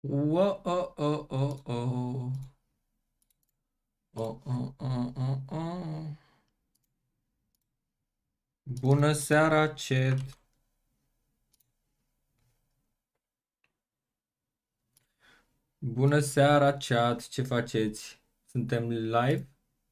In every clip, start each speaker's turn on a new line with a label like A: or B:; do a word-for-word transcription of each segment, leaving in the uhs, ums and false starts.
A: Whoa, oh, oh, oh, oh. Oh, oh, oh, oh, oh. Bună seara, chat. Bună seara, chat. Ce faceți? Suntem live?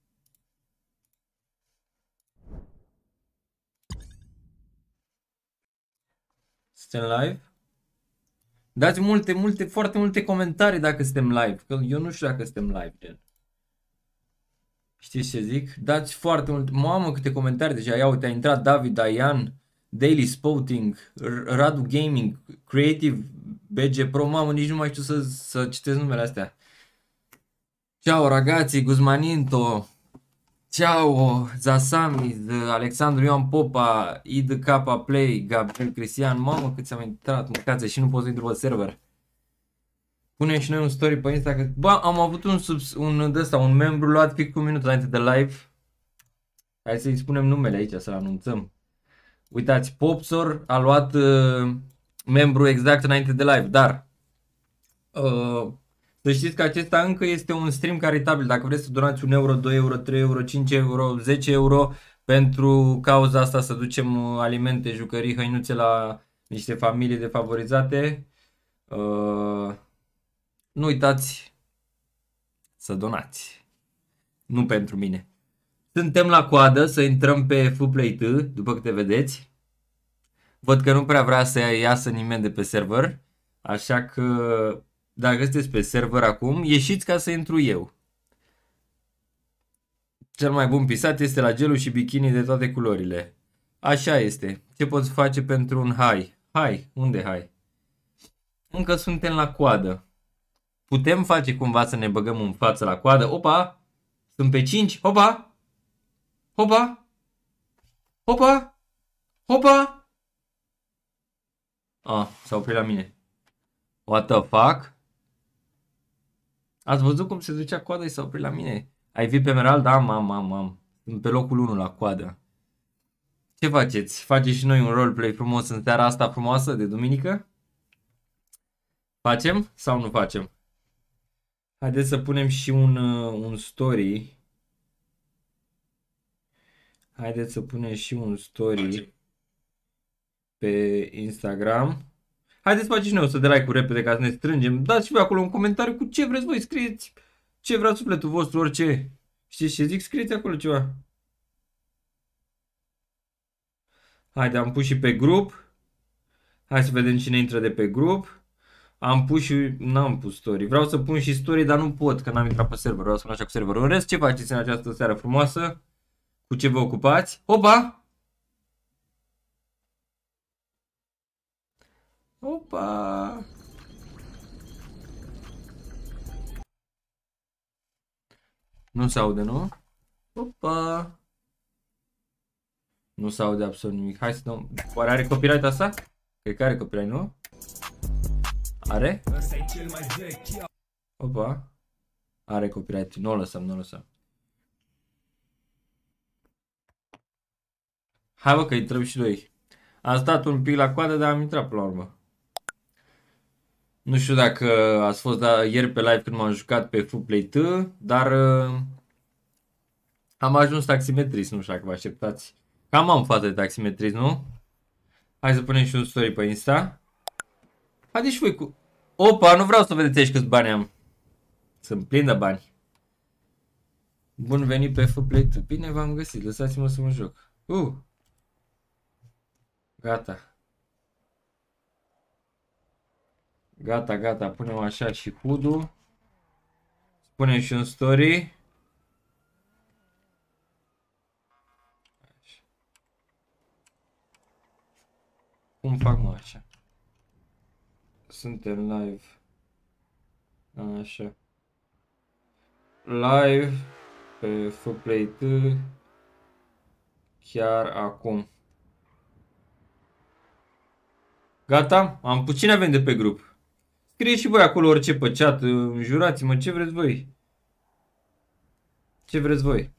A: Suntem live? Dați multe, multe, foarte multe comentarii dacă suntem live. Că eu nu știu dacă suntem live, gen. Știți ce zic? Dați foarte multe. Mamă, câte comentarii deja. Ia uite, a intrat David, Daian, Daily Spouting, Radu Gaming, Creative, B G Pro. Mamă, nici nu mai știu să, să citesc numele astea. Ciao ragazzi, Guzmaninto. Ciao, Zasami, Alexandru Ioan Popa, I D K Play, Gabriel Cristian. Mamă, cât ți-am intrat, mâncați și nu pot să intru pe server. Punem și noi un story pe Insta că, bă, am avut un, sub, un, de un membru luat fix un minut înainte de live. Hai să-i spunem numele aici, să-l anunțăm. Uitați, Popsor a luat uh, membru exact înainte de live, dar uh, să știți că acesta încă este un stream caritabil. Dacă vreți să donați un euro, doi euro, trei euro, cinci euro, zece euro pentru cauza asta, să ducem alimente, jucării, hăinuțe la niște familii defavorizate. Uh, nu uitați să donați. Nu pentru mine. Suntem la coadă să intrăm pe Fuplay T, după câte vedeți. Văd că nu prea vrea să iasă nimeni de pe server, așa că dacă sunteți pe server acum, ieșiți ca să intru eu. Cel mai bun pisat este la gelul și bikini de toate culorile. Așa este. Ce poți face pentru un hai? Hai, unde hai? Încă suntem la coadă. Putem face cumva să ne băgăm în față la coadă? Opa! Sunt pe cinci. Hopa! Hopa! Hopa! Hopa! Ah, s-a oprit la mine. What the fuck? Ați văzut cum se ducea coada și s-a oprit la mine? Ai V P Emerald? Da, mam, am, am. Sunt pe locul unu la coadă. Ce faceți? Faceți și noi un roleplay frumos în seara asta frumoasă de duminică? Facem sau nu facem? Haideți să punem și un, uh, un story. Haideți să punem și un story pe Instagram. Haideți să faceți noi o să de like-uri repede ca să ne strângem. Dați și voi acolo un comentariu cu ce vreți voi, scrieți ce vrea sufletul vostru, orice. Știți ce zic? Scrieți acolo ceva. Haide, am pus și pe grup. Hai să vedem cine intră de pe grup. Am pus și... n-am pus story. Vreau să pun și story, dar nu pot, că n-am intrat pe server. Vreau să pun așa cu serverul. În rest, ce faceți în această seară frumoasă? Cu ce vă ocupați? Opa! Opa! Nu se aude, nu? Opa! Nu se aude absolut nimic. Hai să dăm... Oare are copyright asta? Cred că are copyright, nu? Are? Opa! Are copyright. Nu o lăsăm, nu o lăsăm. Hai bă că intrăm și noi. Am stat un pic la coadă, dar am intrat până la urmă. Nu știu dacă ați fost da, ieri pe live când m-am jucat pe Fuplay T, dar uh, am ajuns taximetrist, nu știu dacă vă așteptați. Cam am față de taximetrist, nu? Hai să punem și un story pe Insta. Haideți și voi cu... Opa, nu vreau să vedeți aici câți bani am. Sunt plin de bani. Bun venit pe Fuplay T. Bine v-am găsit, lăsați-mă să mă joc. Uh. Gata. Gata, gata, punem așa și H U D-ul. Punem și un story. Cum fac mă așa? Suntem live. Așa. Live pe Fuplay T. Chiar acum. Gata? Am pus. Cine avem de pe grup? Scrieți și voi acolo orice pe chat. Jurați-mă ce vreți voi. Ce vreți voi?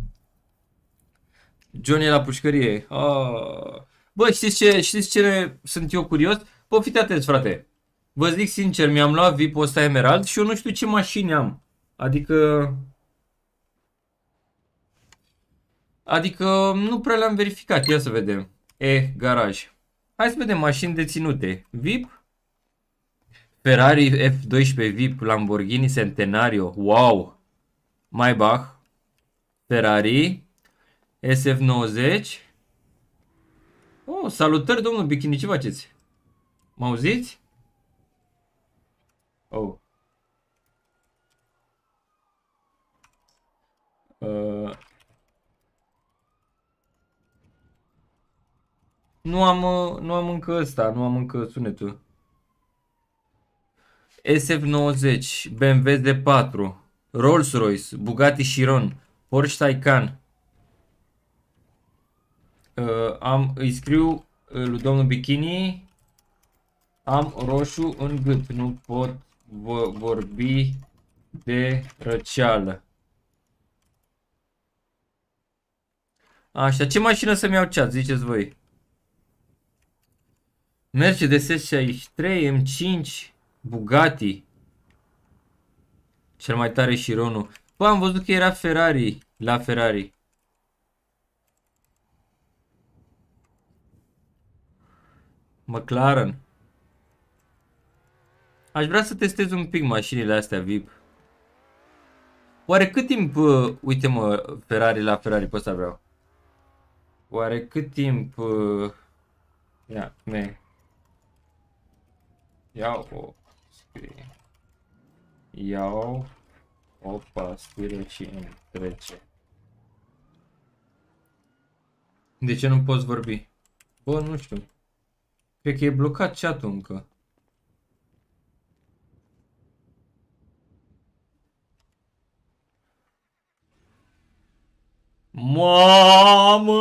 A: Johnny la pușcărie. Oh. Bă, știți ce, știți ce sunt eu curios? Bă, fiți atenți, frate. Vă zic sincer, mi-am luat V I P-ul ăsta Emerald și eu nu știu ce mașini am. Adică... Adică nu prea le-am verificat. Ia să vedem. E, garaj. Hai să vedem mașini deținute. V I P. Ferrari F doisprezece V I P, Lamborghini Centenario. Wow. Maybach. Ferrari. S F nouăzeci. Oh, salutări domnul Bikini, ce faceți? Mă auziți? Oh. Uh. Nu am, nu am încă ăsta, nu am încă sunetul. S F nouăzeci, B M W D patru, Rolls-Royce, Bugatti Chiron, Porsche Taycan. Uh, am, îi scriu uh, lui domnul Bikini. Am roșu în gât, nu pot vorbi de răceală. Așa, ce mașină să-mi iau chat, ziceți voi? Mercedes S șaizeci și trei, M cinci, Bugatti. Cel mai tare Chironul. Bă, am văzut că era Ferrari, la Ferrari. McLaren. Aș vrea să testez un pic mașinile astea V I P. Oare cât timp, uh, uite mă, Ferrari la Ferrari, pe ăsta vreau. Oare cât timp, uh, ia, me. Iau o, scrie. Iau o pastilă și îmi trece. De ce nu poți vorbi? Bă, nu știu. Cred că e blocat chat-ul încă. Mamă!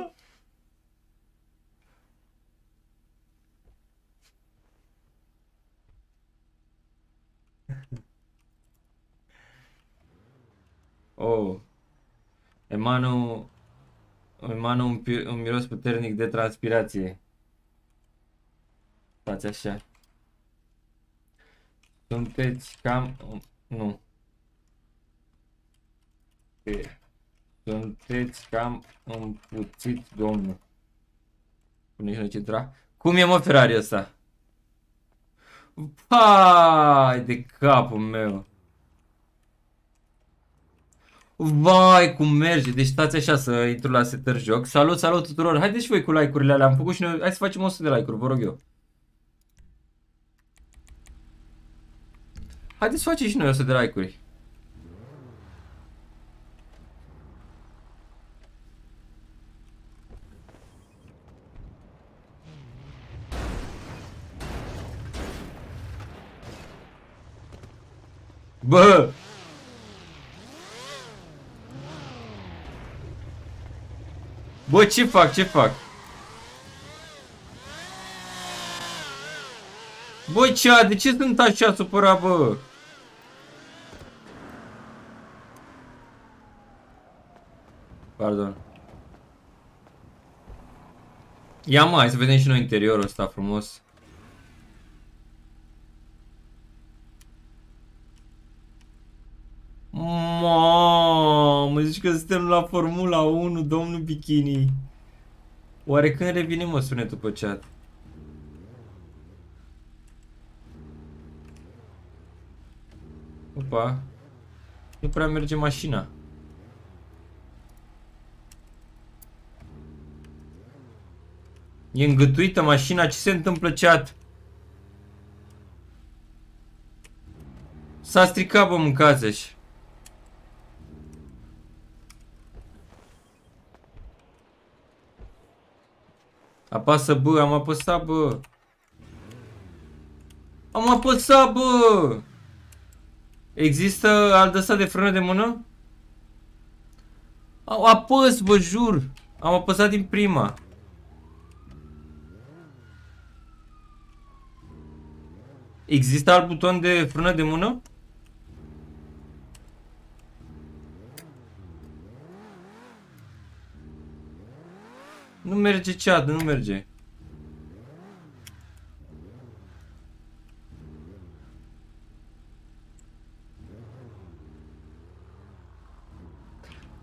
A: Oh. Emană, emană un, un miros puternic de transpirație. Stați așa. Sunteți cam... Nu. Sunteți cam împuțit, domnul. Pune și centra. Cum e, mă, Ferrari ăsta? Hai de capul meu. Vai, cum merge. Deci stați așa să intru la setări joc. Salut, salut tuturor. Haideți și voi cu like-urile alea. Am făcut și noi. Hai să facem o sută de like-uri, vă rog eu. Haideți să facem și noi o sută de like-uri. Bă! Bă, ce fac, ce fac? Băi, cea, de ce sunt așa supărat, bă? Pardon. Ia mă, hai să vedem și noi interiorul ăsta frumos. Mamă, zici că suntem la Formula unu, domnul Bikini. Oare când revine, mă, sunetul pe chat? Opa. Nu prea merge mașina. E îngătuită mașina, ce se întâmplă, chat? S-a stricat, bă, mâncați-și. Apasă, bă, am apăsat, bă. Am apăsat, bă. Există alt ăsta de frână de mână? Apăs, bă, jur. Am apăsat din prima. Există alt buton de frână de mână? Nu merge chat, nu merge.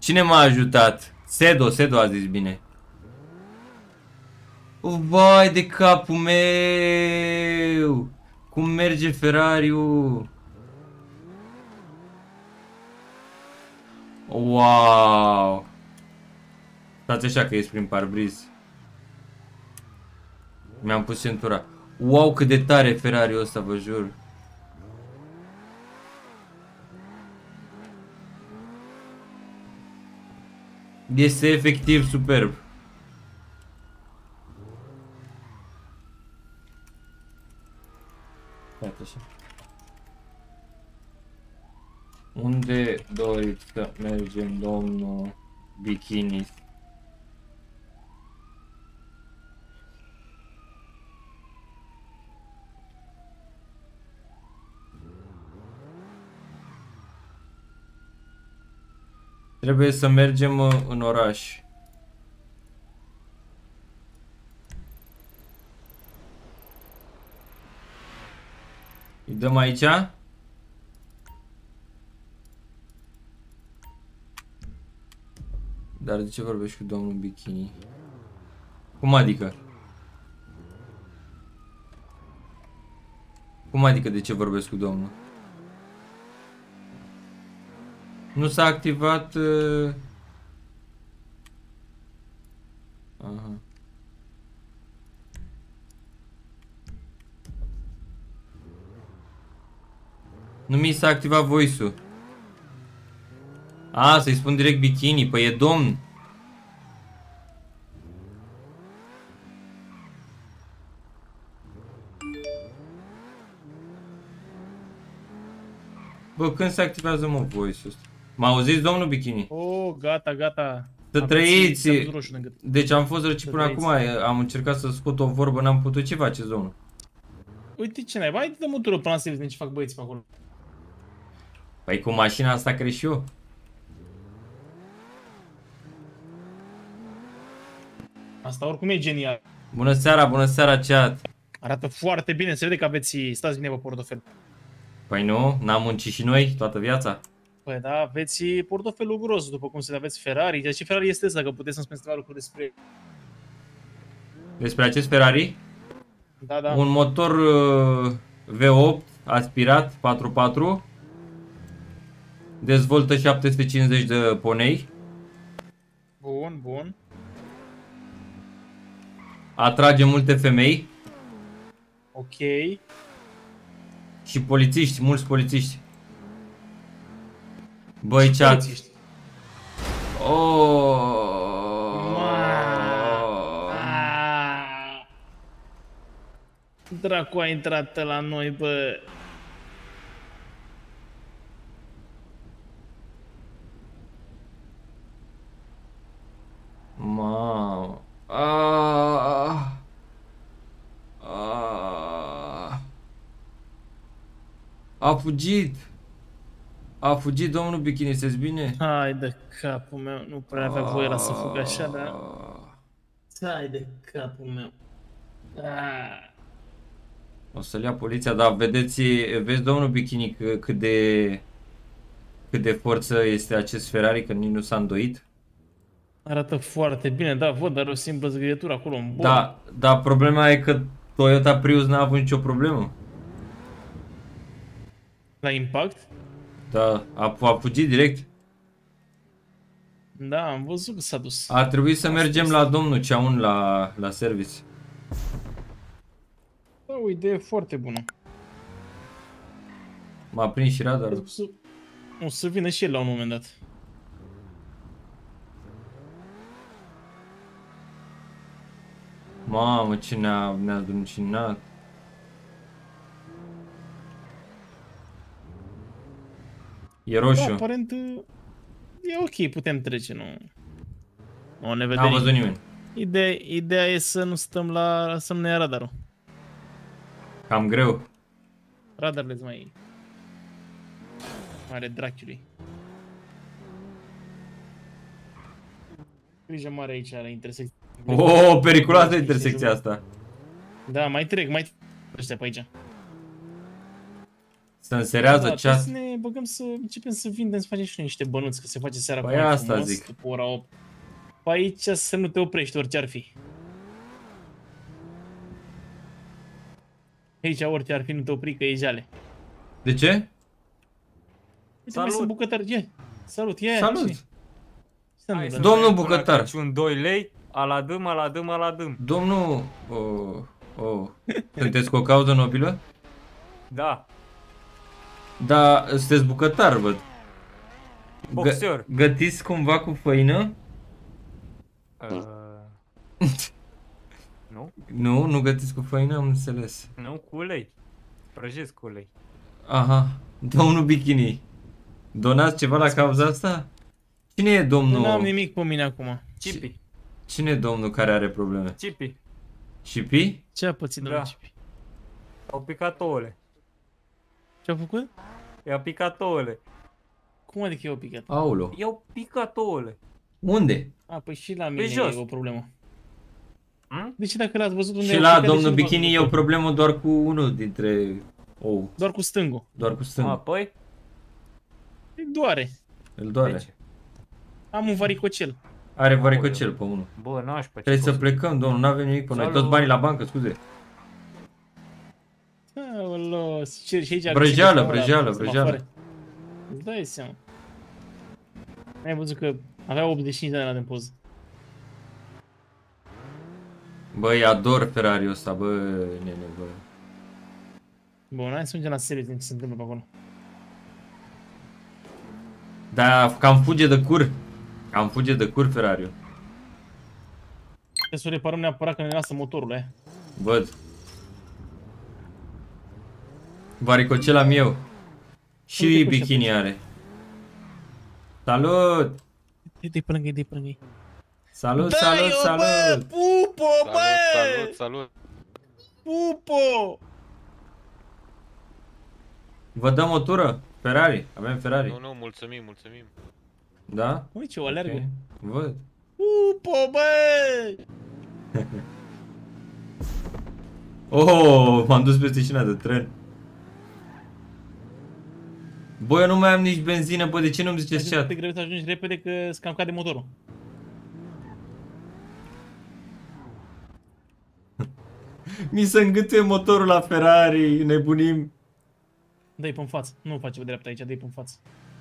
A: Cine m-a ajutat? Sedo, Sedo a zis bine. Vai de capul meu! Cum merge Ferrariul? Wow! Stați așa că ies prin parbriz. Mi-am pus centura. Wow, cât de tare Ferrariul ăsta, vă jur. Este efectiv superb. Iată așa. Unde doriți să mergem, domnul Bikini? Trebuie să mergem în oraș. Îi dăm aici? Dar de ce vorbești cu domnul Bikini? Cum adică? Cum adică de ce vorbesc cu domnul? Nu s-a activat... Uh... Aha. Nu mi s-a activat voice-ul. A, să-i spun direct Bikini, păi e domn. Bă, când se activează mă voice-ul ăsta? M-auziți, domnul Bikini?
B: Oh, gata, gata.
A: Să trăiți! Deci am fost răcit până
B: trăiți.
A: acum, am încercat să scot o vorbă, n-am putut. Ce faceți, domnul?
B: Uite ce n-ai, hai dă-mă o tură până la serviciu, ce fac băieții pe acolo.
A: Păi cu mașina asta crezi și eu?
B: Asta oricum e genial.
A: Bună seara, bună seara, chat!
B: Arată foarte bine, se vede că aveți, stați bine pe portofel.
A: Păi nu, n-am muncit și noi toată viața?
B: Păi da, aveți portofelul gros, după cum se aveți Ferrari. De ce Ferrari este ăsta, că puteți să-mi spuneți câteva lucruri despre...
A: Despre acest Ferrari?
B: Da, da.
A: Un motor uh, V opt aspirat patru patru. Dezvoltă șapte sute cincizeci de ponei.
B: Bun, bun.
A: Atrage multe femei.
B: Ok.
A: Și polițiști, mulți polițiști. Băi, chat.
B: Polițiști.
A: Oh.
B: Ah. Dracu a intrat la noi, bă.
A: Mamă. Ah. Ah. A fugit. A fugit domnul Bikini, se bine?
B: Hai de capul meu, nu prea avea voie la să fugă așa, dar... Hai de capul meu. Ah.
A: O să-l ia poliția, dar vedeți, vezi domnul Bikini că, cât de cât de forță este acest Ferrari, că nici nu s-a îndoit?
B: Arată foarte bine, da, văd, are o simplă zgârietură acolo în bord.
A: Da, dar problema e că Toyota Prius n-a avut nicio problemă.
B: La impact?
A: Da, a, a fugit direct.
B: Da, am văzut că s-a dus.
A: Ar trebui să mergem la domnul Ceaun la, la service.
B: Da, o idee foarte bună.
A: M-a prins și radarul.
B: O să, o să vină și el la un moment dat.
A: Mamă, ce ne-a ne-a zdruncinat. E roșu.
B: Da, aparent e ok, putem trece, nu... O ne
A: N-am
B: vedem.
A: văzut nimeni.
B: Ideea, ideea e să nu stăm la... să nu ne ia radarul.
A: Cam greu.
B: Radarele mai... mare dracului. Grijă mare aici la intersecție.
A: Oh, periculoasă intersecția asta.
B: Da, mai trec, mai trec ăștia pe aici.
A: să înserează
B: Da,
A: chat.
B: să ne băgăm să începem să vindem, să facem și noi niște bănuți, că se face seara
A: Păi
B: cu mai
A: asta
B: frumos,
A: zic.
B: după ora opt. Pe aici să nu te oprești, orice ar fi. Aici orice ar fi, nu te opri, că e jale.
A: De ce?
B: Uite, mai sunt bucătari, ia. Salut, ia.
A: Salut!
B: Ce? Ce
C: Hai să
A: Domnul
C: mergem la
A: bucătar.
C: Crăciun doi lei, aladâm, aladâm, aladâm.
A: Domnul... Oh, oh. Sunteți cu o cauză nobilă?
C: Da,
A: Da, sunteți bucătar, văd.
C: boxer.
A: Gătiți cumva cu făină?
C: Uh, nu?
A: Nu, nu gătiți cu făină, am înțeles.
C: Nu, cu ulei. Prăjesc cu ulei.
A: Aha, domnul Bikini. Donați ceva la cauza asta? Cine e domnul?
B: Nu am nimic pe mine acum.
C: Cipi,
A: Cine e domnul care are probleme?
C: cipi.
A: Cipi?
B: Ce a pățit,
C: Da.
B: domnul Cipi?
C: Au picat ouăle.
B: Ce-a făcut?
C: I-a picat ouăle.
B: Cum adică eu picat?
A: Aolo.
C: I-au picat ouăle.
A: Unde?
B: A, păi și la mine
C: jos.
B: e o problemă.
C: Hm?
B: Deci dacă l-ați văzut unde
A: Și
B: au
A: la
B: picat, de ce
A: domnul
B: nu v-ați
A: Bikini e
B: văzut?
A: o problemă doar cu unul dintre ou.
B: Doar cu stângul.
A: Doar cu stângul.
C: Apoi?
B: Îi doare.
A: Îl doare.
C: De ce?
B: Am un varicocel.
A: Are varicocel pe unul.
C: Bă, nașpa, ce
A: Trebuie să
C: poți-
A: plecăm, domnul, nu avem nimic pe noi.
C: Salut.
A: Toți banii la bancă, scuze.
B: Aoleu, și aici...
A: Vrăjeală,
B: găsit
A: vrăjeală,
B: să mă
A: vrăjeală.
B: afară. Îți dai seama. Ai văzut că avea optzeci și cinci de ani la din poză.
A: Băi, ador Ferrari-ul ăsta, bă, nene, bă.
B: Bun, hai să mergem la serie, ce se întâmplă pe acolo.
A: Da, cam fuge de cur. Cam fuge de cur Ferrari-ul.
B: Trebuie să o reparăm neapărat că ne lasă motorul aia.
A: Văd. Varicocel am eu. Și
B: Uite,
A: Bikini are. Salut!
B: Dă-i pe lângă, dă-i pe lângă.
A: Salut, salut, salut!
B: Pupo, bă!
D: Salut, salut!
B: Pupo!
A: Vă dăm o tură? Ferrari? Avem Ferrari.
D: Nu, nu, mulțumim, mulțumim.
A: Da?
B: Uite ce o alergă.
A: Ok. Văd.
B: Pupo, bă!
A: Oh, m-am dus peste scena de tren. Bă, eu nu mai am nici benzină, bă, de ce nu-mi ziceți chat?
B: Te greu să ajungi repede că îți cam cade motorul.
A: Mi se îngâtuie motorul la Ferrari, nebunim.
B: Dă-i pe-n față. Nu face pe dreapta aici, dă-i pe-n față.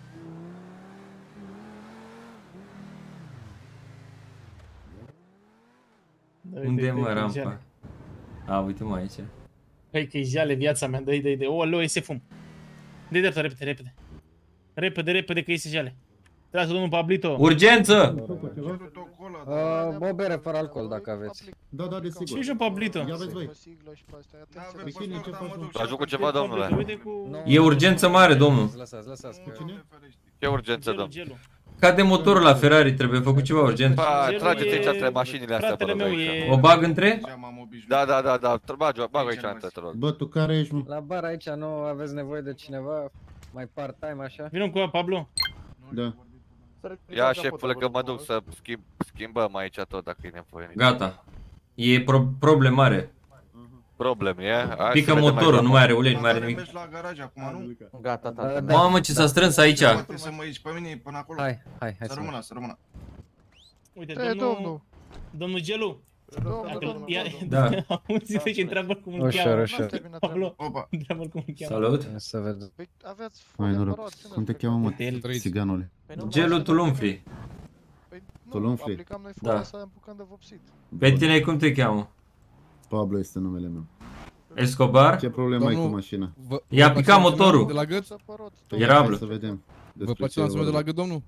B: Dă-i,
A: Unde
B: dă-i,
A: e, mă,
B: dă-i,
A: rampa?
B: jale.
A: A, uite mă aici.
B: Păi că-i jale viața mea, dă-i, dă-i, dă-i. O, leu, iese fum. Dă-i dreapta, repede, repede. Repede, repede, că iese jale. Trasă domnul Pablito.
A: Urgență!
E: Uh, o bere fără alcool dacă aveți.
F: Da, da, desigur.
B: Ce și Pablito?
F: Ia vezi voi. Bikini, ce faci, mă?
D: Ajuns cu ceva, domnule?
B: Uite cu...
A: E urgență mare, domnul.
E: Lăsați, lăsați.
F: Cu cine?
D: Ce urgență,
B: Gelu,
D: domn?
B: gelu.
A: Cade motorul la Ferrari, trebuie făcut ceva urgent.
D: Pa,
B: Gelul
D: trageți
B: e-
D: aici între mașinile astea,
B: Fratele
D: bă,
B: meu
D: aici.
B: e...
A: O bag între?
D: Da, da, da, da, bag, bag aici între, te rog.
F: Bă, tu care ești, mă?
E: La bar aici nu aveți nevoie de cineva mai part-time așa?
B: Vină cu ea, Pablo.
F: Da.
D: Ia, șefule, că mă duc să schimb, schimbăm aici tot dacă e nevoie.
A: Gata. E pro problem mare.
D: Probleme, e? Hai
A: Pică
D: să vedem
A: motorul,
D: aici.
A: nu mai are ulei, nu mai are nimic.
G: Mergi la garaj acum, nu?
E: Gata, tata. Da.
A: Mamă, ce s-a strâns aici.
G: Poate să mă ieși pe mine până acolo.
E: Hai, hai, hai
G: Să
E: să
G: rămână, să rămână.
B: Uite,
H: E,
B: domnul...
H: domnul.
B: Domnul Gelu.
H: Domnul,
B: Dacă
H: domnul,
B: ia...
H: domnul.
A: Da.
B: Auzi-te ce întreabă cum îl
E: Ușor,
B: cheamă.
E: ușor.
H: N-am terminat
B: Pablo,
H: treaba.
G: Opa.
B: întreabă cum îl cheamă.
A: Salut.
E: Să vedem.
H: Păi aveați
F: Hai,
H: foaia
F: noroc.
H: apărat, ține-l
F: Cum te
H: pe
F: cheamă, mă?
B: Uite, el.
F: Țiganule.
H: Păi nu,
A: Gelu
H: asta-
A: Tulumfli.
H: Păi nu,
F: Tulumfli.
H: aplicam noi foaia
A: Da.
H: să apucăm de vopsit.
A: Pe tine cum te cheamă?
F: Pablo este numele meu.
A: Escobar?
F: Ce problemă ai cu
I: Domnul-
F: mașina?
I: Vă,
A: I-a
I: vă
A: picat
I: place
A: motorul.
I: De la gât?
H: Să părot.
A: Era
F: Hai
A: blă.
F: să vedem.
I: Vă
F: despre
I: place
F: ce
I: lanțul meu de la
F: vorbim.
I: gât, domnul?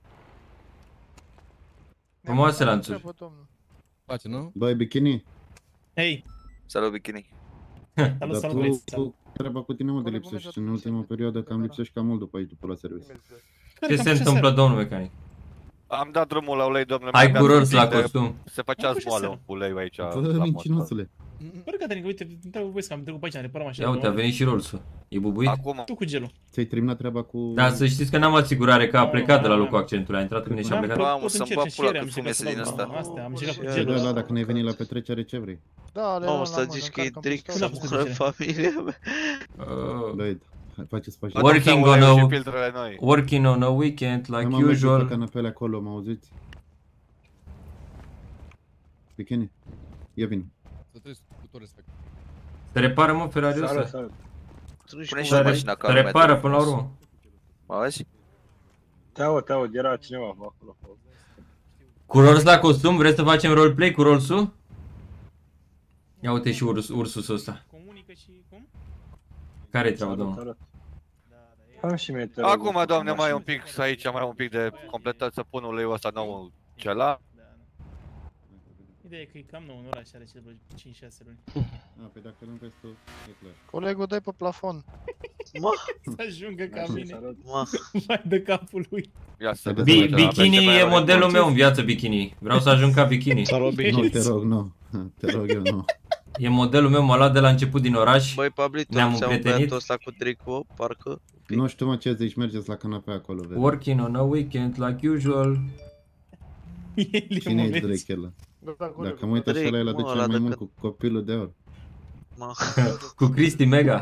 A: Frumoase lanțuri.
I: Place, nu?
F: Băi, Bikini,
B: Hei,
D: Salut, Bikini.
B: salut,
F: dar
B: salut,
F: tu,
B: băieți.
F: tu treaba cu tine, mă, de lipsești. În ultima perioadă cam lipsești cam mult după aici, după la serviciu.
A: Ce se întâmplă, domnul mecanic?
D: Am dat drumul la ulei, domnule.
A: Hai
D: mi-a
A: cu
D: dat
A: rost la
D: subiect de-
A: costum.
D: Se facea
B: Am fost și
D: zboală
B: seara.
D: cu uleiul aici la
F: Bă,
D: motor.
F: mincinosule.
B: Bă, Caterin, uite, întreabă voi că am trecut pe aici, am reparat mașina.
A: Ia uite, a venit și Rolls-ul. E bubuit?
D: Acum,
B: Tu cu Gelu.
F: Ți-ai terminat treaba cu...
A: Da, să știți că n-am asigurare că a plecat de la locul accentului. A intrat cu mine și a
B: Am
A: plecat.
D: Mamă,
B: tot
D: să-mi
B: încerc
D: bag
B: și
D: pula
B: ieri am
D: cât
B: încercat
D: fumese
B: să
D: din
B: dau
D: asta.
B: astea, am încercat cu
F: Da,
B: Gelu.
F: da, da, dacă n-ai venit la petrecere, ce vrei?
H: Da, le
J: Mamă,
H: am
J: să
H: la
J: zici
H: mână,
J: că e
H: încarcăm
J: Drix
H: pistola.
B: Cum
J: să
B: l-a pus
J: muără
B: în
J: familia mea.
A: Uh,
F: Băi, faceți pași.
A: Working on
D: Adopți
A: a-
D: filtrele noi.
A: Working on a weekend like
F: M-am merge pe
A: usual.
F: canapele acolo, mă auziți? Bikini? Ia vin.
I: Să treci cu tot respect.
A: Se repară, mă, Ferrari-ul ăsta?
J: Pune și
A: Se, re-
J: mașina ca
A: se
J: lumea,
A: repară
J: te
A: până la
J: rog
A: urmă.
J: frumos. Auzi?
K: Te aud, te aud, era cineva pe acolo.
A: Cu Rolls la costum, vreți să facem roleplay cu Rolls-ul? Ia uite și urs, ursus ăsta.
B: Comunică și cum?
A: Care-i treaba, domnul?
K: Am și mie, te rog,
D: Acum,
K: cu
D: doamne, mai
K: mașina.
D: un pic aici, mai un pic de completat să pun uleiul ăsta nou cela.
B: Da, da. Ideea e că e cam nou în oraș, are cel vreo cinci șase luni.
F: A, pe dacă nu vezi tu, e clar.
H: Colegul, dai pe plafon.
J: Mă,
B: Să ajungă ca
K: Așa,
B: mine.
K: salut.
J: mă.
B: Vai de capul lui.
D: Ia să
F: Bi-
D: vedem
A: Bi-
D: aici la
A: bikini
D: B C B
A: e
D: ori
A: modelul
D: mulți.
A: meu în viață, bikini. Vreau să ajung ca bikini.
F: Nu, te rog, nu. Te rog eu, nu.
A: E modelul meu, m-a luat de la început din oraș.
J: Băi, Pablito,
A: Ne-am
J: seamă
A: împrietenit.
J: băiatul ăsta cu tricou, parcă.
F: Nu știu, mă, ce zici, mergeți la canapea acolo, vezi.
A: Working on a weekend like usual.
B: El e
F: Cine e
B: moment.
F: Drake ăla?
H: Da,
F: Dacă mă uit așa la el,
J: Drake, mă,
F: aduce
J: ăla
F: mai
J: de
F: mult
J: când-
F: cu copilul de aur.
J: Mă,
A: Cu Cristi Mega.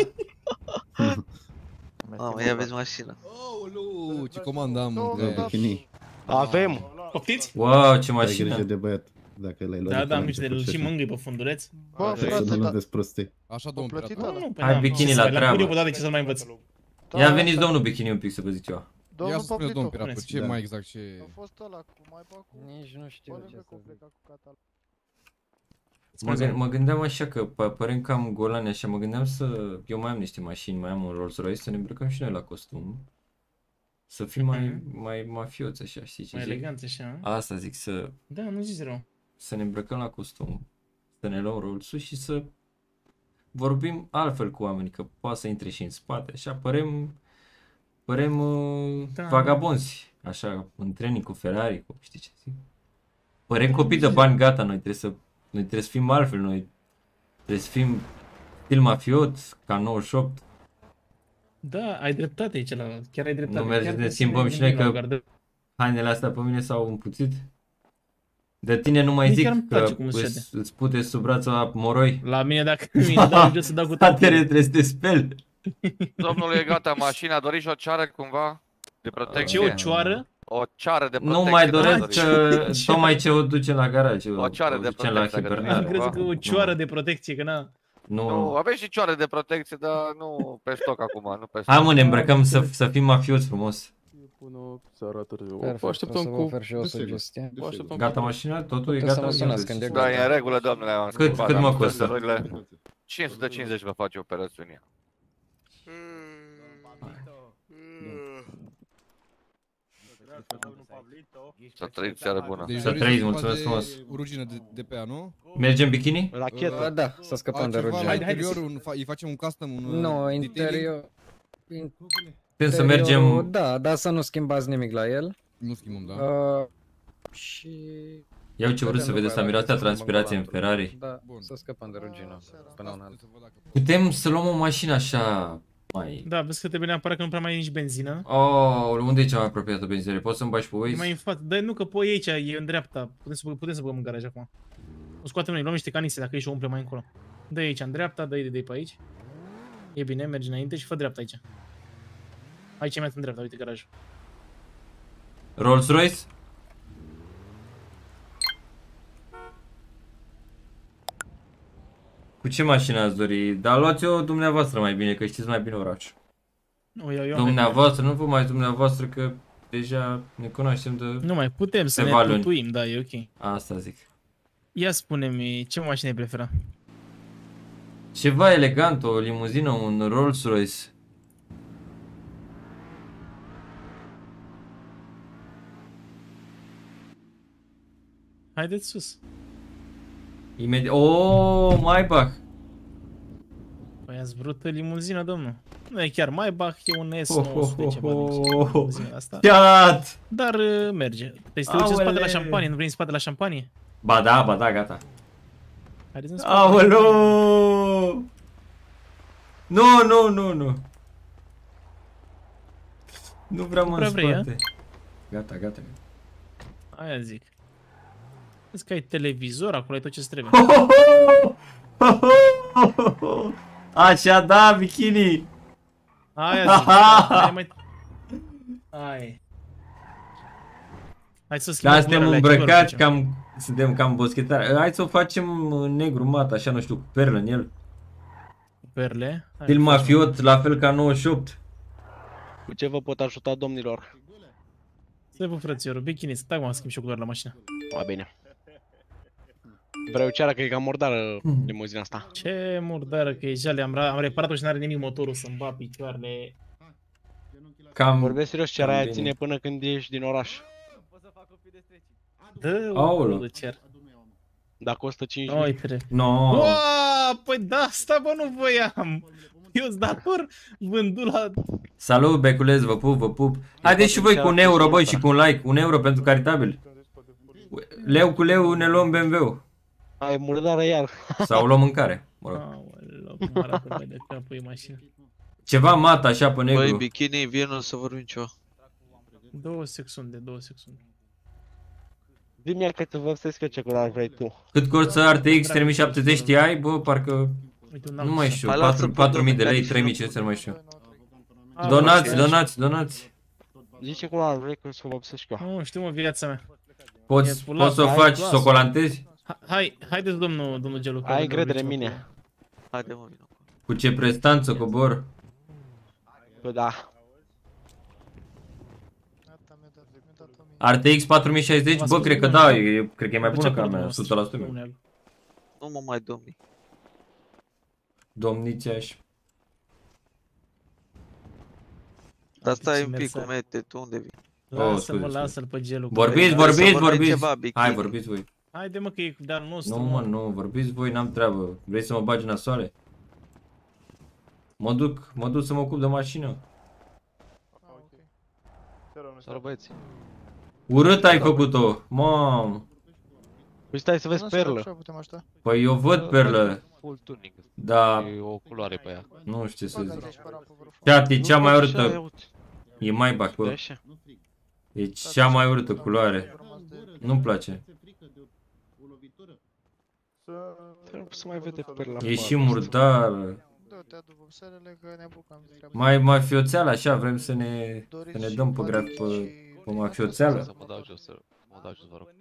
J: mamă, ia vezi mașina.
I: Aoleu, ce comandă am.
H: Nu,
I: de-
H: da, da.
F: Bikini.
K: Avem!
B: Poftiți?
A: Wow, ce
F: Ai
A: mașină.
F: grijă de băiat. Dacă l-ai luat
B: Da,
F: de
B: da, am
F: pe
B: grijă de
F: la
B: el și
F: început
B: mângâi pe funduleț.
H: Bă,
F: așa. Să
H: frate,
F: nu
H: da.
F: vezi prostii.
I: Așa,
H: O
I: domnul
H: plătit
I: Piratul.
H: ăla.
B: Nu, pe
A: Hai,
B: n-am.
A: bikini
B: Ce să
A: la
B: mai- L-am
A: treabă.
B: făcut eu pe dată, ce să mai învăț.
H: Da,
A: Ia
H: da,
A: veniți
H: da.
A: domnul bikini un pic să vă zic ceva.
I: Ia
H: Domnul
I: să spuneți, domnul
H: Pablito.
I: Piratul, ce
F: Da.
I: mai exact, ce...
H: A fost ăla cu mai bă cu...
E: Nici nu știu
H: Pare
E: ce
H: că
E: să zic.
H: pleca cu Catalan.
A: Mă, gând- mă gândeam așa că pă- părem cam golani așa, mă gândeam să... Eu mai am niște mașini, mai am un Rolls Royce, să ne îmbrăcăm și noi la costum. Să fim mai,
B: Mhm.
A: mai mafioți așa, știi ce
B: Mai
A: zic?
B: elegant așa.
A: Asta zic, să,
B: Da, nu zici rău.
A: să ne îmbrăcăm la costum, să ne luăm Rolls-ul și să vorbim altfel cu oamenii, că poate să intre și în spate, așa, părem, părem uh,
B: Da.
A: vagabonzi, așa, în training cu Ferrari, cu, știi ce zic? Părem copii de bani, gata, noi trebuie să, noi trebuie să fim altfel, noi trebuie să fim stil mafiot, ca nouăzeci și opt.
B: Da, ai dreptate aici, la... chiar ai dreptate.
A: Nu merge
B: Chiar
A: să ne
B: trebuie
A: schimbăm
B: ne
A: și noi
B: gândim la
A: că-
B: o gardă.
A: Hainele astea pe mine s-au împuțit. De tine nu mai
B: Mie
A: zic
B: chiar îmi place
A: că
B: cum se
A: îți, îți pute sub brațul la moroi.
B: La mine, dacă mine dau jos să dau cu
A: Tatăle
B: tatăl.
A: trebuie să te speli.
D: Domnule, e gata mașina, doriți o ceară cumva? De
B: Ce,
D: protecție?
B: o cioară?
D: O ceară de protecție.
A: Nu mai
D: dacă
A: doresc
D: doriți.
A: că tocmai ce o ducem la garaj.
D: O ceară de
A: ducem la
D: protecție, dacă
A: hibernar.
B: Am
D: Nu,
B: crezut
D: va?
B: că o cioară de protecție, că na...
A: Nu.
D: Nu, aveți și cioare de protecție, dar nu pe stoc acum, nu pe stoc.
A: Hai mă, ne îmbrăcăm să, să fim mafioți frumos.
L: Până seara târziu.
E: Perfect,
L: Vă
E: o
L: așteptăm
E: să vă
L: cu...
E: ofer și o
F: Desigur.
E: sugestie.
L: Vă așteptăm
A: Gata mașina? Totul e
E: Puteți să
A: gata?
E: mă sunați când e
D: Da, e în regulă, domnule, am
A: Cât-
D: scăpat,
A: cât
D: am
A: mă
D: spus
A: costă?
D: lucrurile. cinci sute cincizeci vă face operațiunea. Să trăiți seară bună.
I: Deci
A: Să
I: doriți
A: trăiți,
I: scăpați
A: mulțumesc
I: de
A: frumos.
I: O rugină de, de pe ea, nu?
A: Mergem bikini?
K: La
E: Bă, da, să scăpăm de
I: Altceva la
E: rugină.
I: interior, un, fa- îi facem un custom, un uh,
E: Nu,
I: detailing?
E: interior...
A: Putem să
E: interiorul,
A: mergem...
E: Da, dar să nu schimbați nimic la el.
I: Nu schimbăm, da?
E: Uh, și...
A: Iau ce vreau să
E: Vedem
A: vedeți la
E: după aia,
A: miroasea
E: să schimbăm
A: transpirație în
E: volantul.
A: Ferrari.
E: Da,
I: Bun.
E: să scăpăm de rugină până una alta.
I: Să văd dacă-
A: Putem să luăm o mașină așa mai...
B: Da, vezi că trebuie neapărat că nu prea mai e nici benzină.
A: Oh, unde e cea mai apropiată benzinărie? Poți să-mi bagi pe
B: E mai
A: Waze?
B: în față. Dar nu că pui aici, e în dreapta. Putem să, putem să băgăm în garaj acum. O scoatem noi, luăm niște canise dacă e și o umple mai încolo. Dă aici în dreapta, dă-i de pe aici. E bine, mergi înainte și fă dreapta aici. Aici e mai în dreapta, uite garajul.
A: Rolls Royce? Cu ce mașină ați dori? Dar luați-o dumneavoastră mai bine, că știți mai bine orașul.
B: O iau eu.
A: Dumneavoastră, nu vă mai dumneavoastră, că deja ne cunoaștem de...
B: Nu mai putem să
A: Pe
B: ne
A: valuri.
B: tutuim, da, e ok.
A: Asta zic.
B: Ia spune-mi, ce mașină ai prefera?
A: Ceva elegant, o limuzină, un Rolls Royce.
B: Haideți sus.
A: Imediat... Oh, Maybach!
B: Păi ați vrut limuzină, domnul. Nu e chiar Maybach, e un S
A: Oh,
B: nouă sute
A: oh,
B: ceva
A: oh,
B: de
A: oh, oh.
B: limuzina asta.
A: Fiat!
B: Dar uh, merge. Deci te uiți în spate la
A: Aoleu.
B: șampanie, nu vrei în spate la șampanie?
A: Ba da, ba da, gata.
B: Haideți în spate. la
A: Aoleu! Nu, nu, nu, nu. Nu vreau mă
B: prea
A: în
B: vrei,
A: spate. Gata, gata.
B: Aia zic. Vezi că ai televizor, acolo ai tot ce-ți trebuie.
A: Așa, da, bikini.
B: Aia zic, hai mai... Hai. Hai să schimbăm
A: Da, suntem
B: culorile, ce
A: îmbrăcați
B: culoare facem?
A: cam, suntem cam boschetari. Hai să o facem negru mat, așa, nu știu, cu perlă în el.
B: Perle? Hai,
A: Stil
B: facem.
A: mafiot, la fel ca nouăzeci și opt.
K: Cu ce vă pot ajuta, domnilor?
B: Stai bă, frățiorul, bikini, stai mă, schimb și eu culoare la mașină.
K: A, bine. Vreau ceara că e cam murdară limuzina asta.
B: Ce murdară că e jale, am, am reparat-o și n-are nimic motorul să-mi bat picioarele.
A: Cam...
K: Vorbesc serios, ceara
A: cam
K: aia
A: bine.
K: ține până când ieși din oraș.
B: Dă-o,
A: Aoleu.
B: de cer.
K: Dacă costă cinci mii.
B: Uite-le.
A: No.
B: Uaa, păi da, asta bă, nu voiam. Eu-s dator vândut la...
A: Salut, beculeț, vă pup, vă pup. Haideți și voi cu un euro, băi, și cu un like. Un euro pentru caritabil. Leu cu leu ne luăm B M W-ul.
K: Ai murdară iar.
A: Sau luăm mâncare, mă rog.
B: Aoleu, cum arată mai de capul e mașina.
A: Ceva mat așa pe
J: Băi,
A: negru.
J: bikini, vină să vorbim ceva.
B: Două secunde, două secunde.
K: Zi-mi că te vopsesc eu ce culoare vrei tu.
A: Cât costă R T X trei mii șaptezeci Ti? Bă, parcă...
B: Uite, un
A: Nu
B: alt
A: mai
B: așa.
A: știu,
J: Hai, lasă pe
A: patru mii de
J: domnul
A: lei,
J: Canici,
A: trei mii
J: nu-
A: cinci sute, nu mai știu.
B: A,
A: Donați,
B: bă,
A: donați, donați.
K: Zi ce culoare vrei că să vopsesc eu.
B: Nu știu mă, viața mea.
A: Poți,
B: E
A: poți să o
B: hai,
A: faci,
B: lasă.
A: să o colantezi?
B: Ha- Hai, haideți domnul, domnul Gelu. că
K: Ai
B: vă
K: încredere în
B: vorbiți, mă,
K: mine.
J: Haide mă, vină.
A: Cu ce prestanță cobor?
K: Bă, da.
H: Gata, mi-a dat, mi-a dat o mie.
A: R T X patru mii șaizeci? Bă, cred că da, e, cred că e mai
B: cu.
A: bună
B: Ce
A: ca a
B: părul
A: mea, o
B: vostru?
A: sută la sută.
B: Nu
A: mie.
B: neagă.
J: Nu mă mai domni.
A: Domnițeaș.
J: Dar stai
B: ce
J: un pic cu
B: merseară.
J: mete, tu unde vii?
A: Oh,
B: Lasă-mă,
A: scuze,
B: lasă-l pe Gelu. că-
A: Vorbiți,
J: Să
A: vorbiți,
J: mănânci
A: vorbiți.
J: ceva, bikini.
A: Hai, vorbiți voi.
B: Haide mă că e de-al nostru.
A: Nu, mă, nu, vorbiți voi, n-am treabă. Vrei să mă bagi în soare? Mă duc, mă duc să mă ocup de mașină.
H: Ah, ok.
K: Salut băieți.
A: Urât ai făcut-o, mamă.
K: Păi stai să vezi
H: Nu știu
K: perlă.
H: ce putem aștepta.
A: Păi eu văd perlă,
K: Full tuning.
A: dar
K: E o culoare pe ea.
A: nu știu ce să
H: Bagați
A: zic.
H: aici pe rampă, vă rog.
A: Chat, e cea mai
K: Așa,
A: urâtă,
K: ia uite.
A: e mai bac,
K: E
A: bă.
K: așa.
A: E cea mai urâtă culoare. Nu-mi place.
K: Trebuie să mai vede perla.
A: E și murdară.
H: Du-te, adu vopselele că ne apucăm de treabă.
A: Mai mafioțeală așa, vrem să ne,
H: Doriți
A: să ne
H: și
A: dăm pe graf
H: parici
A: pe,
H: și-
A: pe mafioțeală.
K: Să mă dau jos, să mă dau jos, vă rog.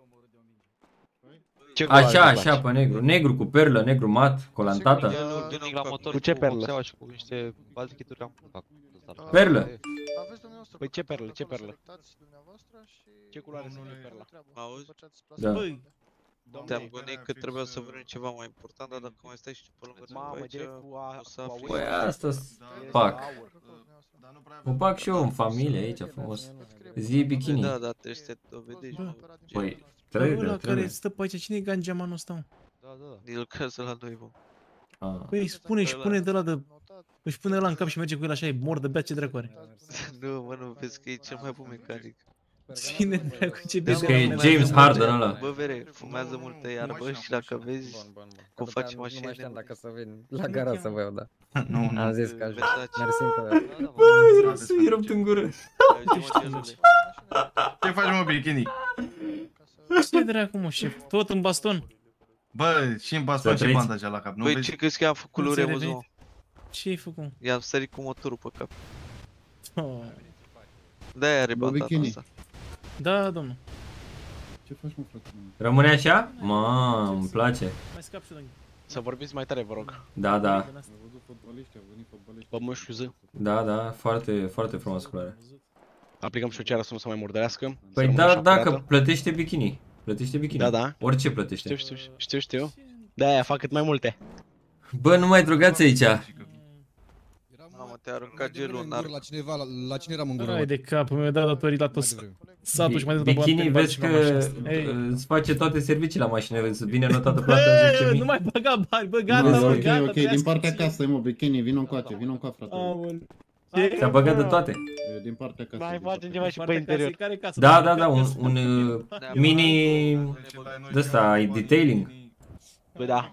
K: Ce
A: Așa,
K: culoare
A: așa,
K: faci?
A: pe negru. Negru cu perlă, negru mat, colantată.
K: Tuning la motor
I: Cu ce perlă?
K: vopseaua și cu niște bazchituri am fac.
A: Perlă.
H: Aveți dumneavoastră
K: Păi ce perlă, ce
H: acolo,
K: perlă?
H: selectați dumneavoastră și...
K: Ce culoare să fie perla?
H: Treabă.
J: Auzi?
H: Făceați
A: Da.
H: plasare.
B: Băi,
J: Te-am gândit că trebuia să vrem ceva mai important, dar dacă mai stai și tu pe lângă noi
K: Mamă,
J: aici,
K: direct cu a...
J: o să
K: cu
J: afli.
A: Păi
K: audio.
A: asta fac.
G: Dar nu prea
A: O fac și eu în familie aici, frumos. Zi bikini.
J: Da, da, trebuie să te dovedești, mă.
A: Păi,
B: ăla
A: trebuie,
B: care
A: trebuie.
B: stă pe aici, cine e gangeamanul ăsta, mă?
K: Da, da, da.
J: El lucrează la noi, mă.
A: Ah.
B: Păi spune și pune de la de... Își pune ăla în cap și merge cu el așa, e mor de bea, ce dracu are.
J: Nu, mă, nu, vezi că e cel mai bun mecanic.
B: Cine dracu, ce
A: Vezi
B: bine
A: că e James Harden ăla.
J: Bă, vere, fumează multă iarbă și dacă vezi
E: Bun, bun, bun.
J: cum
E: Că
J: face
E: după aia Nu mai știam
J: mașinile,
E: dacă să vin la gara să vă iau, da.
G: Nu, nu.
E: Am zis că ajung.
J: Versace.
E: Mersi încă o dată.
A: Băi, să-i rupt în gură.
G: Ce faci, mă, bikini?
B: Ce dracu, mă, șef? Tot în baston?
G: Bă, și în baston
A: Să
G: și
A: trăiți.
G: bandajea la cap, nu
J: Băi,
G: vezi?
J: ce crezi că am făcut lui
B: Nu ți-ai
J: Remus, mă?
B: revenit? Ce ai făcut?
J: I-am sărit cu motorul pe cap.
B: Oh.
J: De-aia are
F: Bă,
J: bandana
F: bikini.
J: asta.
B: Da, domnul.
F: Ce faci, mă, frate?
A: Rămâne așa? Mamă, îmi place.
B: Mai scap și
K: Să vorbiți mai tare, vă rog.
A: Da, da.
F: Am văzut fotbaliști, au venit fotbaliști.
K: Vă mușchiu zi.
A: Da, da, foarte, foarte frumos culoare.
K: Aplicăm și o ceară să nu se mai murdărească. să
A: Păi
K: rămână
A: da,
K: așa
A: dacă
K: curată.
A: plătește bikini. Plătește bikini.
K: Da, da.
A: Orice plătește.
K: Știu, știu, știu, știu. De-aia fac cât mai multe.
A: Bă, nu mai drogați aici.
J: Mamă, te-a aruncat gelul în arc.
I: La cineva, la, la cine eram în gură?
B: Hai de capul meu, da datorii la toți satul și mai dă
A: Bikini, vezi că îți face toate servicii la mașină, îți vine notată plată în zece mii.
B: Nu mai băga bani, bă, gata,
F: Nu,
B: mă,
F: ok,
B: gata,
F: ok, din
B: trească
F: partea
B: și-
F: casei, mă, bikini, vino încoace, vino încoace, frate.
B: Aoleu.
A: Ți-a băgat de toate.
F: E, Din partea casei.
K: Mai
F: din
K: facem
F: partea
K: ceva și pe
B: Partea casei,
K: interior.
B: care casă?
A: Da,
B: Partea
A: da, da, un,
B: casei.
A: un uh, mini de-ăsta, detailing.
K: Bă, da.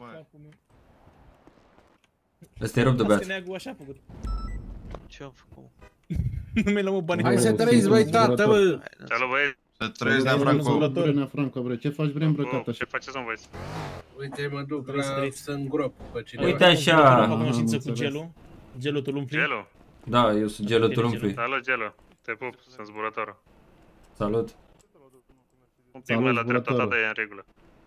A: Ăsta e rob de
B: Asta
A: beat.
B: neagul așa a făcut.
J: Ce am făcut, mă?
B: Nu mi-ai luat banii.
F: Hai să trăiți, băi,
B: tată, bă.
L: Salut, băieți!
G: Să trăiesc de
F: casei.
G: Franco.
F: Bă, Nea Franco, bre, ce faci, bre, îmbrăcat
L: Ce
F: așa?
L: faceți, mă, băieți?
K: Uite, mă duc
B: Trebuie să trăiți.
K: să îngrop pe cineva.
A: Uite așa.
B: Am cunoștință
F: Am
B: cu
F: înțeles.
B: gelul. Gelul tu-l umpli?
L: Gelo?
A: Da, eu sunt Gelo Turumfui.
M: Salut, Gelo. Te pup, sunt zburătorul.
A: Salut.
M: Un pic mai la dreapta ta, dar e în regulă.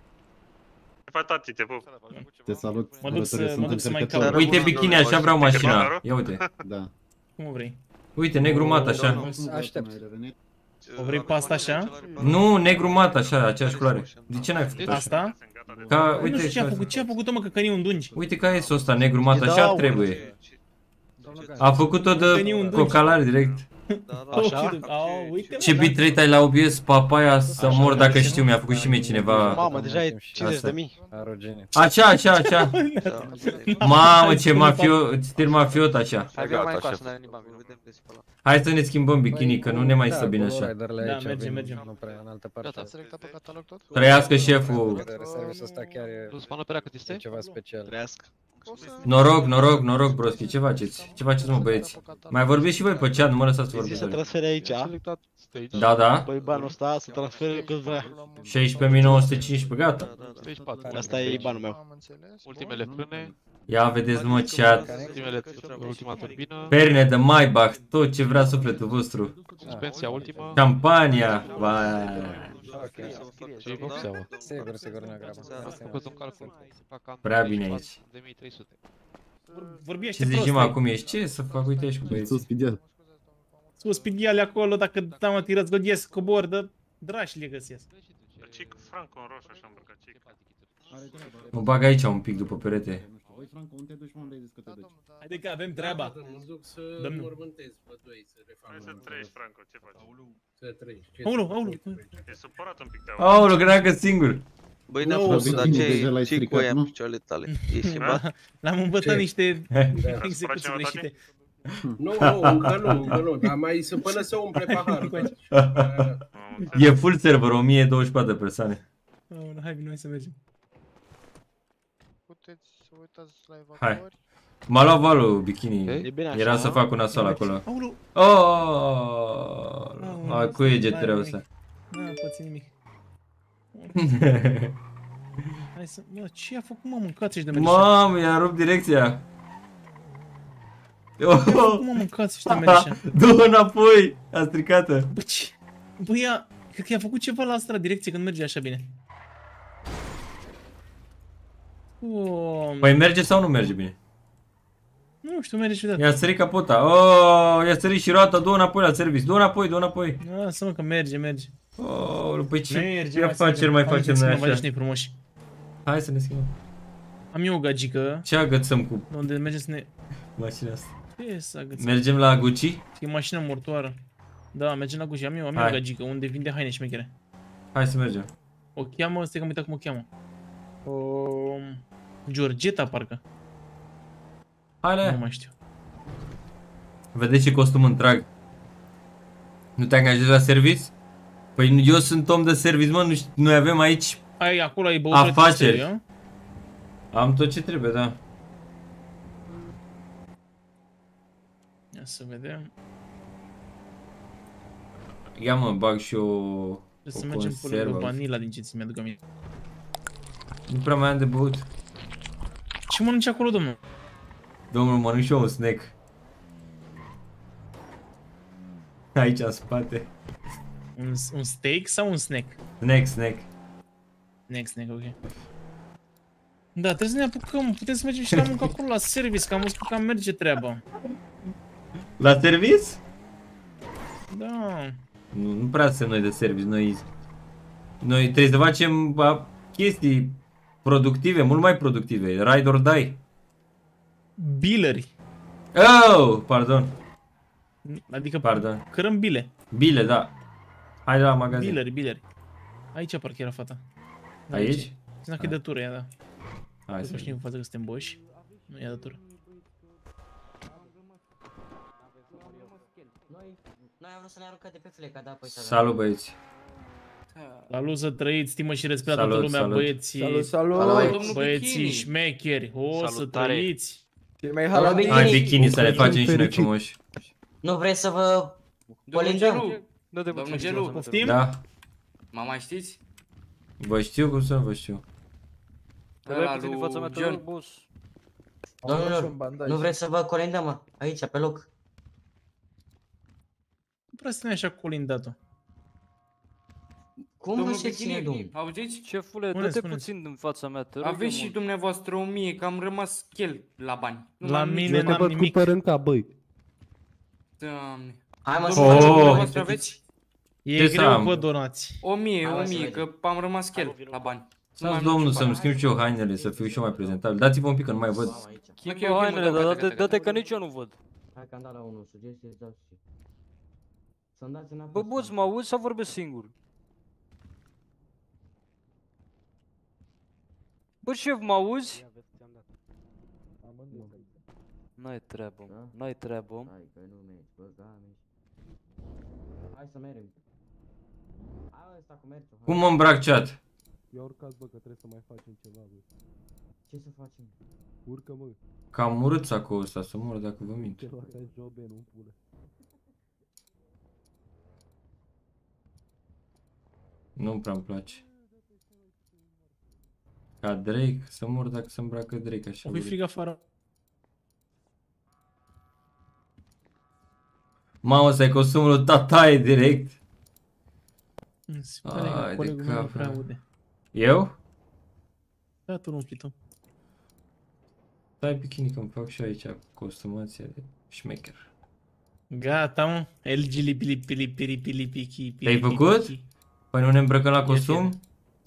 M: Ce faci, tati, te pup.
F: Te salut.
B: Mă duc să, mă duc să mai caut.
A: Uite bikini, așa vreau mașina. Ia uite.
F: Da.
B: Cum o vrei?
A: Uite, negru mat așa.
E: Aștept.
B: O vrei pe asta așa?
A: Nu, negru mat așa, aceeași culoare. De ce n-ai făcut așa?
B: Asta?
A: Ca,
B: Nu
A: uite,
B: știu ce a făcut, ce a făcut-o mă, că cănii un dungi.
A: uite ca e ăsta, negru mat, așa trebuie. A făcut-o de cocalare direct.
K: Așa?
A: Ce bitrate ai la O B S, papaya, să mor dacă știu, mi-a făcut și mie cineva.
K: Mamă, deja e cincizeci de mii.
A: Așa, așa, așa. Mamă, ce mafio, stil mafiot așa.
D: Hai, gata, șef.
A: Hai să ne schimbăm bikini, că nu ne mai stă bine așa.
B: Da, mergem, mergem.
E: Nu prea în altă parte.
H: Ați selectat pe catalog tot?
A: Trăiască șeful.
E: Serviciul ăsta chiar e ceva special.
K: Trăiască.
A: Noroc, noroc, noroc, broski, ce faceți? Ce faceți, mă, băieți? Mai vorbiți și voi pe chat, nu mă lăsați să
K: Îi zici
A: vorbiți.
K: să transfere aici.
A: Da, da.
K: Păi banul ăsta să transfere cât vrea.
A: șaisprezece mii nouă sute cincisprezece, gata.
K: Asta e banul meu.
L: Ultimele frâne,
A: Ia vedeți, mă, chat.
L: ultimele, ultima turbină,
A: Perne de Maybach, tot ce vrea sufletul vostru.
L: suspensia ultima
A: Campania, vai.
L: și vopseaua.
E: Sigur, sigur, nu e grabă.
L: Am făcut un calcul. Se fac cam
A: Prea bine aici.
L: de mii trei sute.
B: Vorbește
A: Ce
B: prost.
A: zici, mă, acum ești? Ce să fac? Uite aici cu băieții.
F: Sus spidiat.
B: Sus spidiale acolo, dacă da mă tirați gădiesc, cobor, dă drași le găsesc.
M: Cic Franco în roșu, așa îmbrăcat, cic.
A: Mă bag aici un pic după perete.
F: Voi, Franco, unde te duci, mă, unde ai zis că te duci?
B: Haide că avem treaba. Domnul.
M: Hai să trăiești, Franco, ce faci?
B: Aulu, aulu.
M: E supărat un pic de
A: Aoleu, credeam că singur.
J: Băi, Neafosu, dar
F: bikini
J: ce
F: deja l-ai
J: ce
F: stricat,
J: cu aia
F: nu?
J: în picioarele tale? E schimbat?
B: L-am învățat niște execuții
M: ceva,
B: greșite.
N: Nu, nu, încă nu, încă nu, dar mai să până să umple paharul.
A: E full server, o mie douăzeci și patru de persoane.
B: Aoleu, hai, vino, hai să mergem.
H: Puteți să uitați la
A: Hai.
H: evacuări.
A: M-a luat valul bikini.
K: E bine așa,
A: Era să
K: a?
A: fac un nasol acolo.
B: Aoleu.
A: Oh, a cui e G T R-ul ăsta?
B: N-am pățit nimic. Hai să... Mă, ce a făcut, mă, mâncați-și de merge așa?
A: Mamă, i-a rupt direcția.
B: Ce a făcut, mă, mâncați-și de merge așa?
A: Du-o înapoi, a stricat-o.
B: Bă, ce? Bă, ea... Cred că i-a făcut ceva la asta la direcție când merge așa bine. Oh,
A: Păi merge sau nu merge bine?
B: nu știu, merge ciudat.
A: I-a sărit capota. Oh, i-a sărit și roata, du-o înapoi la service. Du-o înapoi, du-o înapoi.
B: Lasă-mă că merge, merge.
A: Oh, păi ce
B: Merge,
A: afaceri mai facem noi așa?
B: Hai frumoși.
A: Hai să ne schimbăm.
B: Am eu o gagică.
A: Ce agățăm cu
B: Unde mergem să ne...
A: mașina asta?
B: Ce să agățăm?
A: Mergem la Gucci?
B: E mașina mortoară. Da, mergem la Gucci. Am eu, am eu o
A: Hai.
B: gagică unde vinde haine șmechere.
A: Hai să mergem.
B: O cheamă, stai că am uitat cum o cheamă. O... Georgeta, parcă.
A: Hai la
B: Nu
A: ea.
B: mai știu.
A: Vedeți ce costum îmi trag? Nu te angajezi la service? Păi eu sunt om de service, mă, nu știu, noi avem aici
B: Ai, acolo ai băutură
A: afaceri.
B: de
A: Am tot ce trebuie, da.
B: Ia să vedem.
A: Ia mă, bag și o, o
B: Trebuie să mergem pe lângă
A: conservă.
B: vanila din ce ți-mi aduc aminte.
A: Nu prea mai am de băut.
B: Ce mănânci acolo, domnul?
A: Domnul, mănânc și eu un snack. Aici în spate.
B: Un, un steak sau un snack?
A: Snack, snack.
B: Snack, snack, ok. Da, trebuie să ne apucăm, putem să mergem și la muncă acolo, la service, că am văzut că cam merge treaba.
A: La service?
B: Da.
A: Nu, nu prea suntem noi de service, noi... Noi trebuie să facem a, chestii productive, mult mai productive, ride or die.
B: Billeri.
A: Oh, pardon.
B: Adică
A: Pardon.
B: cărăm bile.
A: Bile, da. Hai de la magazin.
B: Billeri, billeri. Aici parcă era fata.
A: Aici?
B: Sunt dacă e dătură ea, da.
A: Hai să
B: Nu știm în față că suntem boși. Nu e dătură.
O: Noi am vrut să ne aruncăm de pe fleca, da, păi
A: Salut, băieți.
B: Salut să trăiți, stimă și respect
A: Salut,
B: toată lumea,
A: salut.
B: băieții.
A: Salut, salut.
B: Băieții șmecheri, o să trăiți.
A: Hai bikini să ne facem și noi frumoși.
O: Nu vrei să vă colindăm?
P: Domnul Gelu,
B: poftim?
A: Da.
P: Mă mai știți?
A: Vă știu cum să nu vă știu.
P: Ăla lui John.
O: Domnul, nu vrei să vă colindăm, mă? Aici, pe loc.
B: prea să ne așa colindat-o.
O: Cum
P: Domnul
O: nu se ține,
P: Bikini,
O: domnul?
P: auziți?
Q: Șefule,
B: Spuneți,
Q: dă-te
B: spuneți.
Q: puțin în fața mea, te rog eu
P: Aveți și
Q: mult.
P: dumneavoastră o mie, că am rămas chel la bani. Nu
B: La
P: mai am
B: mine
P: nici-
B: n-am nimic.
K: băi.
P: Doamne.
O: Hai mă,
P: Domnul,
O: să
A: Oh.
P: dumneavoastră aveți?
B: E
A: Ce să
B: greu
A: am?
B: pe donații.
P: O mie,
O: Hai,
P: o
O: mă, să
P: mie,
O: mergem.
P: că am rămas chel la bani. Nu mai
A: Stați
P: am
A: domnul
P: niciun
A: să-mi
P: bani.
A: schimb și eu hainele, să fiu și eu mai prezentabil. Dați-vă un pic că nu mai văd.
Q: Schimbă
P: Ok, ok, mă,
Q: hainele,
P: gata,
Q: dar
P: gata,
Q: dă-te-
P: gata.
Q: dă-te că nici eu nu văd.
O: Hai că am dat la unul, sugestie, îți dau și. Să-mi dați înapoi.
Q: Bă, boț, mă auzi sau vorbesc singur? Bă, șef, mă auzi? N-ai treabă, mă, n-ai treabă.
O: Hai că nu mergi, bă, gami. Hai să mergem. Hai ăsta cu mergem.
A: Cum mă îmbrac chat?
K: Ia urcați, bă, că trebuie să mai facem ceva, bă.
O: Ce să facem?
K: Urcă, mă.
A: Cam urât sacul ăsta, să mor dacă vă mint.
K: Ce faci jobe, nu pulă.
A: Nu prea îmi place. Ca Drake, să mor dacă se îmbracă Drake așa.
B: O fi
A: urât.
B: frig afară.
A: Mamă, să ai costumul lui Tataie direct.
B: Mi se pare
A: Ai
B: că
A: de
B: colegul meu nu
A: cap,
B: prea
A: mă.
B: aude.
A: Eu?
B: Da, tu nu tu.
A: Stai bikini că îmi fac și eu aici costumația de șmecher.
B: Gata, mă. El gili pili pili pili pili pichi.
A: Te-ai făcut? Păi nu ne îmbrăcăm la costum?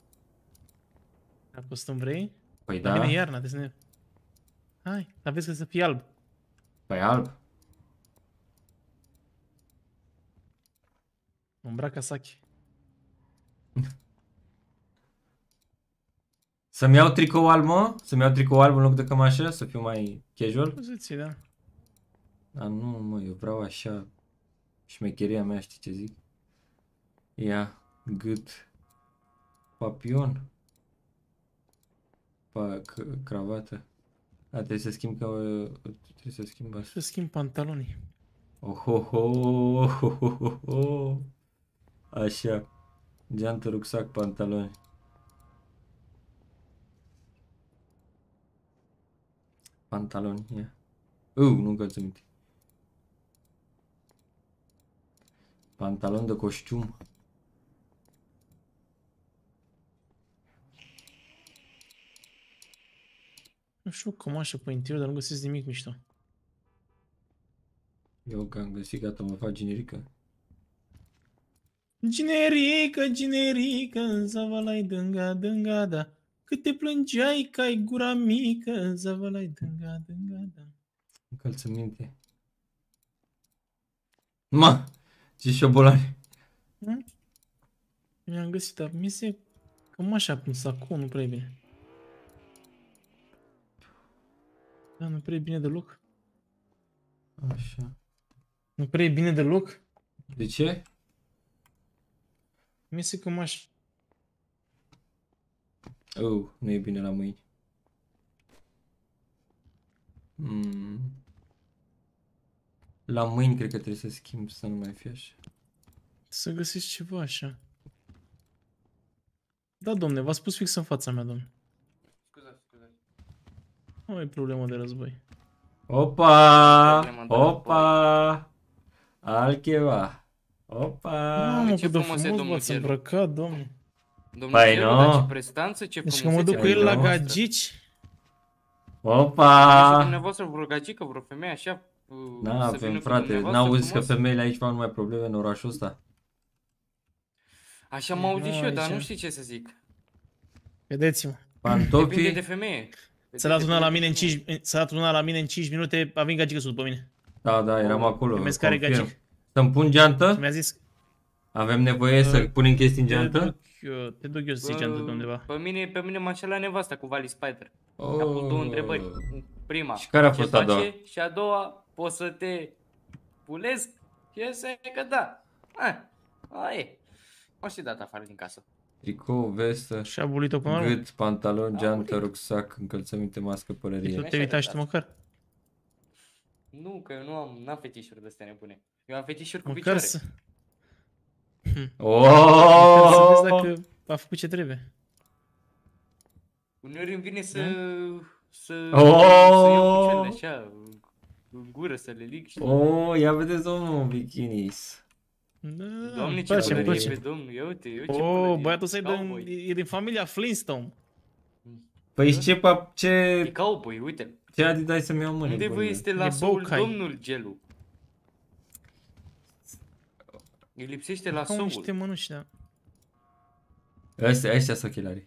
B: La costum vrei?
A: Păi
B: La
A: da.
B: mine e iarna, trebuie să ne... Hai, dar vezi că să fie alb.
A: Păi alb.
B: Mă îmbracă Saki.
A: Să-mi iau tricou alb, mă? Să-mi iau tricou alb în loc de cămașă? Să fiu mai casual?
B: Poziție, da.
A: Dar nu, mă, eu vreau așa șmecheria mea, știi ce zic? Ia, gât, papion, pa, c- cravată. A, trebuie să schimb că... trebuie să schimb asta.
B: Să schimb pantalonii.
A: Oh, oh, oh, oh, oh, oh, oh. Așa, geantă, rucsac, pantaloni. Pantaloni, ia. Uh, nu încălțăminte. Pantalon de coștium.
B: Nu știu cum așa pe interior, dar nu găsesc nimic mișto.
A: Eu că am găsit, gata, mă fac generică.
B: Generică, generică, zavalai dânga, dânga, da. Cât te plângeai că ai gura mică, zavalai dânga, dânga, da.
A: Încălțăminte. Ma! Ce șobolani.
B: Hm? Mi-am găsit, dar mi se... Cam așa, pun sacou, nu prea e bine. Da, nu prea e bine deloc.
A: Așa.
B: Nu prea e bine deloc.
A: De ce?
B: Mi se cam așa.
A: Oh, nu e bine la mâini. Mm. La mâini cred că trebuie să schimb, să nu mai fie așa.
B: Să găsiți ceva așa. Da, domne, v-a spus fix în fața mea, domne.
P: Scuzați, scuzați.
B: Nu e problemă de război.
A: Opa! Opa! Altceva. Opa!
B: Mamă,
P: ce
B: cât de
P: frumos e
B: frumos
P: domnul
B: v-ați
P: Gelu.
B: îmbrăcat, domne.
P: Domnul
A: Păi
P: Gelu,
A: nu.
P: dar ce prestanță, ce
B: Deci că mă duc cu
P: frumusețe.
B: el la
A: nu.
B: gagici.
P: Aveți și
A: Opa!
P: dumneavoastră vreo gagică, vreo femeie așa? uh,
A: Da,
P: să vină
A: avem
P: cu
A: frate,
P: dumneavoastră
A: n-auzi că
P: frumos?
A: femeile aici au numai probleme în orașul ăsta?
P: Așa m-am auzit
B: Nu,
P: și eu, dar
B: aici-
P: nu știu ce să zic.
B: Vedeți-mă.
P: Depinde
A: Pantofii?
P: de femeie.
B: S-a dat una la mine în cinci, s-a dat una la mine în cinci minute, a venit gagică sus după mine.
A: Da, da, eram acolo.
B: Primesc care
A: confirm.
B: gagic.
A: Să-mi pun geantă?
B: Mi-a zis,
A: Avem nevoie să punem chestii în
B: te
A: geantă?
B: duc eu, te duc eu să zici geantă de undeva.
P: Pe mine, pe mine m-a înșelat nevasta cu Vali Spider. A pus două întrebări. Prima,
A: Oh. Și care a
P: ce
A: fost a
P: face?
A: doua?
P: Și a doua, poți să te pulezi? Și iese că da. Ah, aia e. M-a și dat afară din casă.
A: Tricou, vestă,
B: Și a bulit-o cu normal.
A: gât, pantalon, geantă, rucsac, încălțăminte, mască,
B: Tu
A: pălărie.
B: te uita și tu măcar.
P: Nu, că eu nu am, n-am fetișuri de astea nebune. Eu am fetișuri cu
B: Măcar
P: picioare.
B: să...
A: Oh!
B: Măcar să vezi dacă a făcut ce trebuie.
P: Uneori îmi vine să... să...
A: Oh!
P: să iau picioarele așa, în gură, să le lig, știi?
A: Oh, ia vedeți domnul bikinis.
P: Doamne, ce
B: place, îmi
P: pălărie
B: place.
P: pe domnul, ia uite, eu ce
B: Oh,
P: pălărie.
B: băiatul ăsta e din,
P: Cowboy.
B: e din familia Flintstone.
A: Păi ce, pap,
P: E
A: ce,
P: cowboy, uite.
A: ce Adidas să-mi iau, mă?
P: Unde vă
A: nebunule?
P: este
B: E
P: lasoul
B: Bowkai.
P: domnul Gelu? Îi lipsește
B: Ca
P: lasoul.
B: niște mănuși, da.
A: Ăstea, ăștia sunt ochelarii.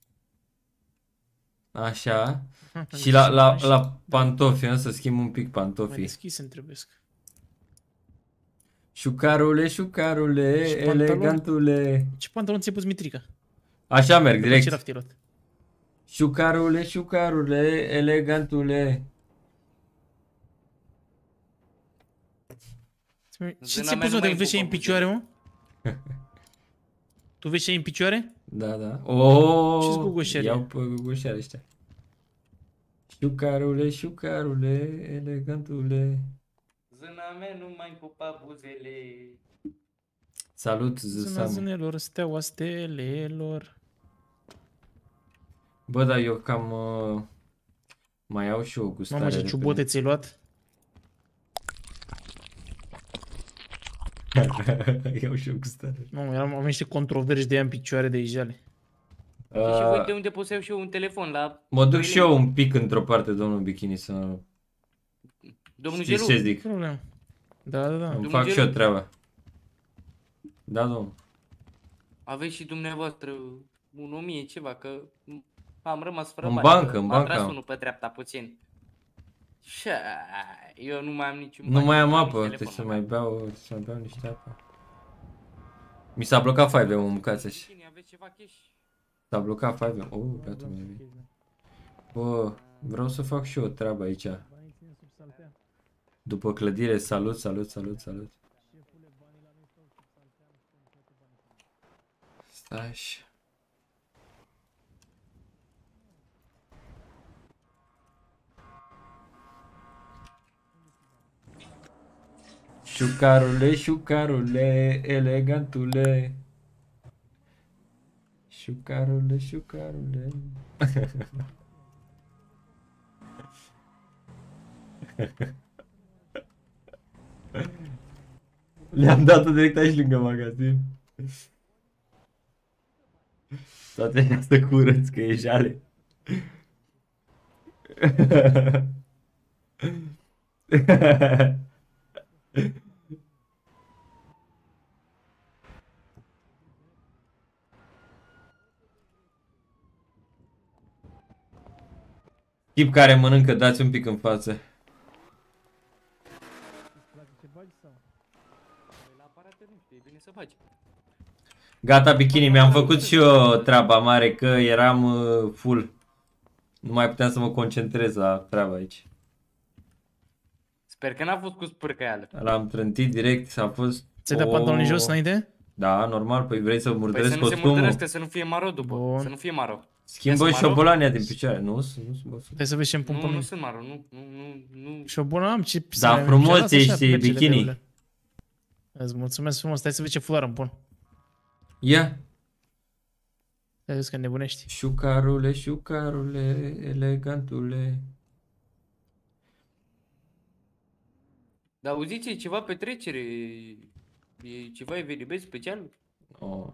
A: Așa. Și la, la, la pantofi, o să schimb un pic
B: Mai
A: pantofii.
B: deschis îmi trebuiesc.
A: Șucarule, șucarule,
B: Și pantaloni?
A: elegantule.
B: Ce pantalon ți-ai pus, Mitrica?
A: Așa merg,
B: Ce
A: direct.
B: rafti ai luat?
A: Șucarule, șucarule, elegantule.
B: Ce
P: Zâna
B: ți-ai
P: mea
B: pus,
P: nu
B: mă?
P: mai
B: Vezi ce ai în
P: pupă
B: picioare, mă? Tu vezi ce ai în picioare?
A: Da, da. Oh,
B: Ce-s gugușele?
A: iau pe gugușele ăștia. Șucarule, șucarule, elegantule.
P: Zâna mea nu mai pupa buzele.
A: Salut,
B: Zâna
A: Zăsamu.
B: zânelor, steaua stelelor.
A: Bă, dar eu cam uh, mai au și o gustare.
B: Mamă, ce
A: de
B: ciubote
A: pe-
B: ți-ai luat?
A: Iau și o gustare.
B: Mamă, eram, am niște controversi de ea în picioare de ijale.
P: Și voi
A: Uh,
P: de unde pot să iau și eu un telefon la...
A: mă duc
P: doi
A: și
P: lei?
A: eu un pic într-o parte, domnul Bikini, să
P: Domnul
A: știți
P: Gelu,
A: ce zic.
B: Problem. Da, da, da.
A: Îmi
P: Domnul
A: fac și
P: Gelu?
A: eu treaba. Da, domnul.
P: aveți și dumneavoastră un o mie ceva, că am rămas fără
A: În
P: bani.
A: bancă,
P: că
A: în
P: m-a
A: bancă
P: tras
A: am.
P: unul pe dreapta puțin. Și eu nu mai am niciun
A: Nu
P: bani,
A: mai am
P: nici
A: apă,
P: telefon
A: trebuie să
P: măcar.
A: mai beau, trebuie să mai beau niște apă. Mi s-a blocat five M, mâncați așa.
P: Cine, aveți ceva cash?
A: S-a blocat five M. Oh, gata, mai bine. Bă, vreau să fac și eu o treabă aici. După clădire, salut, salut, salut, salut. Stai așa. Șucarule, șucarule, elegantule. Șucarule, șucarule. Le-am dat-o direct aici lângă magazin. Toate astea să curăț, că e jale. Tip care mănâncă, dați un pic în față.
P: La aparate nu știu, e bine să faci.
A: Gata, Bikini, mi-am făcut și eu treaba mare, că eram uh, full. Nu mai puteam să mă concentrez la treaba aici.
P: Sper că n-a fost cu spârcăială.
A: L-am trântit direct, a fost...
B: Ți-ai dat pantalonii jos înainte?
A: Da, normal, păi vrei să
P: Păi
A: murdăresc
P: să nu se
A: costumul?
P: murdărească, să nu fie maro după,
B: Bun.
P: să nu fie maro.
A: Schimbă
P: Sunt maro?
A: șobolania din picioare. Nu, sunt, nu sunt, bă, sunt.
B: Hai să vezi ce-mi pun pe
P: Nu, nu
B: mine.
P: sunt maro, nu, nu, nu, nu.
B: Și o bună am, ce...
A: Da,
B: să-
A: frumos
B: lasă așa,
A: ești,
B: merge
A: Bikini.
B: lebeule. Îți mulțumesc frumos, stai să vezi ce fular îmi pun.
A: Ia.
B: Stai să vezi că nebunești.
A: Șucarule, șucarule, elegantule.
P: Dar auziți, e ceva petrecere, e ceva eveniment special?
A: Oh.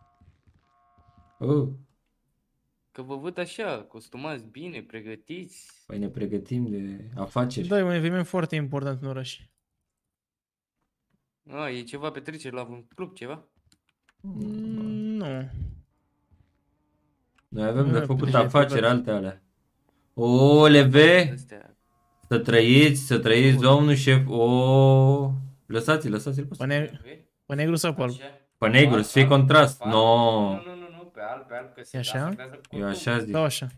A: Oh.
P: Că vă văd așa, costumați bine, pregătiți.
A: Păi ne pregătim de afaceri.
B: Da, e un eveniment foarte important în oraș.
P: A, e ceva petrecere la un club, ceva?
B: Mm, Nu.
A: Noi avem
B: Nu
A: de
B: e
A: făcut
B: petrecere
A: afaceri
B: privată.
A: alte alea. O, leve!
P: Astea.
A: Să trăiți, să trăiți, domnul șef. O, lăsați-l, lăsați-l pe
B: Pe,
A: ăsta.
B: ne- pe negru sau pe alb?
P: Așa.
A: Pe negru, să fie contrast.
P: Alb.
A: No.
P: Nu, nu, nu, nu, pe alb, pe alb, că se
B: E așa?
P: asortează cu
A: Eu
P: costumul.
A: așa zic.
B: Sau așa?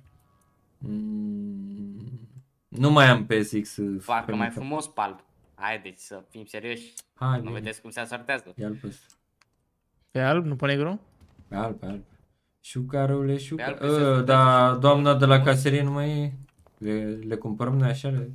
A: Mm, nu mai am P S X.
P: Facă mai frumos pe alb. Haideți să fim serioși.
A: Hai,
P: Nu
A: bine.
P: vedeți cum se asortează.
A: Ia-l pe ăsta.
B: Pe alb, nu pe negru?
A: Pe alb, pe alb. Șucarule, șuca...
P: alb se
A: Uh,
P: sortează
A: da,
P: și-
A: doamna de la caserie nu mai e. Le, le cumpărăm noi așa? Le...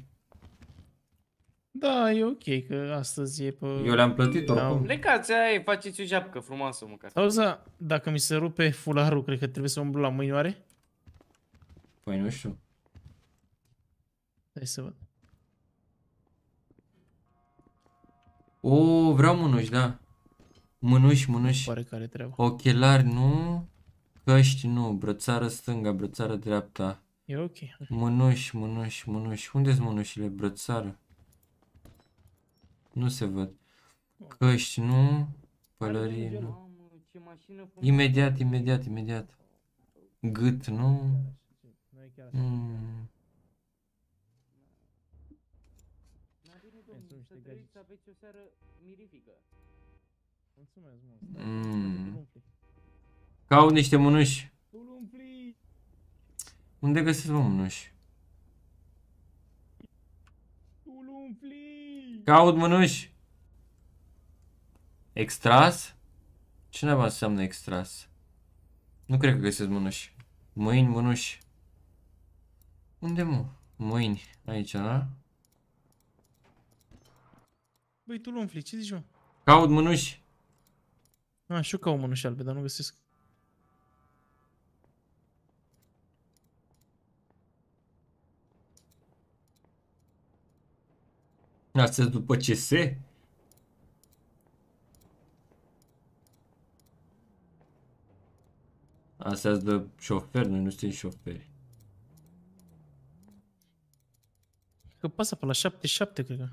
B: Da, e ok, că astăzi e pe...
A: Eu le-am plătit
B: Da.
A: oricum.
P: Plecați, aia, faceți o japcă frumoasă măcar.
B: Auzi, dacă mi se rupe fularul, cred că trebuie să umblu la mâini, oare?
A: Păi nu știu.
B: Hai să văd.
A: O, vreau mânuși, da. Mânuși, mânuși.
B: Pare care treabă.
A: Ochelari nu. Căști nu. Brățară stânga, brățară dreapta.
B: E ok.
A: Mânuși, mânuși, mânuși. Unde-s mânușile? Brățară. Nu se văd. Căști nu. Pălărie nu. Imediat, imediat, imediat. Gât nu. Mm. Mm. Caut niște mânuși. Unde găsesc mă mânuși? Caut mânuși. Extras? Ce naiba înseamnă extras? Nu cred că găsesc mânuși. Mâini, mânuși. Unde mă? Mâini. Aici, da?
B: Băi, tu l-umfli, ce zici, mă?
A: Caut mânuși.
B: A, și eu caut mânuși albe, dar nu găsesc.
A: Astea după C S? Astea de șofer, noi nu suntem șoferi.
B: Că pasă pe la șaptezeci și șapte, cred că.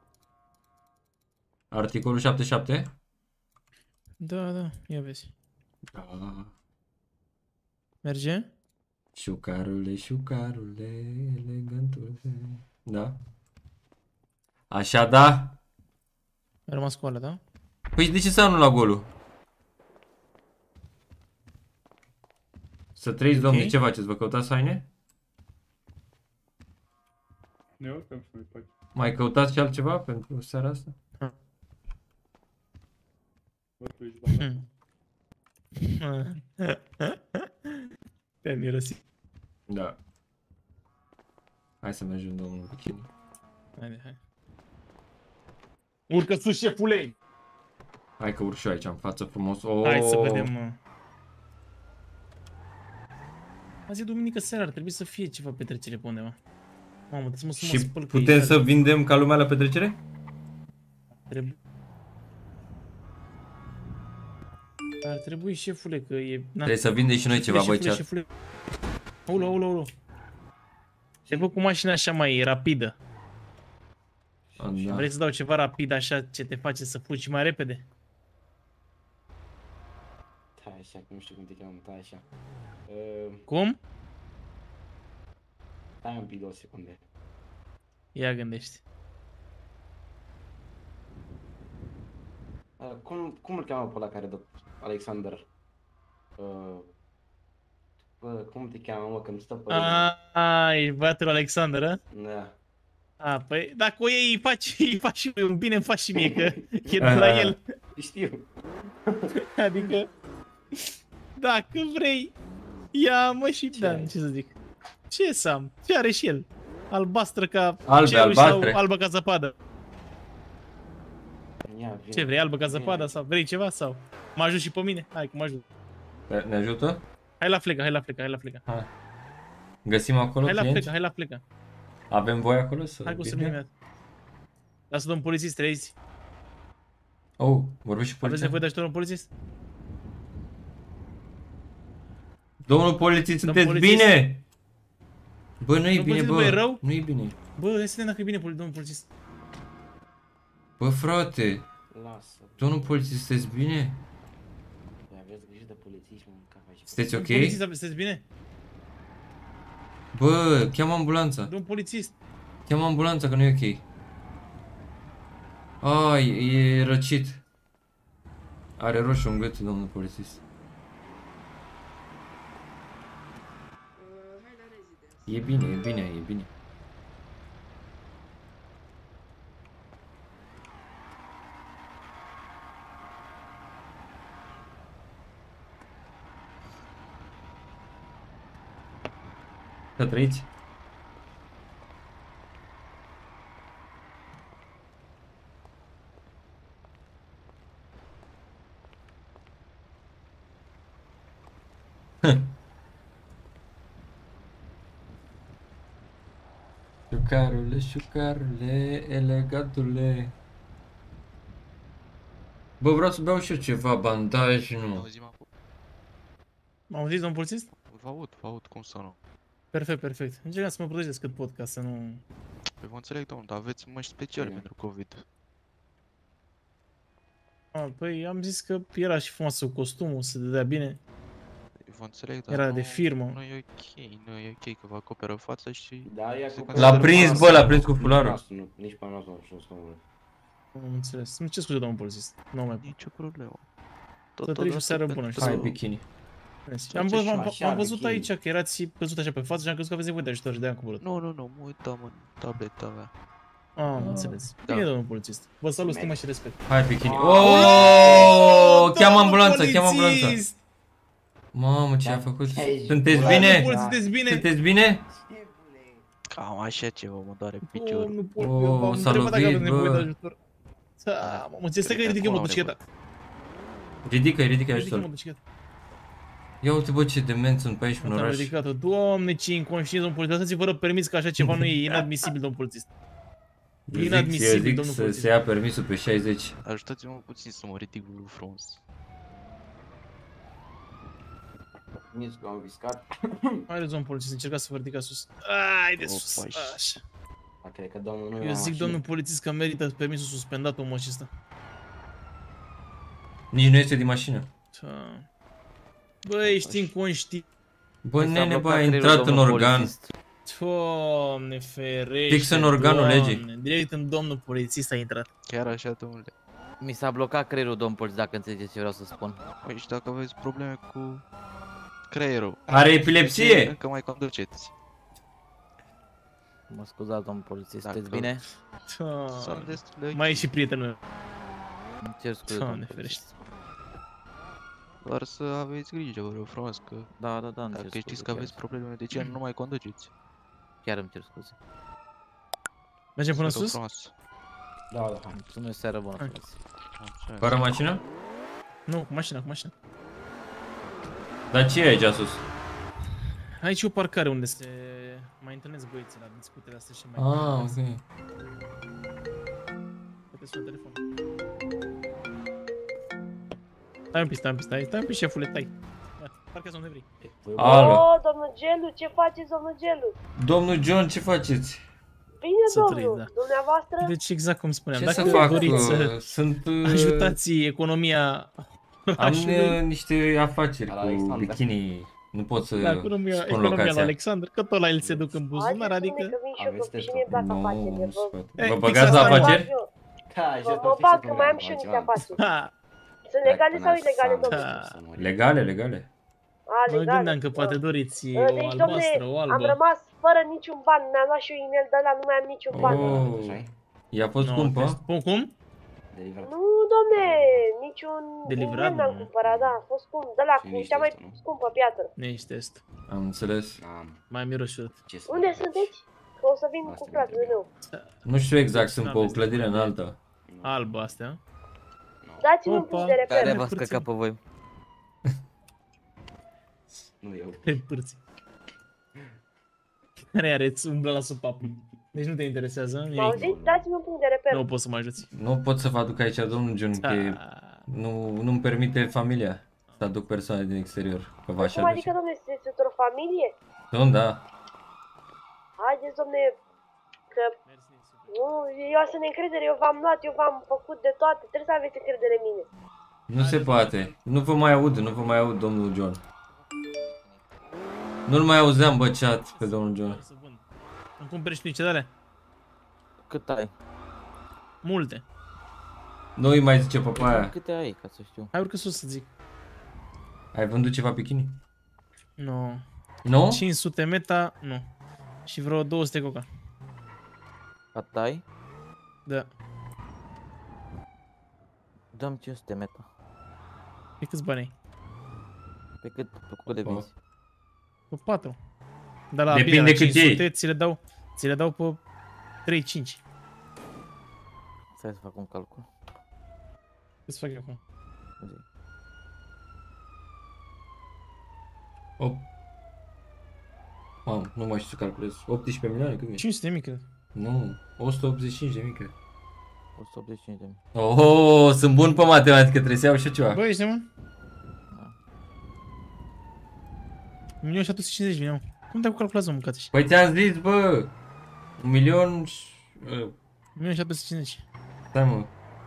A: Articolul șaptezeci și șapte?
B: Da, da, ia vezi.
A: Da.
B: Merge?
A: Șucarule, șucarule, elegantule. Da. Așa, da.
B: A rămas cu alea, da?
A: Păi de ce s-a anulat golul? Să trăiți, okay. Domnule, ce faceți? Vă căutați haine?
N: Ne urcăm și mai faci.
A: Mai căutați și altceva pentru seara asta?
N: Bă, tu ești banat.
B: Te-am mirosit.
A: Da. Hai să mergem, domnul Bikini.
B: Haide, hai. Urcă sus, șefule!
A: Hai că urc și eu aici în față frumos. Oh.
B: Hai să vedem, mă. Azi e duminică seara, ar trebui să fie ceva petrecere pe undeva. Mamă, trebuie să mă, să mă
A: Și
B: spăl, că
A: putem
B: e
A: să vindem ca lumea la petrecere?
B: Trebuie. Ar trebui, șefule, că e... Na.
A: Trebuie să vindem și noi ceva, băi, chat.
B: Ulu, ulu, ulu. Te văd cu mașina așa mai rapidă.
A: Da.
B: Vrei să dau ceva rapid așa ce te face să fugi mai repede?
O: Tai așa, că nu știu cum te cheamă, tai așa. Uh,
B: Cum?
O: Stai un pic, două secunde.
B: Ia gândește.
O: Uh, cum, cum îl cheamă pe ăla care dă Alexander? Uh, bă, cum te cheamă, mă, că îmi stă pe...
B: Aaa, ești băiatul Alexander, a?
O: Da.
B: A, păi, dacă o iei, îi faci, îi faci și lui un bine, îmi faci și mie, că e de la el.
O: Știu.
B: Adică, dacă vrei, ia mă și da, ce să zic. Ce să am? Ce are și el? Albastră ca
A: albe,
B: cerul
A: albastre.
B: Sau albă ca zăpadă?
O: Ia, vine.
B: Ce vrei, albă ca zăpadă sau vrei ceva sau? Mă ajut și pe mine? Hai că mă ajut.
A: Ne ajută?
B: Hai la fleca, hai la fleca, hai la fleca.
A: Hai. Găsim acolo
B: Hai la
A: clienți?
B: fleca, hai la fleca.
A: Avem voie acolo să
B: Hai cu să
A: vindem?
B: imediat. Lasă domnul polițist, trăiți.
A: Oh, vorbești și
B: Aveți
A: poliția?
B: nevoie de ajutorul polițist?
A: Domnul polițist,
B: Domnul
A: sunteți
B: polițist?
A: bine? Bă, nu e
B: Domnul
A: bine,
B: polițist,
A: bă.
B: bă, e rău?
A: Nu e bine.
B: Bă, hai să vedem dacă e bine, poli- domnul polițist.
A: Bă, frate.
O: Lasă.
A: Domnul polițist, sunteți bine?
O: Păi aveți grijă de polițiști, mă, ca faci.
A: Sunteți ok?
B: Domnul polițist, ave- sunteți bine?
A: Bă, cheamă ambulanța.
B: Domnul polițist.
A: Cheamă ambulanța că nu e ok. Ai, e răcit. Are roșu în gât, domnul polițist. E bine, e bine, e bine. Să trăiți? Șucarule, șucarule, elegantule. Bă, vreau să beau și eu ceva, bandaj, nu.
B: M-am auzit, domnul polițist?
L: Vă aud, vă aud, cum să nu.
B: Perfect, perfect. Încercam să mă protejez cât pot ca să nu...
L: Păi vă înțeleg, domnul, dar aveți măști speciale pentru COVID.
B: Ah, păi am zis că era și frumos cu costumul, se dădea bine.
L: Vă înțeleg, dar
B: Era
L: nu,
B: de firmă.
L: Nu e ok, nu e ok că vă acoperă fața și...
O: Da, e
L: se
A: L-a prins, bă, l-a prins cu fularul.
O: Nu, nici pe nas nu știu să mă
B: Am înțeles. Nu, ce scuze, domnul polițist? Nu mai pot.
L: Nicio problemă.
B: Să treci o seară bună.
A: Hai, bikini.
B: Am, văzut, am, am văzut aici că erați căzut așa pe față și am crezut că aveți nevoie de ajutor și de-aia am coborât.
L: Nu, nu, nu, mă uitam în tableta mea.
B: Ah, am înțeles.
L: Da.
B: Bine, domnul polițist. Vă salut, stima și respect.
A: Hai, bikini. Oh, cheamă ambulanța, cheamă ambulanța. Mamă, ce a făcut? Sunteți bine?
B: Sunteți bine?
A: Sunteți bine?
L: Cam așa ceva, mă doare piciorul.
B: Nu pot,
A: Oh,
B: eu m-am
A: s-a
B: întrebat dacă
A: lovit,
B: aveți nevoie
A: bă.
B: de ajutor. Da, mă, ți stai că ridică motocicleta.
A: Ridică-i, ridică-i,
B: Ridică
A: ajută-l.
B: motocicleta.
A: Ia uite, bă, ce demenți sunt pe aici în
B: Am
A: oraș.
B: ridicat-o. Doamne, ce inconștient, domnul polițist. Lăsați-vă fără permis că așa ceva nu e inadmisibil, domnul polițist.
A: Eu zic, eu
B: Inadmisibil,
A: zic
B: domnul
A: să
B: polițist.
A: se ia permisul pe șaizeci.
L: Ajutați-mă puțin să mă ridic frumos.
O: Nici că am viscat.
B: Haideți, domnul polițist, încercați să vă ridicați sus. Hai de sus. Așa.
O: Cred că domnul nu
B: Eu zic, domnul polițist, că merită permisul suspendat omul acesta.
A: Nici nu este din mașină.
B: Da. Bă, ești inconștient.
A: Bă, nene, bă, a intrat în organ.
B: Doamne ferește.
A: Fix în organul
B: Doamne,
A: legii.
B: Direct în domnul polițist a intrat.
L: Chiar așa, domnule.
Q: Mi s-a blocat creierul, domn polițist, dacă înțelegeți ce vreau să spun.
L: Păi și dacă aveți probleme cu creierul.
A: Are epilepsie?
L: Încă mai conduceți.
Q: Mă scuzați, domn polițist,
L: Dacă-
Q: sunteți bine?
L: Sunt destul de ok.
B: Mai e și prietenul meu.
Q: Îmi cer scuze,
B: Doamne
Q: domn
B: ferește.
L: Doar să aveți grijă, vă rog frumos, că
Q: Da, da, da, îmi cer
L: dacă
Q: scuze,
L: știți că
Q: chiar.
L: aveți probleme de gen, nu mai conduceți.
Q: Chiar îmi cer scuze.
B: Mergem până
L: Vă rog
B: sus?
L: frumos.
O: Da, da.
Q: Mulțumesc, seară bună.
B: Hai.
Q: frate.
A: Fără mașină?
B: Nu, cu mașina, cu mașina.
A: Dar ce e aici sus?
B: Aici e o parcare unde se mai întâlnesc băieții la discutele astea și mai...
A: Ah, ok.
B: Poate sună telefon. Stai un pic, stai un pic, stai, stai un pic, șefule, stai. Ia, parcă unde vrei.
A: Alo.
R: Oh, domnul Gelu, ce faceți, domnul Gelu?
A: Domnul John, ce faceți?
R: Bine,
B: Să
R: domnul,
B: trăiți, da.
R: dumneavoastră?
B: Deci exact cum spuneam,
A: Ce
B: dacă
A: să fac?
B: doriți să
A: uh, Sunt... uh,
B: ajutați economia
A: Am
B: orașului,
A: uh, niște afaceri cu
O: Alexandra.
A: bikini. Nu pot să
B: la economia,
A: spun
B: economia lui
A: locația.
B: Alexandru, că tot la el se duc în buzunar,
R: Haideți,
B: adică...
R: domnule, că vin și eu,
O: Aveți
R: că și
O: testul.
R: mie îmi plac
A: Nu,
R: afacerile.
A: nu
R: Vă
A: se poate.
B: Ei,
A: Vă
B: fix
A: băgați la
B: asta e.
A: afaceri?
O: Da,
R: Mă, mă bag, că mai am și eu niște afaceri.
B: Ha,
R: Sunt legale sau ilegale, domnule?
B: ha.
A: Legale, legale.
R: A,
B: Mă
R: legale.
B: gândeam că poate doriți
R: Uh,
B: o
R: Deci, domnule,
B: albastră, o
R: am
B: albă.
R: rămas fără niciun ban. Mi-am luat și eu inel de ăla, nu mai am niciun ban.
A: Oh, i-a fost
B: Nu,
A: scumpă?
B: test- Cum, cum?
R: Nu, domne, niciun
B: Deliverat,
R: inel n-am
B: nu.
R: cumpărat, da, a fost scump. De la
O: Și
R: cu
O: nici
R: cea mai
O: test, nu?
R: scumpă piatră.
B: Nici test.
A: Am înțeles.
O: Am.
B: Mai miros și urât.
O: Ce să
R: Unde
O: fac?
R: sunteți? Că o să vin
O: Asta
R: cu
O: mi
R: fratele
O: trebuie.
R: meu.
A: Nu știu exact, sunt pe o clădire înaltă.
B: Albă astea.
R: Dați-mi un
B: Opa.
R: punct de reper.
Q: Care v-a
B: Pârțim.
Q: scăcat pe voi?
O: Nu eu.
B: Pe pârți. Care are îți umblă la supapu. Deci nu te interesează
R: Mă
B: nimic.
R: auziți? Dați-mi un punct de reper.
B: Nu poți să mă ajuți.
A: Nu pot să vă aduc aici, domnul John, că e- nu, nu-mi permite familia să aduc persoane din exterior, că v-aș
R: Cum
A: aduce.
R: adică, domne, sunteți într-o familie?
A: Sunt, da.
R: Haideți, domne, că... Nu, eu să ne încredere, eu v-am luat, eu v-am făcut de toate, trebuie să aveți încredere în mine.
A: Nu se poate. Nu vă mai aud, nu vă mai aud, domnul John. Nu-l mai auzeam, bă, chat pe domnul John.
B: Îmi cumperi și tu niște de alea?
Q: Cât ai?
B: Multe.
A: Nu îi mai zice papaia.
Q: Câte ai, ca să știu?
B: Hai urcă sus să zic.
A: Ai vândut ceva bikini?
B: Nu.
A: Nu?
B: cinci sute meta, nu. Și vreo două sute coca.
Q: Cât ai?
B: Da.
Q: Dăm cinci sute meta.
B: Pe câți bani ai?
Q: Pe cât? Pe cât de vinzi?
B: Pe patru. Dar la
A: Depinde
B: bine, la
A: cât
B: cinci sute
A: iei.
B: ți le dau, ți le dau pe trei cinci.
Q: Stai să fac un calcul.
B: Ce să fac eu acum?
Q: Zi.
A: Op. Mamă, nu mai știu să calculez. optsprezece milioane, cât e?
B: cinci sute de mii, cred.
A: Nu, o sută optzeci și cinci de mii, cred.
Q: o sută optzeci și cinci de mii.
A: Oh, sunt bun pe matematică, trebuie să iau și eu ceva.
B: Bă, ești mă? un milion șapte sute cincizeci de mii, mă. Cum te-ai calculat, mă, mâncați?
A: Păi ți-am zis, bă, un milion și...
B: un milion șapte sute cincizeci.
A: Stai, mă.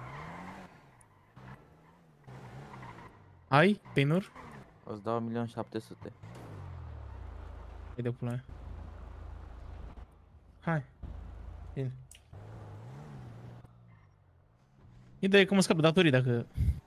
B: Ai, Painur?
Q: O-ți dau un milion șapte sute.
B: Hai de pula mea. Hai. Bine. Ideea e că mă scap de datorii dacă...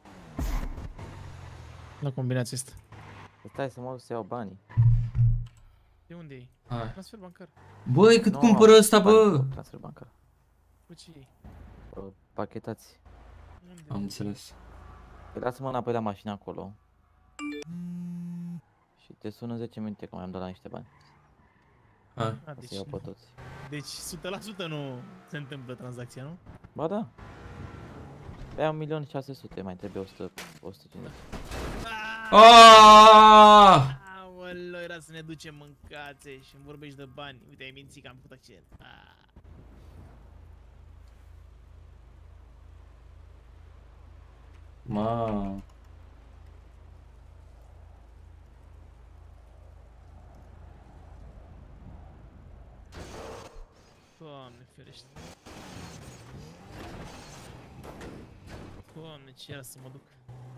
B: La combinația asta.
Q: Stai să mă duc să iau banii.
B: De unde e?
A: Hai.
B: Transfer bancar.
A: Băi, cât
Q: Nu,
A: cumpără ăsta, bă?
Q: bani, transfer bancar.
B: Cu ce e?
Q: Bă, pachetați.
A: Am înțeles.
Q: Păi dați-mă înapoi la mașină acolo. Și te sună zece minute că mai am dat la niște bani.
A: Hai.
B: A,
Q: O
B: deci,
Q: să iau pe toți.
B: deci o sută la sută nu se întâmplă tranzacția, nu?
Q: Ba da. Pe un milion șase sute, mai trebuie o sută, o sută cincizeci.
A: Aaaa!
B: Aoleu, era să ne ducem mâncațe și îmi vorbești de bani. Uite, ai mințit că am făcut accident. Ah.
A: Ma.
B: Doamne ferește. Doamne, ce era să mă duc?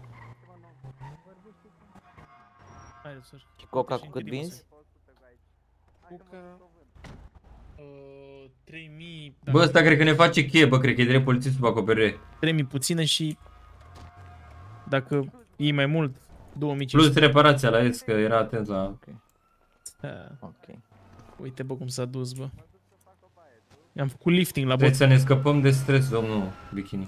B: Hai, răsori.
Q: Și coca cu cât vinzi?
B: Coca... Uh, trei mii...
A: Bă, ăsta cred că ne face cheie, bă, cred că e drept polițistul pe acoperire.
B: trei mii puțină și... Dacă iei mai mult, două mii cinci sute.
A: Plus reparația la S, că era atent la... Ok.
B: Da.
Q: Ok.
B: Uite, bă, cum s-a dus, bă. I-am făcut lifting la bot.
A: Trebuie să ne scăpăm de stres, domnul Bikini.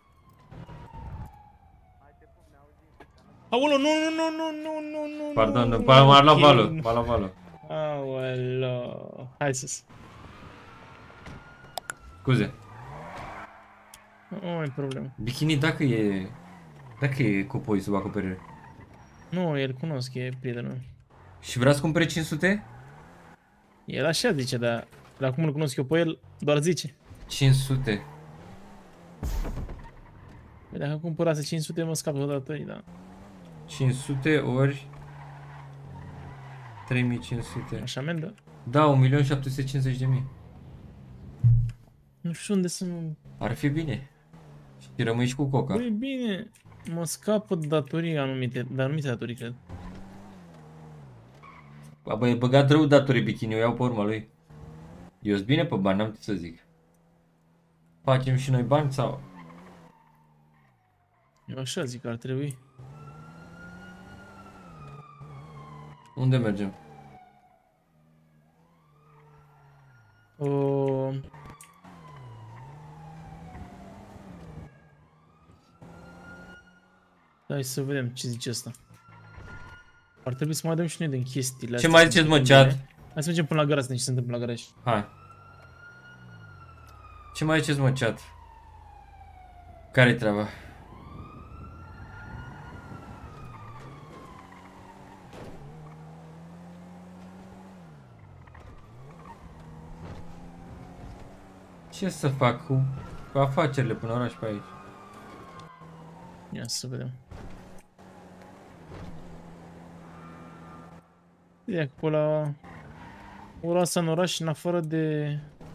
B: Aolo, nu, nu, nu, nu, nu, nu, nu.
A: Pardon,
B: nu,
A: m-a luat
B: ok.
A: valul, m-a luat valul.
B: Aolo. Hai sus.
A: Scuze.
B: Nu mai e problemă.
A: Bikini, dacă e... Dacă e cupoi sub acoperire.
B: Nu, el cunosc, e prietenul meu.
A: Și vrea să cumpere cinci sute?
B: El așa zice, dar la cum îl cunosc eu pe el, doar zice.
A: cinci sute.
B: Păi dacă cumpărase cinci sute, mă scap odată, da.
A: cinci sute ori... trei mii cinci sute.
B: Așa amendă?
A: Da, un milion șapte sute cincizeci de mii.
B: Nu știu unde să...
A: Ar fi bine. Și rămâi și cu coca.
B: Băi, bine, mă scapă de datorii anumite, de anumite datorii, cred.
A: Bă, e băgat rău datorii Bikini, o iau pe urma lui. Eu sunt bine pe bani, n-am ce să zic. Facem și noi bani sau...
B: Eu așa zic că ar trebui.
A: Unde mergem?
B: O... Hai să vedem ce zice asta. Ar trebui să mai dăm și noi din chestiile
A: Ce
B: astea.
A: mai ziceți, mă, chat?
B: Hai să mergem până la garaj, să vedem ce se întâmplă la garaj.
A: Hai. Ce mai ziceți, mă, chat? Care-i treaba? Ce să fac cu, cu afacerile până oraș pe aici?
B: Ia să vedem. Ia că pe la ora asta în oraș, în afară de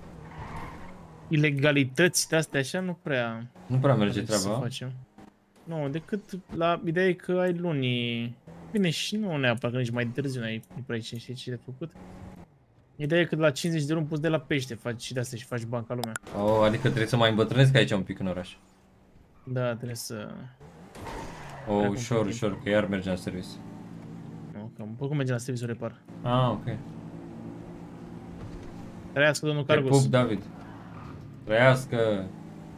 B: ilegalități de astea așa, nu prea...
A: Nu prea merge
B: avem ce să
A: treaba.
B: facem. Nu, decât la ideea e că ai lunii... Bine, și nu neapărat că nici mai târziu n-ai prea ce știi ce de făcut. Ideea e că de la cincizeci de luni poți de la pește faci și de astea și faci bani ca lumea.
A: Oh, adică trebuie să mai îmbătrânesc aici un pic în oraș.
B: Da, trebuie să...
A: Oh, ușor, ușor, că iar merge la serviciu.
B: Nu, că oricum merge la serviciu repar.
A: Ah, ok.
B: Trăiască domnul
A: Te
B: Cargos.
A: pup, David. Trăiască.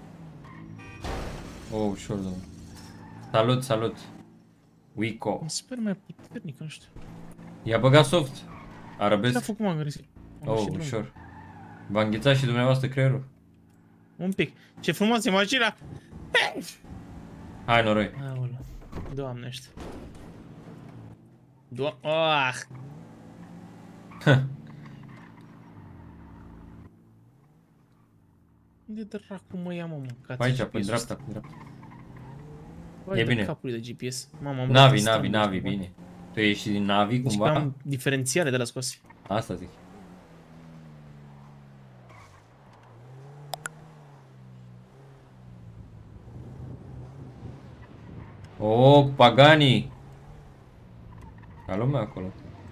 A: Oh, ușor, domnul. Salut, salut. Wico.
B: Mi se pare mai puternic, nu știu.
A: I-a băgat soft.
B: Ce
A: Arabesc.
B: a făcut, mă, agresiv?
A: Oh, ușor. V-a înghețat și dumneavoastră creierul?
B: Un pic. Ce frumos e mașina!
A: Hai, noroi.
B: Aoleu. Doamne ăștia. Do ah. Unde dracu mă ia, mă, mâncați
A: Aici,
B: G P S-ul
A: pe dreapta,
B: ăsta?
A: pe dreapta.
B: Vai
A: E
B: de
A: bine.
B: capului de G P S. Mamă, am
A: Navi,
B: rămas
A: Navi,
B: în
A: Navi,
B: stânga,
A: bine. Tu ești din Navi
B: Deci
A: cumva?
B: că am diferențiale de la scoase.
A: Asta zic. Oh, Pagani! Ca lumea acolo.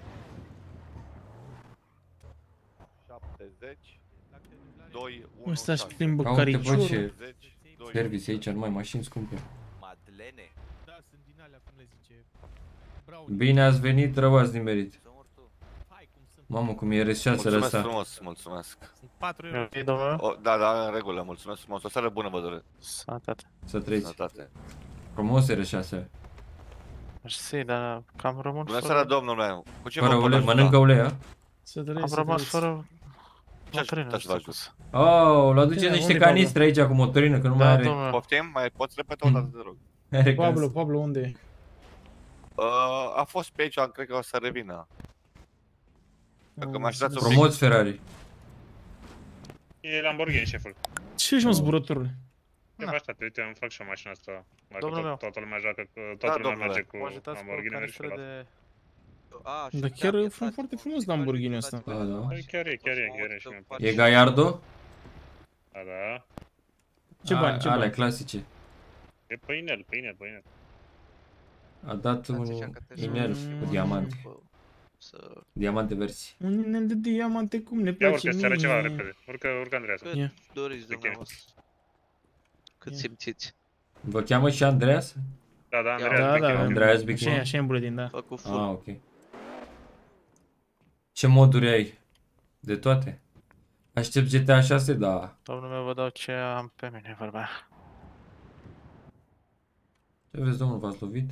D: șaptezeci, doi, unu,
B: Ăsta își
D: șase.
B: plimbă
A: Ca uite, bă,
B: cariciorul.
A: ce service aici, numai mașini scumpe.
D: Madlene.
B: Da, sunt din alea, cum le zice.
A: Bine ați venit, rău ați nimerit. Mamă, cum e R șase
D: Mulțumesc
A: ăsta.
D: frumos, mulțumesc.
B: patru euro.
D: O, da, da, în regulă, mulțumesc frumos. O seară bună vă doresc.
K: Sănătate.
A: Să treci.
D: Sănătate.
A: Frumos R șase.
K: Mersi, dar cam rămân
D: Bună
K: fără...
D: seara, domnul meu. Cu ce
A: Fără
D: vă pot
A: ulei,
D: ajuta?
A: mănâncă ulei, a?
B: Să trăiesc,
K: Am
B: să
K: rămas
B: trăiesc.
K: fără...
D: Ce aș putea să vă ajut?
A: Oh, l-a duce
B: Bine,
A: niște
B: unde-i
A: canistre aici cu motorină, că nu mai
K: Da,
A: are.
K: domnule.
D: Poftim? Mai poți repeta o dată, te rog?
A: Are
B: Pablo,
A: cans.
B: Pablo, unde e?
D: Uh, a fost pe aici, cred că o să revină. Dacă m-aș dați un pic.
A: Promoți Ferrari.
M: E Lamborghini, șeful.
B: Ce ești, mă, zburătorule?
M: Eu vă aștept, uite, îmi fac și o mașină asta. Dacă
K: Domnul
M: tot,
K: meu.
M: toată lumea joacă, că
D: Da,
M: toată lumea
D: domnule.
M: merge cu
K: Mă ajutați cu o
M: Lamborghini, mergi și
K: canistră
M: la...
K: de...
O: A,
B: Dar chiar e foarte frumos Lamborghini ăsta.
A: Da, da.
M: Păi chiar e, chiar e, chiar e și mi-e place.
A: E Gallardo?
M: Da, da.
B: Ce bani, ce
A: Alea
B: bani?
A: clasice.
M: E păinel, păinel, păinel.
A: A dat un inel cu diamante.
K: Să...
A: Diamante versi.
B: Un inel de diamante, cum ne
M: Ia
B: place
M: urcă, seara ceva
B: mie.
M: repede. Urcă, urcă Andreea.
K: Cât
B: Ia.
K: doriți dumneavoastră. Cât
B: Ia.
K: simțiți.
A: Vă cheamă și Andreas?
M: Da, da,
B: Da,
M: Andreea.
B: da, da.
A: Andreas
B: Așa e,
A: Bigman?
B: așa e în buletin, da.
K: Fac cu
A: Ah,
K: full.
A: ok. Ce moduri ai? De toate? Aștept G T A șase? Da.
K: Domnul meu, vă dau ce am pe mine, vorba.
A: Ce vezi, domnul, v-ați lovit?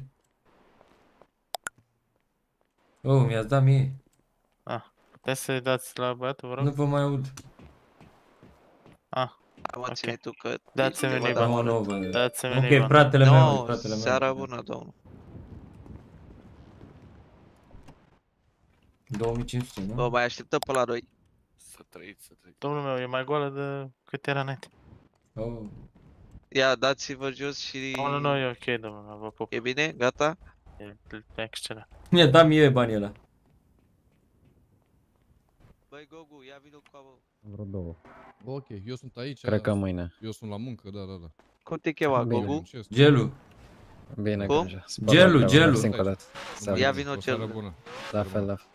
A: Oh, mi-ați dat mie.
K: Ah, puteți să-i dați la băiatul, vă rog?
A: Nu vă mai aud.
K: Ah,
O: Mă
K: ok.
O: ține tu că...
K: Dați-mi
O: Vă
K: mine,
O: dau
A: Mă,
K: bă.
A: nu vă...
K: Dați-mi
A: Ok,
K: mine,
A: fratele meu,
O: No,
A: fratele meu.
O: seara bună, domnul.
A: două mii cinci sute, nu?
O: Vă mai așteptăm pe la noi.
D: Să trăiți, să trăiți.
K: Domnul meu, e mai goală de cât era înainte.
A: Oh.
O: Ia, dați-vă jos și...
K: Nu, nu, nu, e ok, domnul meu, vă pup.
O: E bine? Gata?
K: E e excelent.
A: Mi-a dat mie banii ăla.
O: Băi, Gogu, ia vină cu avă.
I: Vreo două. Ok, eu sunt aici.
E: Cred că mâine.
I: Eu sunt la muncă, da, da, da.
O: Cum te chema,
E: Bine.
O: Gogu?
I: Muncesc.
A: Gelu.
E: Bine,
O: Cum?
E: grijă. Spor
A: Gelu,
E: la
A: gelu.
E: Mersi încă o dată. Seara.
O: Ia vină
I: O seară
O: cel.
I: bună.
E: La fel, la fel.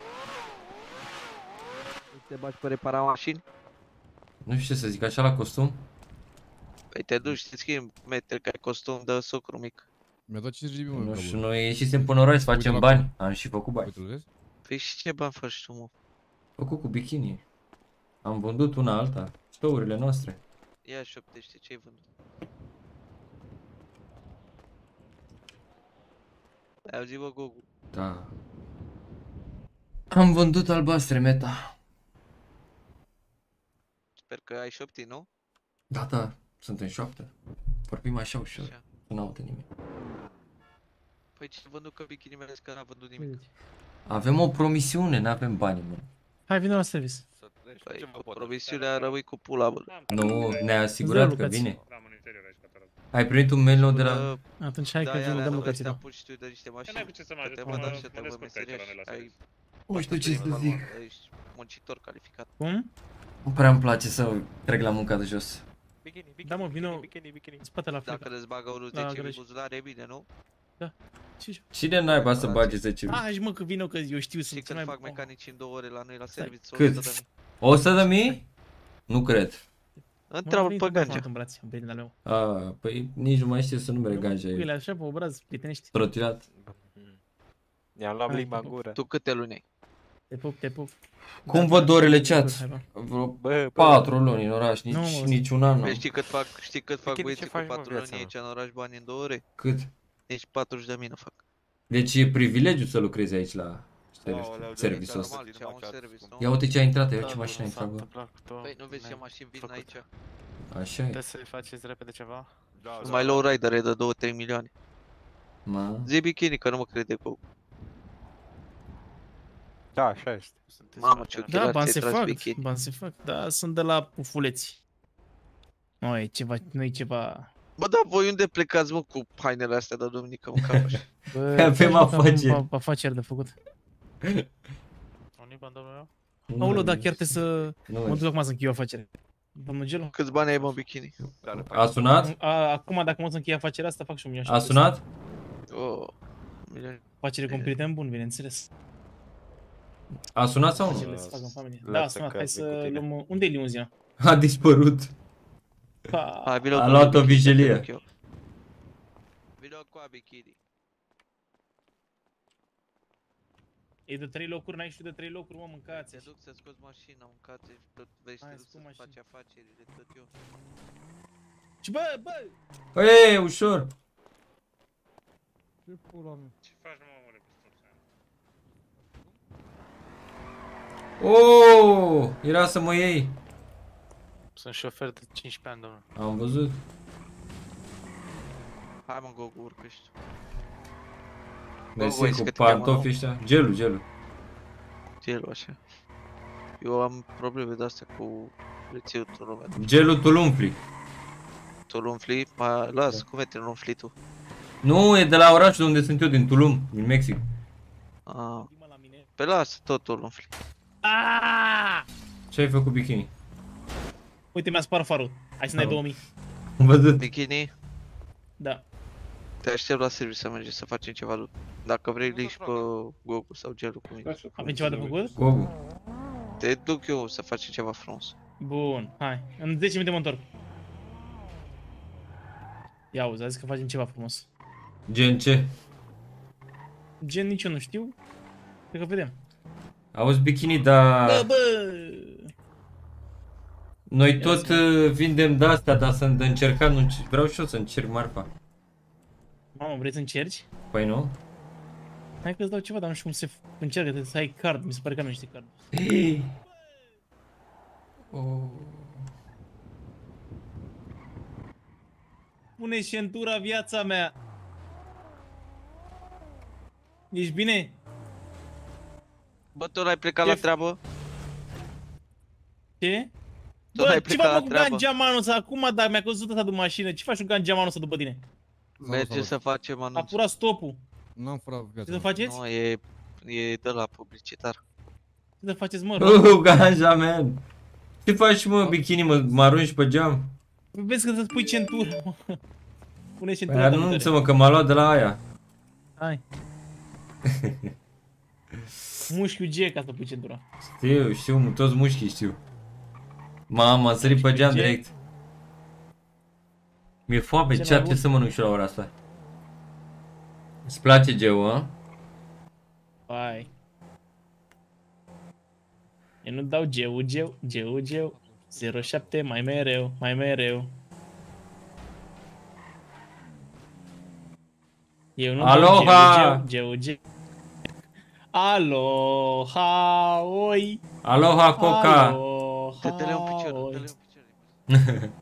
O: Te bagi pe repara mașini?
A: Nu știu ce să zic, așa la costum?
O: Păi te duci, te schimbi metri, că ai costum de socru mic.
I: Mi-a dat cincizeci de mii, mă,
A: Nu
I: capul.
A: știu, noi ieșisem până oraș să facem
I: Uite la
A: bani. Am și făcut bani.
I: Uite, îl vezi?
O: Păi și ce bani faci tu, mă?
A: Făcut cu bikini. Am vândut una alta. Stourile noastre.
O: Ia șoptește, ce-ai vândut? Ai auzit, bă, Gogu?
A: Da. Am vândut albastre, meta.
O: Sper că ai șoptit, nu?
A: Da, da, sunt în șoaptă. Vorbim așa ușor,
O: Așa.
A: să n-audă nimeni.
O: Păi ce vândut că bikini mi-a zis că n-a vândut nimic.
A: Avem o promisiune, n-avem bani, mă.
B: Hai, vină la service.
D: Să trăiești.
O: Păi,
D: Ce vă
O: cu
D: pot
O: promisiunea rămâi cu pula, bă.
A: Nu, ne-a asigurat că
B: Lucați.
A: vine.
M: Am în interior aici, Catalog.
A: Ai primit un mail nou de la...
O: Bă,
B: Atunci hai
O: da,
B: că
O: ia
B: vin,
O: la
B: dăm
O: noi
B: locații
O: te
B: tău.
O: apuci tu de niște
M: Că n-ai
O: mașini.
M: cu ce să mă
O: Că
M: ajut,
O: te
M: mă,
O: văd așa, te
M: mă
O: văd
M: descurc aici la
O: meseriaș.
M: noi la
O: Ai
M: serviciu.
A: Nu știu ce să
O: normal,
A: zic.
O: Ești muncitor calificat.
B: Cum?
A: Nu prea îmi place să trec la munca de jos.
K: Bikini, bikini,
B: Da, mă, vină
K: bikini, bikini.
B: în spate la
O: Dacă
B: flecă.
O: îți bagă unul
B: Da,
O: zece mii
B: greș.
O: buzunar, e bine, nu?
B: Ce
A: Cine naiba să bage zece mii?
B: Hai, mă, că vină, că eu știu,
O: Și
B: sunt
O: când
B: mai...
O: fac mecanici în două ore la noi la
B: Stai.
O: serviciu,
A: Cât?
O: o sută de mii.
A: o sută de mii? Nu cred.
O: Întreabă pe ganja.
B: în brațe, prietena meu.
A: A, păi nici nu mai știu să numere ganja
B: Pui
A: aici.
B: la așa pe obraz, prietenești.
A: Trotinat.
K: I-am luat
B: Hai,
K: limba în
B: te pup.
K: gură.
O: Tu câte luni ai?
B: Te pup, te pup.
A: Cum
B: Da,
A: vă
B: da,
A: dorele
B: hai,
A: chat?
B: hai, bă.
A: Vreo
K: Bă, bă.
A: patru luni în oraș,
B: Nu,
A: nici,
B: mă,
A: nici un an nu.
O: Păi știi cât fac, știi cât fac
K: Bikini,
O: băieții
K: ce
O: cu
K: faci, mă,
O: patru
K: în viața,
O: luni aici în oraș bani în două ore?
A: Cât?
O: Deci patruzeci de mii nu fac.
A: Deci e privilegiu să lucrezi aici la
D: Aoleu,
A: serviciul
D: de
A: ăsta.
O: Normal, ce au un service, nu?
A: Ia uite ce a intrat, ia
K: Da,
A: ce
K: da,
A: mașină a
K: s-a
A: intrat, bă.
K: întâmplat cu tot.
O: Păi nu vezi ce
K: Ne-am
O: mașini vin
K: făcut.
O: aici?
A: Așa e.
K: Puteți să-i faceți repede ceva?
D: Da,
O: Mai lowrider e de două trei milioane.
A: Ma.
O: Zi bikini, că nu mă crede cu...
K: Da, așa este.
O: Mamă, ce
B: Da,
O: ochelari
B: bani
O: ți-ai
B: se
O: tras
B: fac,
O: bikini.
B: bani se fac, da, sunt de la pufuleți. Nu, e ceva, nu e ceva...
J: Bă, dar voi unde plecați, mă, cu hainele astea de duminică, mă, capă așa?
B: Bă,
A: avem afaceri.
B: Afaceri de făcut.
M: Unii bani, domnul meu?
B: Aoleu, da, chiar trebuie să...
A: Nu
B: Mă duc acum să închei o afacere. Domnul Gelu?
J: Câți bani ai, mă, în bikini?
A: A sunat?
B: A, acum, dacă mă să închei afacerea asta, fac și un milion.
A: A sunat?
J: Oh, milion.
B: Afacere cu un prieten bun, bineînțeles.
A: A sunat sau nu?
B: Afacerile se fac în familie. Da, a sunat, hai să luăm... Unde e limuzina?
A: A dispărut.
B: Pa.
A: A luat o vigilie.
J: Vino cu a bikini.
B: E de trei locuri, n-ai și de trei locuri, mă, mâncați.
J: Te duc să scoți mașina, mâncați, tot vei să te duc să faci afacerile, tot eu.
B: Și bă, bă!
A: Ei, ușor!
M: Ce pula mea? Ce faci, mă, mă,
A: Oh, era să mă iei.
M: Sunt șofer de cincisprezece ani, domnule.
A: Am văzut.
J: Hai, mă, Gogu, urcă-și tu.
A: Mersi cu pantofii ăștia. Gelu, gelu.
J: Gelu, așa. Eu am probleme de-astea cu reținutul lumea.
A: Gelul tu-l umfli.
J: Tu-l umfli? Ma, las, cum e te-l umfli tu?
A: Nu, e de la orașul unde sunt eu, din Tulum, din Mexic.
J: Ah. Pe lasă, tot tu-l umfli.
B: Aaaa!
A: Ce ai făcut bikini?
B: Uite, mi-a spart farul. Hai să ne dai două mii.
A: Am văzut.
J: Bikini?
B: Da.
J: Te aștept la serviciu să mergem să facem ceva. Dacă vrei, liși pe Gogu sau Gelu cu mine.
B: Avem ceva de făcut?
A: Gogu.
J: Te duc eu să facem ceva frumos.
B: Bun, hai. În zece minute mă întorc. Ia auzi, a zis că facem ceva frumos.
A: Gen ce?
B: Gen nici eu nu știu. Cred că vedem.
A: Auzi, bikini, dar...
B: Bă, bă!
A: Noi tot uh, vindem de-astea, dar să încercăm, nu... vreau și eu să încerc marfa.
B: Mamă, vrei să încerci?
A: Păi nu?
B: Hai că îți dau ceva, dar nu știu cum se încearcă, trebuie să ai card, mi se pare că nu știi card.
A: Oh.
B: Pune centura, viața mea! Ești bine?
J: Bă, tu n-ai plecat la treabă?
B: Ce?
J: Tu
B: Bă,
J: n-ai
B: ce
J: plecat
B: fac
J: la
B: cu
J: treabă?
B: gangeamanul ăsta? Acum, dar mi-a căzut ăsta de mașină. Ce faci cu gangeamanul ăsta după tine?
J: Merge să facem anunț.
B: A furat stopul.
I: Nu am furat viața.
B: Ce să faceți?
J: Nu, e, e de la publicitar.
B: Ce să faceți, mă?
A: Uh, ganja, man! Ce faci, mă, bikini, mă, mă arunci pe geam?
B: Vezi că să-ți pui centura, mă. Pune centura.
A: Păi anunță-mă că m-a luat de la aia.
B: Hai. Mușchiul G ca să pui centura.
A: Știu, știu, toți mușchii știu. Mamă, am sărit pe geam direct. Mi-e foame, ce ar să mănânc și la ora asta? Îți place Geo, a?
B: Hai. Eu nu dau Geu, Geu, Geu, Geu. zero șapte, mai mereu, mai mereu. Eu nu
A: Aloha!
B: dau Geu, Geu, Geu. Aloha, oi.
A: Aloha, Coca.
B: Aloha,
J: dă-le un picior,
B: oi.
J: dă-le un picior.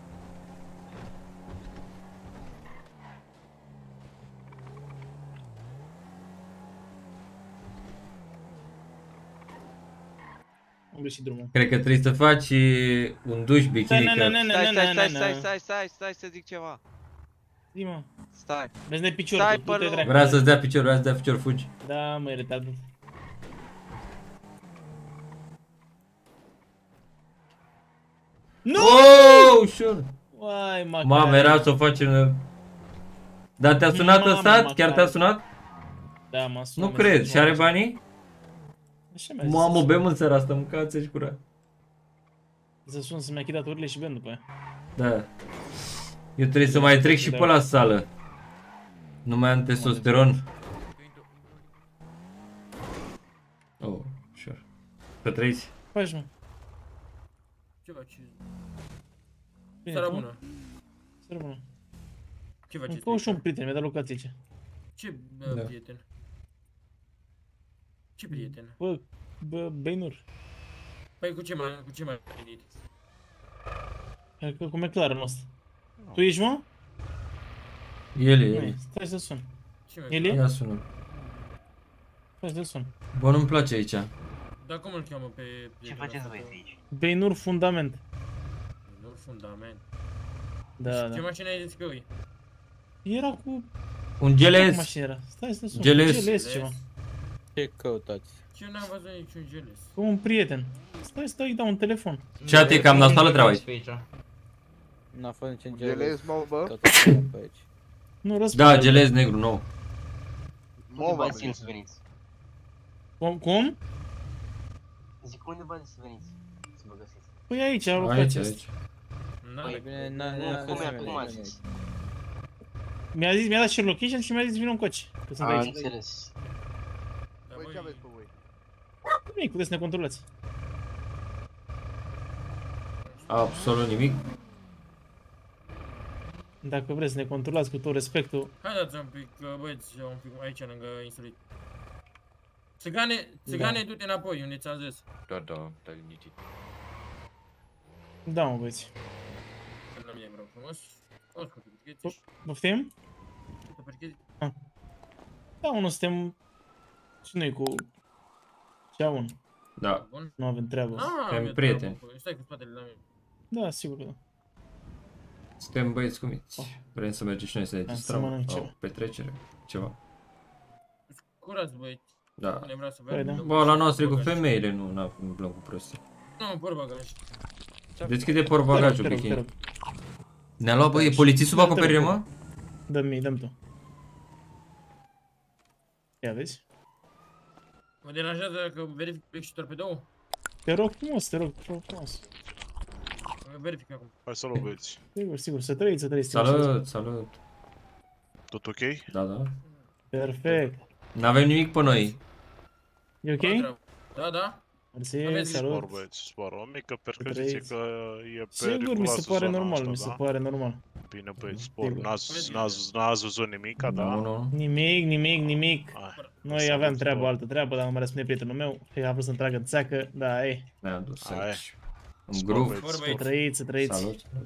B: Am greșit drumul.
A: Cred că trebuie să faci un duș bikini.
B: Na, na, na, na,
J: Stai,
B: na,
J: stai,
B: na,
J: stai,
B: na.
J: stai, stai, stai, stai să zic ceva.
B: Zi, mă.
J: Stai.
B: Vezi de picior,
J: Stai,
B: tu, du-te,
J: păr-
B: dracu.
A: Vrea să-ți dea picior, vrea să-ți dea picior, fugi.
B: Da, măi, retardul. Nu!
A: Oh, ușor.
B: Uai, mă,
A: Mamă, era să o facem... Dar te-a sunat
B: Mamă,
A: ăsta?
B: mă,
A: Chiar te-a
B: care.
A: sunat?
B: Da, m-a sunat.
A: Nu cred. Și are banii?
B: Așa mi-a zis.
A: Mamă, bem în seara asta, mâncați-și cura.
B: Să sun să-mi achit datorile și bem după aia.
A: Da. Eu trebuie să mai trec și pe la sală. Nu mai am testosteron. Oh, ușor. Că trăiți?
B: Faci, mă.
S: Ce faci?
B: Bine,
S: Seara
B: tu?
S: bună.
B: Seara bună.
S: Ce faceți?
B: Îmi și un prieten, mi-a dat locație aici.
S: Ce bă,
A: Da.
S: prieten? Ce prieten?
B: Bă, bă, Beinur.
S: Păi cu ce mai cu ce mai ai venit?
B: Cred că cum e clar în ăsta. Tu ești, mă?
A: El e,
B: Nu
A: el
B: e.
A: e.
B: Stai să sun.
S: Ce mai?
B: El e?
A: Ia sună.
B: Stai să sun.
A: Bă, nu-mi place aici.
S: Dar cum îl cheamă pe
O: Ce
S: prietenul
O: faceți
S: ăsta?
O: voi aici?
B: Beinur Fundament.
S: Nu, fundament.
B: Da,
S: Și
B: da.
S: ce mașină ai zis că e?
B: Era cu...
A: Un
B: Ce
A: Geles.
B: mașină era? Stai să sun.
A: Geles.
B: Geles ceva.
K: Ce căutați?
S: Ce n-am văzut niciun Geles?
B: Cu un prieten. Stai să dai, dau un telefon.
A: Ce te cam nasoală treaba aici.
K: N-a fost niciun
L: Geles, mă, bă?
K: Tot așa pe aici.
B: Nu răspund.
A: Da, Geles negru nou.
L: Mă, bă, țin să veniți.
B: Cum? Cum?
L: Zic, unde vă să veniți? Să vă găsiți.
B: Păi aici, la
A: Aici,
B: locația
A: aici.
B: asta.
K: Păi bine, n-a
L: Nu,
K: n-a
L: cum
K: fost
L: e, cum
K: nimeni.
L: a zis?
B: Mi-a zis, mi-a dat și location și mi-a zis vină încoace. Că sunt
L: Am
B: aici.
L: înțeles.
S: Voi ce aveți pe voi?
B: Nimic, puteți să ne controlați.
A: Absolut nimic.
B: Dacă vreți să ne controlați cu tot respectul.
S: Haideți un pic, băieți, un pic aici lângă insulit. Țigane, țigane, du-te înapoi, unde ți-am zis.
D: Da, da, da, liniștit.
B: Da, mă, băieți.
S: Că nu mi-e vreau frumos. O, scuze, percheți.
B: Poftim?
S: Scuze, percheți.
B: Da, unul suntem și noi cu cea un.
A: Da.
B: Nu avem treabă.
S: Ah,
A: Suntem
S: mi-e
A: prieteni.
S: treabă, stai cu spatele la mine.
B: Da, sigur că da.
A: Suntem băieți cumiți. Vrem să mergem și noi să ne
B: Da, să
A: distrăm.
B: mănânc
A: O
B: ceva.
A: petrecere. Ceva.
S: Curați, băieți.
A: Da.
S: Ne vreau să
B: Păi
S: vedem.
B: da.
A: Bă, la noastră e cu femeile, nu nu umblăm cu prostii.
S: Nu, portbagaj.
A: Deschide portbagajul,
B: Te rog, te
A: bikini.
B: rog.
A: Ne-a luat, bă, e polițist sub acoperire, mă?
B: Dă-mi, dă-mi tu. Ia vezi?
S: Mă deranjează că verific și torpedoul?
B: Te rog frumos, te rog, te rog frumos.
S: Verific acum.
M: Hai să luăm, băieți.
B: Sigur, sigur, să trăiți, să trăiți.
A: Salut, salut.
M: Tot ok?
A: Da, da.
B: Perfect.
A: N-avem nimic pe noi.
B: E ok?
S: Da, da.
B: Mersi, salut.
M: Spor, băieți, spor. O mică percheziție că e
B: Sigur, mi
M: periculoasă
B: se pare
M: zona
B: normal,
M: asta,
B: mi se
M: da?
B: pare normal.
M: Bine, băieți, spor. N-ați, n-ați, n-ați văzut nimica, da?
A: Nu, nu.
B: Nimic, nimic, nimic. Noi
M: să
B: aveam
M: văd,
B: treabă,
M: bă.
B: altă treabă, dar nu mai răspunde prietenul meu. Că a vrut să-mi tragă în țeacă, da, e.
A: Ne-a dus
M: Hai.
A: aici. În
M: Spor,
A: grup.
M: băieți,
B: Să
M: spor.
B: trăiți, să trăiți.
A: Salut, salut.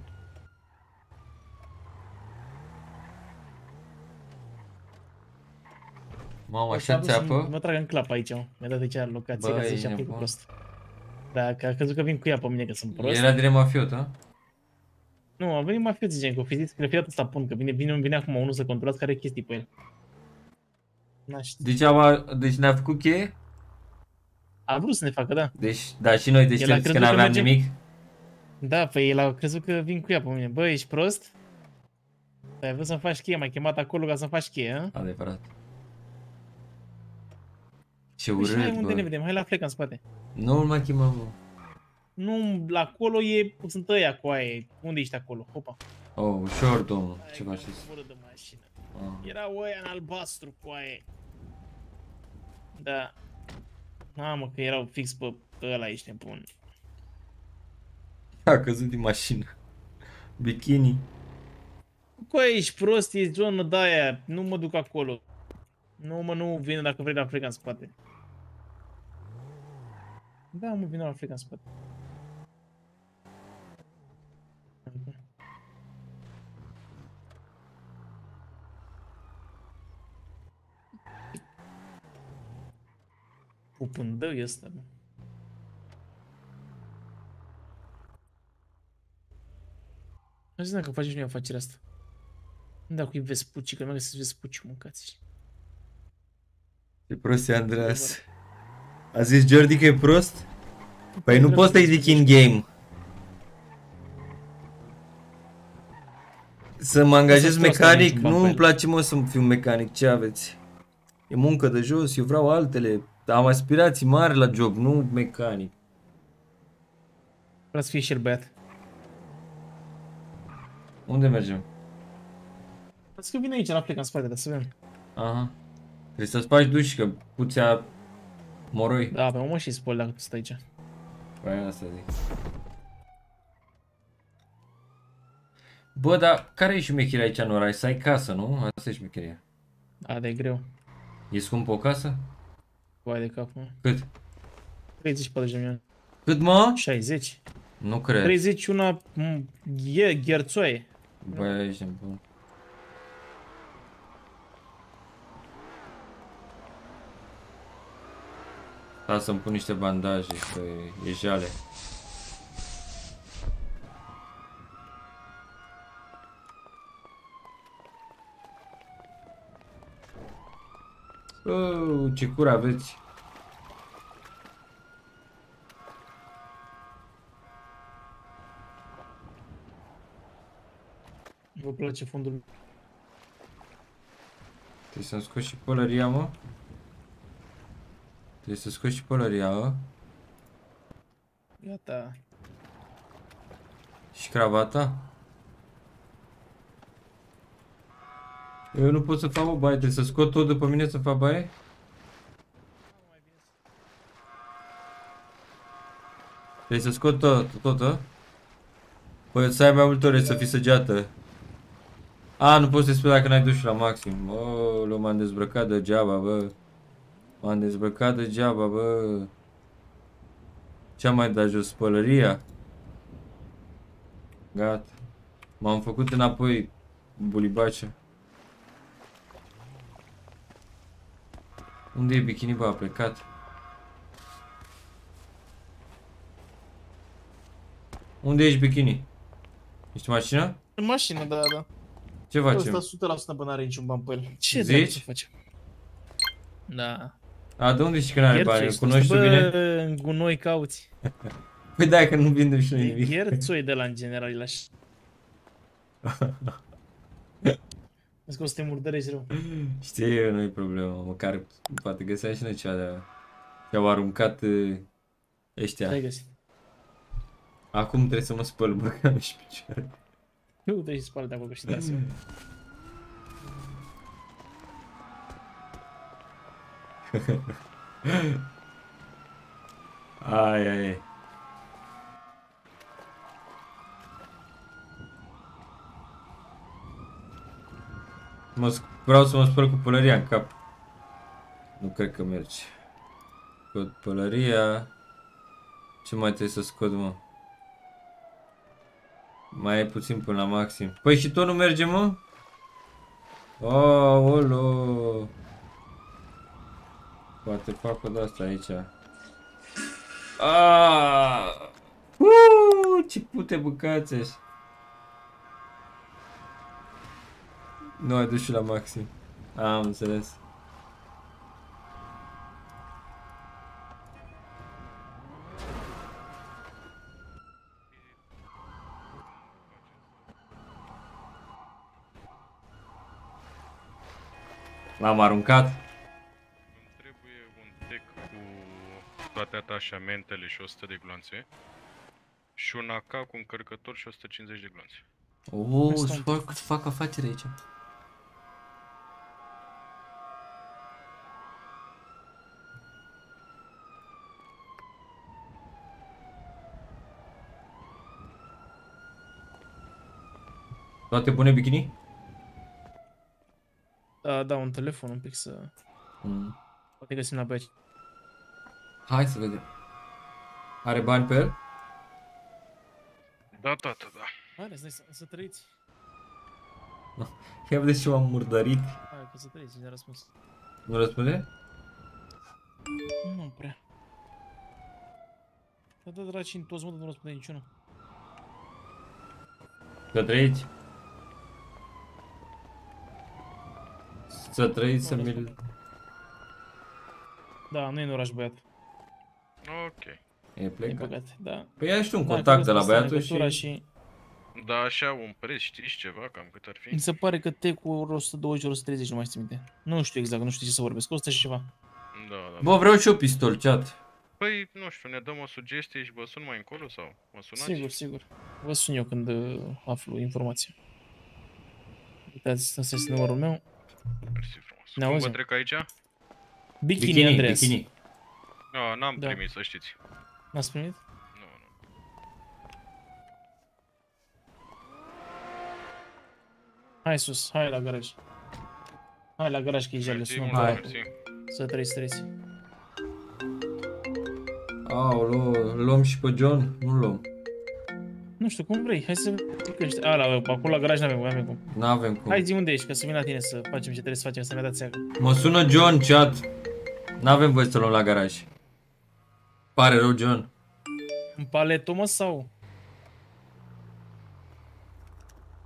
A: Mamă, așa țeapă?
B: Mă trag în clap aici, mă. Mi-a dat aici locație
A: Bă,
B: ca să
A: e
B: zici am fi cu
A: nebun.
B: prost. Da, că a crezut că vin cu ea pe mine că sunt prost.
A: Era direct mafiot, a?
B: Nu, a venit mafioții gen, că o fi zis că le-a fi dat ăsta pun, că vine, vine, vine acum unul să controlați care chestii pe el. N-a știut.
A: Deci, am, deci ne-a făcut cheie?
B: A vrut să ne facă, da.
A: Deci, da, și noi, deci
B: El a
A: că
B: crezut
A: n-aveam
B: mergem-
A: nimic?
B: Da, păi el a crezut că vin cu ea pe mine. Bă, ești prost? Ai vrut să-mi faci cheie, m-ai chemat acolo ca să-mi faci cheie, a?
A: Adevărat. Ce
B: Păi și hai
A: urât,
B: unde ne
A: bă.
B: vedem, hai la fleca în spate.
A: Nu-l mai chemăm, bă.
B: Nu, la acolo e, sunt ăia cu aia. Unde ești acolo? Hopa.
A: Oh, ușor, domnul. Ce faceți?
B: Coboră de mașină.
A: Ah.
B: Erau ăia în albastru cu aia. Da. Mamă, că erau fix pe ăla, ești nebun.
A: A căzut din mașină. Bikini.
B: Cu aia ești prost, ești zonă de aia. Nu mă duc acolo. Nu mă, nu vin dacă vrei la freca în spate. Da, mă, vin la freca în spate. Pupândău e ăsta, mă. Nu știu dacă faci și noi afacerea asta. Nu dacă e Vespucci, că nu găsesc Vespucci, mâncați.
A: Ce prost e, Andreas. A zis Jordi că e prost? Păi nu poți să-i zic in-game. Să mă angajez mecanic? Nu îmi place, mă, să fiu mecanic. Ce aveți? E muncă de jos, eu vreau altele. Am aspirații mari la job, nu mecanic.
B: Vreau să fie și el băiat.
A: Unde mergem?
B: Ați că vine aici la pleca în spate, dar să vedem.
A: Aha. Trebuie să-ți faci duș, că puțea moroi.
B: Da, pe mă și spoli dacă tu stai aici.
A: Păi asta zic. Bă, dar care e șmecheria aici în oraș? Să ai casă, nu? Asta e șmecheria.
B: Da, de greu.
A: E scumpă o casă?
B: Vai de cap, mă.
A: Cât?
B: treizeci patruzeci de milioane.
A: Cât, mă?
B: șaizeci.
A: Nu cred.
B: treizeci una e gherțoaie.
A: Bă, ești nebun. Da, să-mi pun niște bandaje, că e jale. Oh, ce cur aveți.
B: Vă place fundul?
A: Trebuie să-mi scot și pălăria, mă. Trebuie să scot și pălăria, mă.
B: Gata.
A: Și cravata. Eu nu pot să fac o baie, trebuie să scot tot după mine să fac baie? Trebuie să scot tot, tot, tot? Păi să ai mai multe ore să fii săgeată. A, nu poți să spui dacă n-ai dușul la maxim. Oh, m-am dezbrăcat degeaba, bă. M-am dezbrăcat degeaba, bă. Ce-am mai dat jos? Pălăria? Gata. M-am făcut înapoi bulibace. Unde e bikini, bă? A plecat. Unde ești bikini? Ești în mașină?
B: În mașină, da, da.
A: Ce facem?
B: Ăsta o sută la sută până are niciun ban pe el. Ce
A: Zici?
B: dracu să facem? Da.
A: A, de unde știi că n-are bani? Îl
B: Gherțoi,
A: cunoști tu
B: bă,
A: bine?
B: în gunoi cauți.
A: Păi da, că nu vindem și noi nimic.
B: Gherțoi de la în general, e la și... Vezi că o să te murdărești rău.
A: Știi, eu, nu-i problemă, măcar poate găseam și noi ceva de... Și-au aruncat uh, ăștia.
B: Ce ai găsit?
A: Acum trebuie să mă spăl, bă, că am și picioare.
B: Nu trebuie să spală de acolo, că și dați.
A: Ai, ai, ai. Mă, vreau să mă spăl cu pălăria în cap. Nu cred că merge. Scot pălăria. Ce mai trebuie să scot, mă? Mai e puțin până la maxim. Păi și tot nu merge, mă? Aolo. Poate fac o de-asta aici. Aaaa! Uuu, ce pute bucați așa. Nu ai dus și la maxim. Am înțeles. L-am aruncat.
T: Îmi trebuie un deck cu toate atașamentele și o sută de gloanțe. Și un A K cu încărcător și o sută cincizeci de gloanțe.
A: Oh, să fac, să fac afacere aici. Toate bune bikini?
B: Da, da, un telefon un pic să...
A: Mm.
B: Poate găsim la băieți.
A: Hai să vedem. Are bani pe el?
T: Da, tată, da.
B: Hai, să, să trăiți.
A: Ia vedeți ce m-am murdărit.
B: Hai, că să trăiți, ne-a răspuns.
A: Nu răspunde?
B: Nu prea. Da, da, dragi, în toți modul nu răspunde niciunul.
A: Să trăiți? Să trăiți, să mi-l...
B: Da, nu e în oraș, băiat.
T: Ok.
A: E plecat.
B: Păcat, da.
A: Păi ai și tu un
B: Da,
A: contact de la
B: trebuie să
A: băiatul
B: legătura
A: și...
B: și...
T: Da, așa, un preț, știți ceva, cam cât ar fi?
B: Mi se pare că te cu o sută douăzeci, o sută treizeci, nu mai știu minte. Nu știu exact, nu știu ce să vorbesc, o sută și ceva.
T: Da, da.
A: Bă, vreau și eu pistol, chat.
T: Păi, nu știu, ne dăm o sugestie și vă sun mai încolo sau mă sunați?
B: Sigur, sigur. Vă sun eu când uh, aflu informația. Uitați, ăsta este numărul meu.
T: Mersi frumos.
B: Ne
T: Cum
B: auzim?
T: vă trec aici?
B: Bikini,
A: Bikini,
B: Andreas.
A: bikini.
T: No, n-am
B: Da.
T: primit, să știți.
B: N-ați primit?
T: Nu, nu.
B: Hai sus, hai la garaj. Hai la garaj că e jale,
T: Mersi,
B: sunăm.
T: mult,
B: Hai.
T: mersi.
B: Să trăiți, să trăiți.
A: Aoleu, îl luăm și pe John? Nu-l luăm.
B: Nu știu, cum vrei, hai să... A, la, acolo la garaj n-avem, n-avem cum.
A: N-avem cum.
B: Hai zi unde ești, ca să vin la tine să facem ce trebuie să facem, să ne dați seama.
A: Mă sună John, chat. N-avem voie să luăm la garaj. Pare rău, John.
B: În paleto, mă, sau?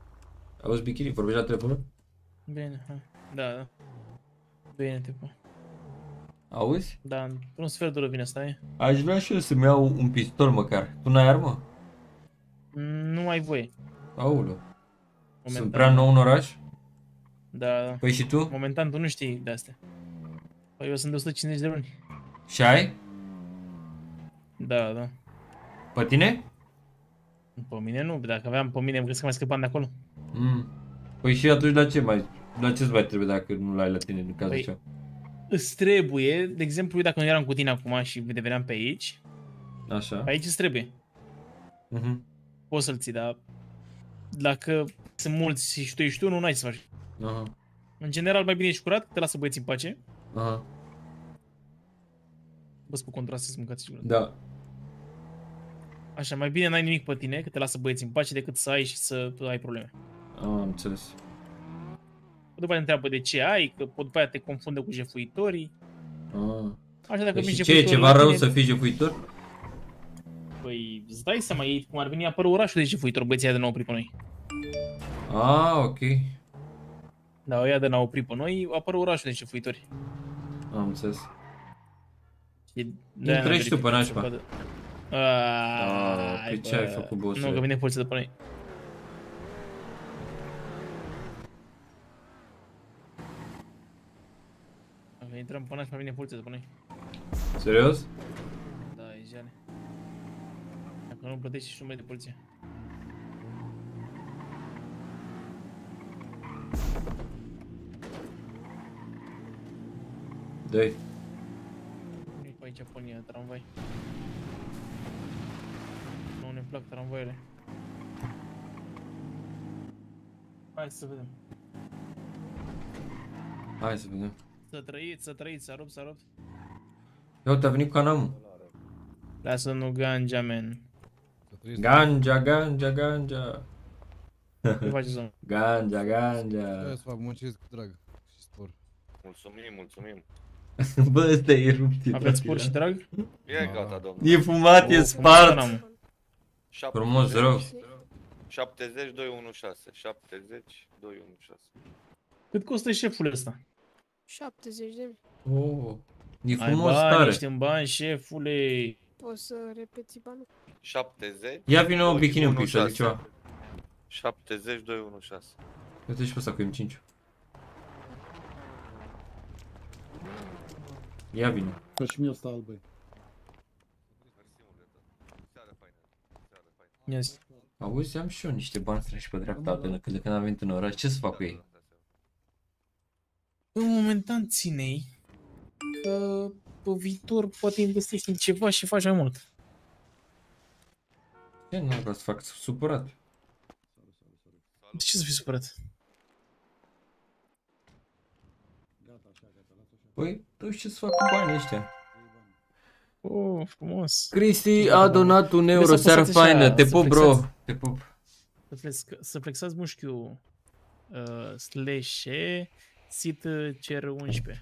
A: Auzi, bikini, vorbești la telefon?
B: Bine, hai. Da, da. Bine, te pa.
A: Auzi?
B: Da, într-un sfert de oră vine asta, e.
A: Aș vrea și eu să-mi iau un pistol măcar. Tu n-ai armă?
B: Nu ai voie.
A: Aoleu. Sunt
B: Momentan.
A: prea nou în oraș?
B: Da, da.
A: Păi și tu?
B: Momentan tu nu știi de astea. Păi eu sunt de o sută cincizeci de luni.
A: Și ai?
B: Da, da.
A: Pe tine?
B: Pe mine nu, dacă aveam pe mine, îmi crezi că mai scăpam de acolo.
A: Mm. Păi și atunci la ce mai, la ce-ți mai trebuie dacă nu l-ai la tine în cazul
B: Păi,
A: ceva?
B: Îți trebuie, de exemplu, dacă nu eram cu tine acum și veneam pe aici,
A: Așa.
B: pe aici îți trebuie.
A: Mhm.
B: Poți să-l ții, dar dacă sunt mulți și tu ești tu, nu ai ce să faci.
A: Aha.
B: În general, mai bine ești curat, te lasă băieții în pace.
A: Aha.
B: Vă spun contrast să mâncați și
A: Da.
B: Așa, mai bine n-ai nimic pe tine, că te lasă băieții în pace, decât să ai și să ai probleme.
A: Am înțeles.
B: După aia te întreabă de ce ai, că după aia te confundă cu jefuitorii.
A: Ah.
B: Așa, dacă
A: Păi
B: vin
A: și ce, e
B: jefuitorii
A: ceva
B: la
A: rău
B: tine-
A: să fii jefuitor?
B: Păi, îți dai seama, ei cum ar veni apără orașul de jefuitor, băieții ăia de n-au oprit pe noi.
A: Ah, ok.
B: Da, ăia de n-au oprit pe noi, apără orașul de jefuitori.
A: Am înțeles.
B: Și de-aia
A: Intră
B: n-am
A: și tu pe
B: verificat
A: nașpa.
B: să vadă.
A: Ah,
B: Ai,
A: păi ce
B: bă,
A: ai făcut, bossule?
B: Nu, că vine poliția după noi. Dacă intrăm pe nașpa, vine poliția după noi.
A: Serios?
B: Da, e jale. Dacă nu plătești și numai de poliție.
A: Dă-i.
B: Nu-i pe aici pe linia, tramvai. Nu ne plac tramvaiele. Hai să vedem.
A: Hai să vedem.
B: Să trăiți, să trăiți, s-a rupt, s-a rupt.
A: Ia uite, a venit cu Anamul.
B: Lasă nu ganja, man.
A: Ganja, ganja, ganja.
B: Ce faceți, domnule?
A: Ganja, ganja.
I: Trebuie să fac, muncesc cu drag și spor.
D: Mulțumim, mulțumim.
A: Bă, ăsta e rupt. e
B: Aveți
A: drag.
B: spor și drag?
D: E gata, domnule.
A: E fumat, e
B: O,
A: spart.
B: fumat,
A: Frumos, rău.
D: șaptezeci, doi unu șase. șaptezeci, doi unu șase.
B: Cât costă șeful ăsta?
R: șaptezeci de mii.
A: Oh, e
B: Ai
A: frumos
B: bani,
A: tare.
B: ești în bani, șefule.
R: Poți să repeți banul?
D: șaptezeci.
A: Ia vină un bikini un pic să zic ceva.
D: șaptezeci, doi unu șase.
A: Uite și pe ăsta cu M cinci. Ia vină.
F: Că și mie ăsta albă.
B: Yes.
A: Auzi, am și eu niște bani strânși pe dreapta până când de când am venit în oraș. Ce să fac cu ei?
B: În momentan ține-i că pe viitor poate investești în ceva și faci mai mult.
A: Ce nu vreau să fac? Sunt supărat.
B: De ce să fii supărat?
A: Păi, tu știi ce să fac cu banii ăștia?
B: Oh, frumos.
A: Cristi a donat un euro, seară faină. Te pup, bro. Te pup.
B: Să, flex, să flexați mușchiul uh, slash sit cer unsprezece.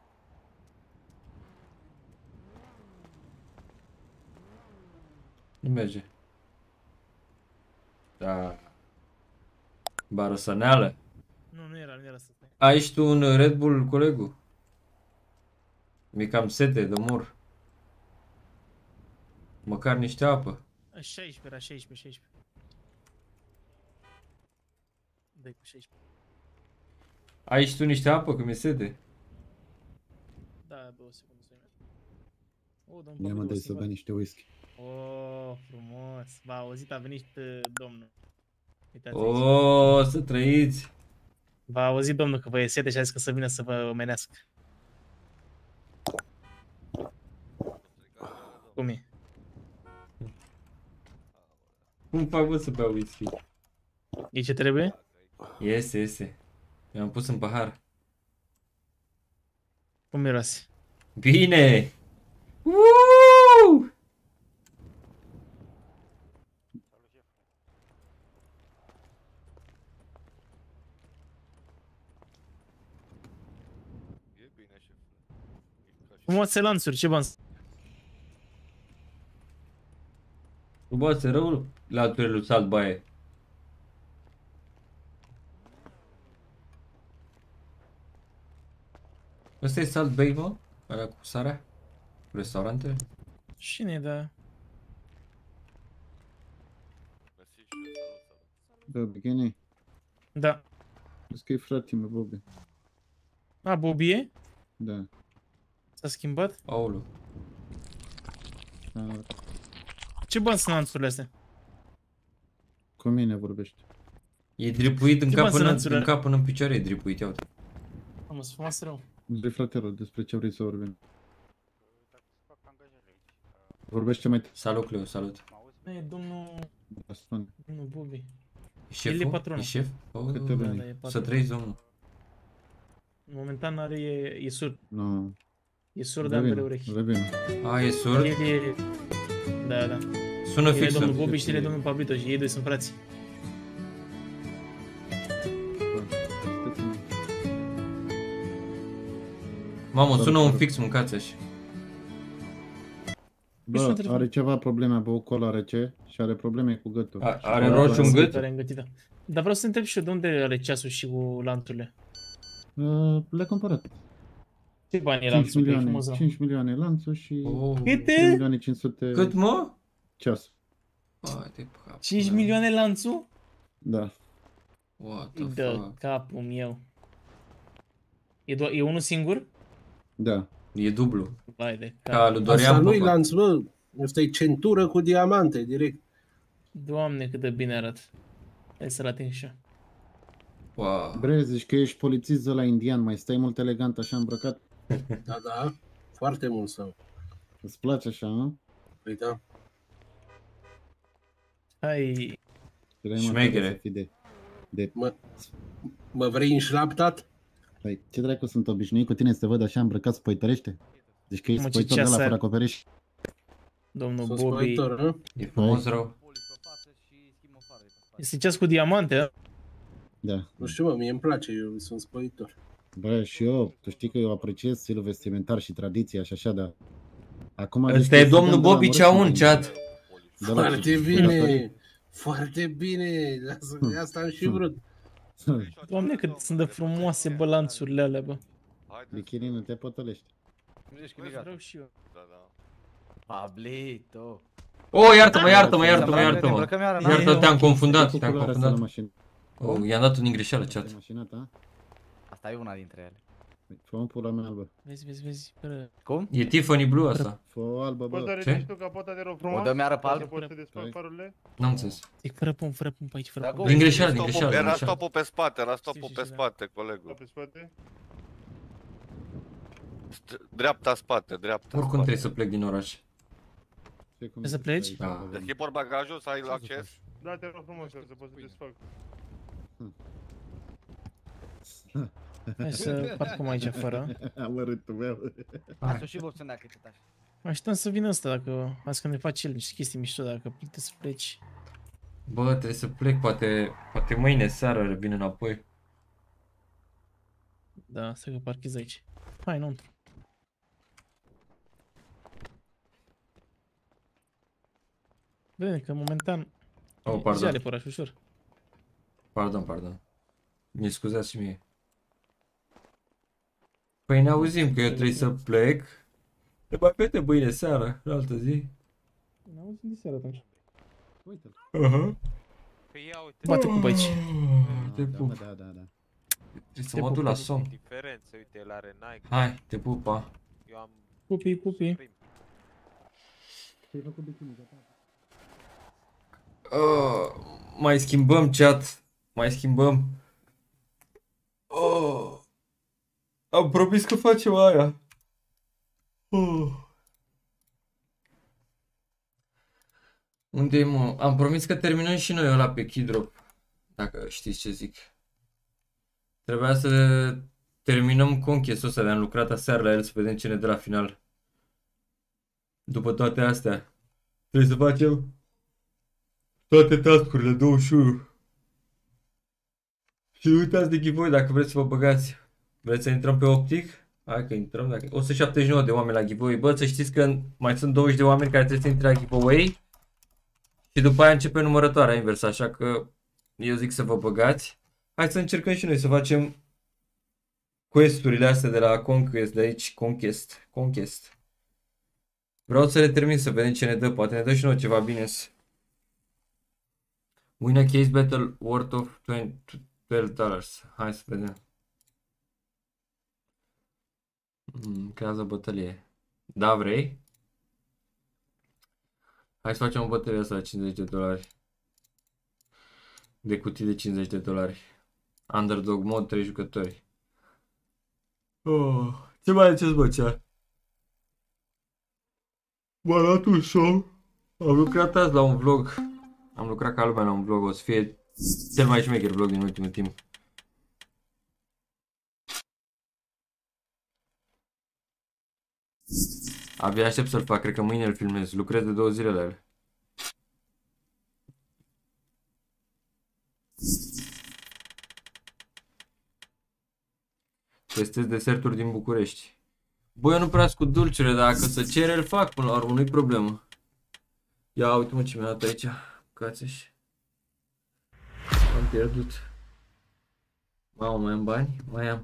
A: Nu merge. Da. Barosăneală.
B: Nu, nu era, nu era să stai.
A: Ai și tu un Red Bull, colegul? Mi-e cam sete de mor. Măcar niște apă.
B: șaisprezece era, șaisprezece, șaisprezece. Dă-i cu șaisprezece.
A: Ai și tu niște apă, că mi-e sete.
B: Da, două secunde să o oh,
F: Ia mă, dai să bea niște whisky.
B: Oh, frumos. V-a auzit, a venit uh, domnul. Uitați
A: Oh, aici. Să trăiți.
B: V-a auzit domnul că vă e sete și a zis că să vină să vă omenească. Cum e?
A: Cum fac, bă, să beau whisky?
B: E ce trebuie?
A: Iese, iese. Mi-am pus în pahar.
B: Cum miroase?
A: Bine! Uuuu!
B: Frumoase lanțuri, ce bani?
A: Tu bă, răul la turelul salt baie. Ăsta e Salt Bay, mă? Alea cu sarea? Cu restaurantele?
B: Cine da?
F: Da, Bikini.
B: Da.
F: Crezi că e frate meu, Bobby.
B: A, Bobby e?
F: Da.
B: S-a schimbat?
A: Aulu.
F: A,
B: Ce bani sunt lanțurile astea?
F: cu mine vorbește.
A: E dripuit în
B: Ce
A: cap
B: bani sunt
A: până,
B: lanțurile?
A: în cap până în picioare, e dripuit, ia uite.
B: Am să frumos rău.
F: Vrei, fratele, despre ce vrei să vorbim? Vorbește mai tare.
A: Salut, Cleo, salut.
B: E domnul...
F: Da, spune.
B: Domnul Bobby.
A: E
B: El
A: șeful?
B: e patronul.
A: E șef? Oh,
F: Câte
A: da,
F: luni?
B: da, e
A: Să
B: patron.
A: trăiți, domnul.
B: Momentan are, e, e surd.
F: Nu.
B: E surd de ambele urechi.
F: Revin.
A: A, e surd?
B: El e... Da, da.
A: Sună
B: El e
A: fix.
B: domnul
A: sună.
B: Bobby și el e domnul Pablito și ei doi sunt frații.
A: Mamă, sună un fix, mâncați așa.
F: Bă, are ceva probleme, a băut cola rece și are probleme cu gâtul.
A: A-
F: Și
A: are
F: bă,
A: roșu în gât?
B: Are îngătită. Dar vreau să întreb și eu de unde are ceasul și cu lanțurile.
F: Uh, Le-a cumpărat.
B: Ce bani e
F: cinci
B: lanțul? Că e
F: milioane,
B: frumos, da.
F: cinci milioane lanțul și
A: Oh.
B: Câte?
F: trei milioane cinci sute
A: Cât, mă?
F: ceas.
A: Hai de cap.
B: cinci milioane lanțul?
F: Da.
A: What the
B: Dă
A: fuck?
B: capul meu. E, do- e unul singur?
F: Da.
A: E dublu.
B: Vai de
A: Ca
B: cap.
A: lui
N: Asta
A: Dorian
N: nu-i
A: Popa.
N: lanț, bă. Asta e centură cu diamante, direct.
B: Doamne, cât de bine arată. Hai să-l ating și eu.
A: Wow.
F: Bre, zici că ești polițist de la indian, mai stai mult elegant așa îmbrăcat?
N: Da, da. Foarte mult sau.
F: Îți place așa, nu?
N: Păi da.
B: Hai.
A: Șmeghere.
F: De, de...
N: Mă, mă vrei înșlaptat?
F: Păi, ce dracu, sunt obișnuit cu tine să te văd așa îmbrăcat spăitărește? Deci că ești
B: Mă, ce
F: spăitor de la
B: ceas
F: fără
B: are.
F: acoperiș.
B: Domnul
N: Sunt
B: Bobby.
N: spăitor, nu?
A: E frumos rău.
B: Este ceas cu diamante, a?
F: Da.
N: Nu știu, mă, mie îmi place, eu sunt spăitor.
F: Bă, și eu, tu știi că eu apreciez stilul vestimentar și tradiția și așa, dar... Acum...
A: Ăsta e domnul Bobby Ceaun, chat.
N: Foarte bine, foarte bine, asta, asta am și vrut.
B: Doamne, cât sunt de frumoase bă lanțurile alea, bă.
F: Bikini, nu te potolești.
B: Vreau și eu.
D: Da, da.
Q: Pablito.
A: Oh, iartă-mă, iartă-mă, iartă-mă, iartă-mă. Iartă, te-am confundat, te-am
F: Culoarea asta la
A: confundat.
F: mașină.
A: Oh, i-am dat un din greșeală, chat.
F: Mașina ta?
Q: Asta e una dintre ele.
F: Fă-mă pula mea albă.
B: Vezi, vezi, vezi. Bă.
Q: Cum?
A: E Tiffany Blue asta.
F: Fă-o albă,
S: Poți să
F: bă.
S: ridici tu capota, te rog frumos?
Q: O dă miară pe
S: Ca
Q: alb?
S: să poți să desfaci farurile?
A: N-am înțeles.
B: E fără pom, fără pom pe aici, fără pom.
A: Din greșeală, din
D: Stopul-
A: greșeală. din
D: Era
A: greșeală.
D: stopul pe spate, era stopul pe spate, colegul.
S: Pe spate?
D: St- Dreapta spate, dreapta
A: Oricum
D: spate.
A: trebuie să plec din oraș.
B: Trebuie să pleci?
A: Da.
D: Deschid portbagajul să ai acces?
S: Da, te rog frumos, să poți să desfac.
B: Hai să parcăm aici afară.
F: Am râtul meu.
Q: Lasă și vopsă dacă te tași.
B: Așteptăm să vină ăsta dacă... Azi când ne faci el niște chestii mișto, dacă puteți să pleci.
A: Bă, trebuie să plec, poate, poate mâine seară revin înapoi.
B: Da, să că parchez aici. Hai, înăuntru. Vede că momentan...
A: Oh, pardon.
B: Jale pe oraș ușor.
A: Pardon, pardon. Mi scuzați și mie. Păi ne auzim că eu trebuie să plec. Te mai vede mâine seară, la altă zi.
B: Ne auzim de seară atunci.
F: Uite-l.
A: Aha.
B: Bate cu aici.
A: Te pup.
F: Da, da, da.
A: Trebuie să mă duc la somn.
D: Diferență, uite, el are Nike.
A: Hai, te pupa.
D: Eu am...
B: Pupi, pupi.
F: Te-ai făcut bikini, gata.
A: Oh, mai schimbăm chat. Mai schimbăm. Oh. Am promis că facem aia. Oh. Unde e, mă? Am promis că terminăm și noi ăla pe Keydrop. Dacă știți ce zic. Trebuia să terminăm conchesul ăsta, de am lucrat aseară la el să vedem ce ne dă la final. După toate astea, trebuie să facem toate task-urile, douăzeci și unu. Și nu uitați de giveaway dacă vreți să vă băgați. Vreți să intrăm pe Optic? Hai că intrăm. Dacă... o sută șaptezeci și nouă de oameni la giveaway. Bă, să știți că mai sunt douăzeci de oameni care trebuie să intre la giveaway. Și după aia începe numărătoarea inversă, așa că eu zic să vă băgați. Hai să încercăm și noi să facem quest-urile astea de la Conquest, de aici, Conquest, Conquest. Vreau să le termin să vedem ce ne dă, poate ne dă și nouă ceva bine. Win a case battle worth of twelve dollars. Hai să vedem. Mm, creează bătălie. Da, vrei? Hai să facem o bătălie asta la cincizeci de dolari. De cutii de cincizeci de dolari. Underdog mod, trei jucători. Oh, ce mai ziceți, bă, ce? M-a luat un show. Am lucrat azi la un vlog. Am lucrat ca lumea la un vlog. O să fie cel mai șmecher vlog din ultimul timp. Abia aștept să-l fac. Cred că mâine îl filmez. Lucrez de două zile la el. Testez deserturi din București. Băi, eu nu prea cu dulciurile, dacă să cere, îl fac până la urmă, nu-i problemă. Ia uite-mă ce mi-a dat aici. Cațeș. Am pierdut. Mamă, mai am bani? Mai am.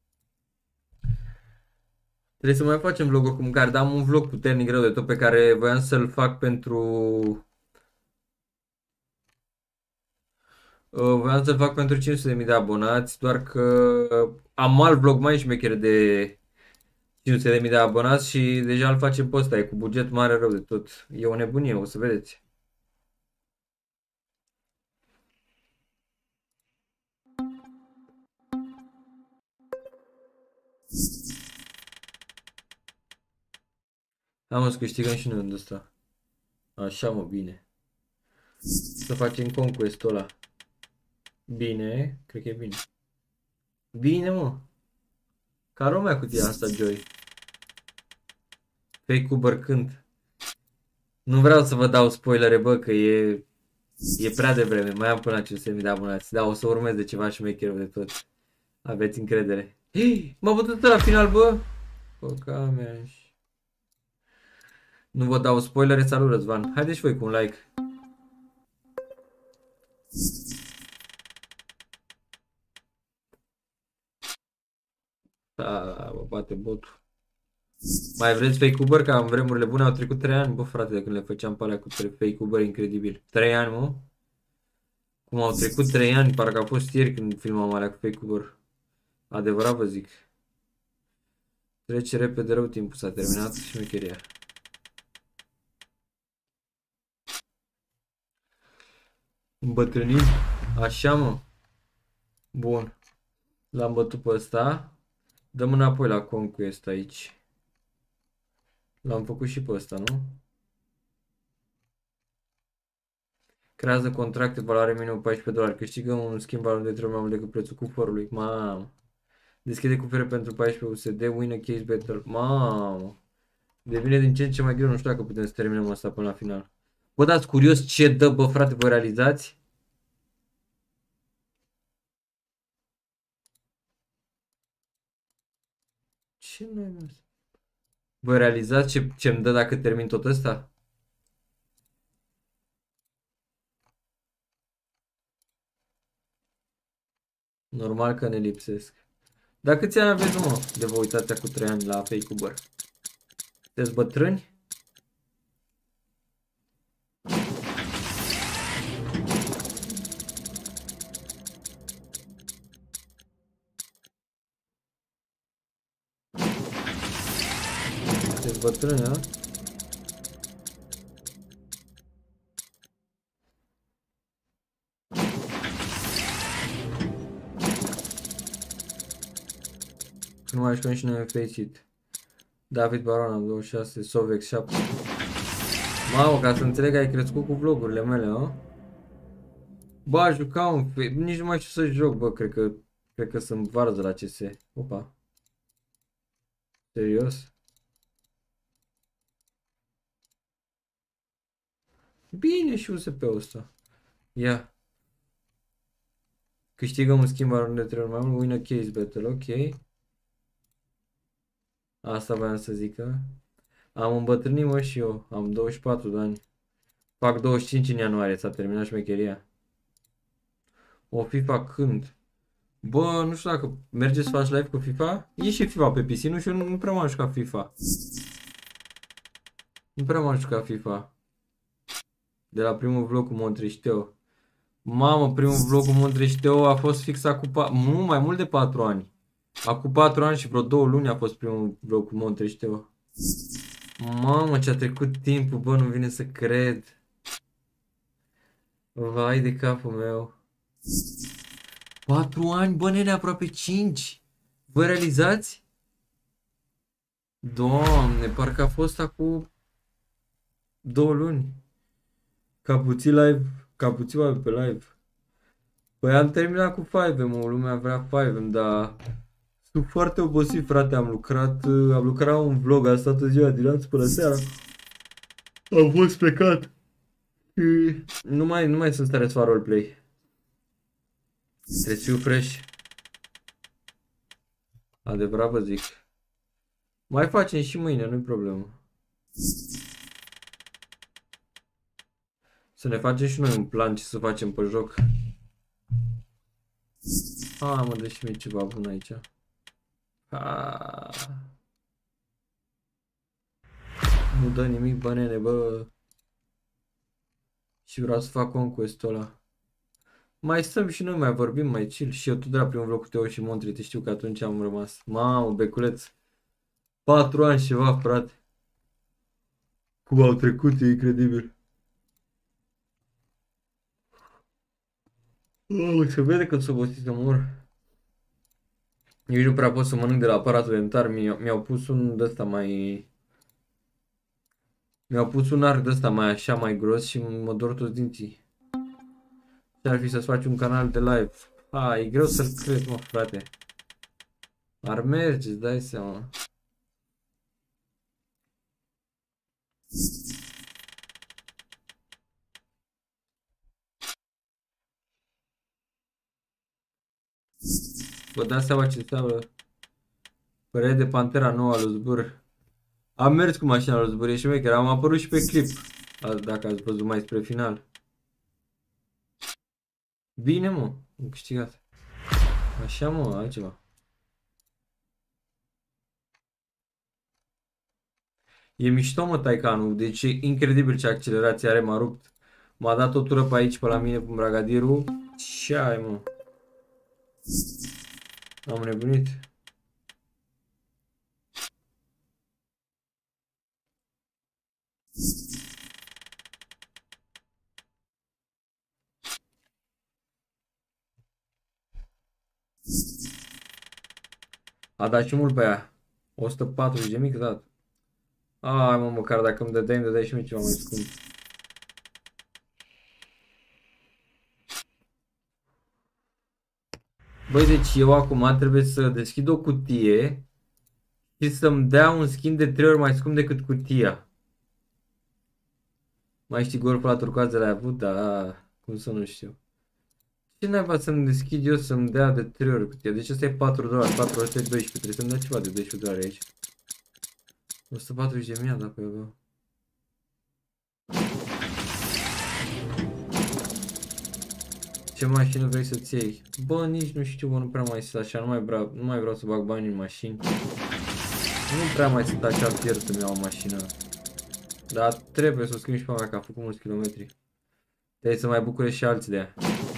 A: Trebuie să mai facem vloguri cu mâncare, dar am un vlog puternic rău de tot pe care voiam să-l fac pentru... Uh, voiam să-l fac pentru cinci sute de mii de abonați, doar că am alt vlog mai șmecher de cinci sute de mii de abonați și deja îl facem pe ăsta, e cu buget mare rău de tot. E o nebunie, o să vedeți. Am să câștigăm și noi de ăsta. Așa, mă, bine. Să facem conquest-ul ăla. Bine, cred că e bine. Bine, mă. Ca lumea cutia asta, Joy. Fake Uber când? Nu vreau să vă dau spoilere, bă, că e... E prea devreme, mai am până la cinci sute de mii de abonați. Da, o să urmez de ceva șmecher de tot. Aveți încredere. M-a bătut la final, bă! Păca mea. Nu vă dau spoilere, salut Răzvan. Haideți voi cu un like. Da, bă, bate botul. Mai vreți fake Uber? Că în vremurile bune au trecut trei ani, bă, frate, de când le făceam pe alea cu fake Uber, incredibil. trei ani, mă? Cum au trecut trei ani, parcă a fost ieri când filmam alea cu fake Uber. Adevărat vă zic. Trece repede rău, timpul s-a terminat și șmecheria. Îmbătrânim? Așa, mă. Bun. L-am bătut pe ăsta. Dăm înapoi la Conquest aici. L-am făcut și pe ăsta, nu? Creează contracte, valoare minimum paisprezece dolari. Câștigă un schimb valor de trei ori mai mult decât prețul cuforului. Mamă. Deschide cufere pentru paisprezece U S D. Win a case battle. Mamă. Devine din ce în ce mai greu. Nu știu dacă putem să terminăm asta până la final. Bă, dați curios ce dă, bă, frate, vă realizați? Ce n-ai mers? Vă realizați ce, ce-mi dă dacă termin tot ăsta? Normal că ne lipsesc. Dar câți ani aveți, mă, de vă uitați cu trei ani la fake Uber? Sunteți bătrâni? Sunteți bătrâni, a? Nu mai jucăm și noi Faceit. David Baron, am douăzeci și șase, Sovex șapte. Mamă, ca să înțeleg, ai crescut cu vlogurile mele, a? Bă, jucam un Faceit, nici nu mai știu să joc, bă, cred că, cred că sunt varză la C S. Opa. Serios? Bine și U S P-ul ăsta. Ia. Câștigăm un schimb al de trei ori mai mult, win a case battle, ok. Asta voiam să zică. Am îmbătrânit, mă, și eu. Am douăzeci și patru de ani. Fac douăzeci și cinci în ianuarie, s-a terminat șmecheria. O FIFA când? Bă, nu știu dacă merge să faci live cu FIFA? E și FIFA pe P C, nu știu, nu, nu prea m-am jucat FIFA. Nu prea m-am jucat FIFA. De la primul vlog cu Montreșteu. Mamă, primul vlog cu Montreșteu a fost fix acum, nu, mai mult de patru ani. Acum patru ani și vreo două luni a fost primul vlog cu Montreșteu. Mamă, ce-a trecut timpul, bă, nu vine să cred. Vai de capul meu. patru ani, bă, nene, aproape cinci. Vă realizați? Doamne, parcă a fost acum două luni. Capuții live, capuții live pe live. Păi am terminat cu five M, lumea vrea five M, dar sunt foarte obosit, frate, am lucrat, am lucrat un vlog, a stat în ziua dimineață până seara. Am fost plecat. Nu mai, nu mai sunt stare să fac roleplay. Trebuie să fiu fresh. Adevărat vă zic. Mai facem și mâine, nu-i problemă. Să ne facem și noi un plan ce să facem pe joc. Ah, mă, dă și mie ceva bun aici. Ah. Nu dă nimic, bă, nene, bă. Și vreau să fac conquest-ul ăla. Mai stăm și noi, mai vorbim, mai chill. Și eu tot de la primul vlog cu Teo și Montri, te știu că atunci am rămas. Mamă, beculeț. Patru ani și ceva, frate. Cum au trecut, e incredibil. Oh, se vede că s-o obosit să mor. Eu nu prea pot să mănânc de la aparatul dentar. Mi-au pus un de-ăsta mai... Mi-au pus un arc de-ăsta mai așa, mai gros și mă dor toți dinții. Ce-ar fi să-ți faci un canal de live? A, e greu să-l cred, mă, frate. Ar merge, îți dai seama. Vă dați seama ce înseamnă părere de Pantera nouă lui Zbur. Am mers cu mașina lui Zbur, e șmecher, am apărut și pe clip, dacă ați văzut mai spre final. Bine, mă, am câștigat. Așa, mă, altceva. E mișto, mă, Taycanul, deci e incredibil ce accelerație are, m-a rupt. M-a dat o tură pe aici, pe la mine, pe Bragadirul. Ce ai, mă? Am nebunit. A dat și mult pe ea. o sută patruzeci de mii cât a dat. Ai, mă, măcar dacă îmi dădeai, îmi dădeai și mie ceva mai scump. Băi, deci eu acum trebuie să deschid o cutie și să-mi dea un skin de trei ori mai scump decât cutia. Mai știi golful la turcoază l-ai avut? Da, cum să nu știu. Ce naiba să-mi deschid eu să-mi dea de trei ori cutia? Deci asta e patru dolari, patru ori doisprezece, trebuie să-mi dea ceva de doisprezece dolari aici. o sută patruzeci de mii, da, pe eu. Ce mașină vrei să-ți iei? Bă, nici nu știu, bă, nu prea mai sunt așa, nu mai vreau, nu mai vreau să bag bani în mașini. Nu prea mai sunt așa fier să-mi iau o mașină. Dar trebuie să o schimbi și pe mea, că a făcut mulți kilometri. Trebuie să mai bucure și alții de ea.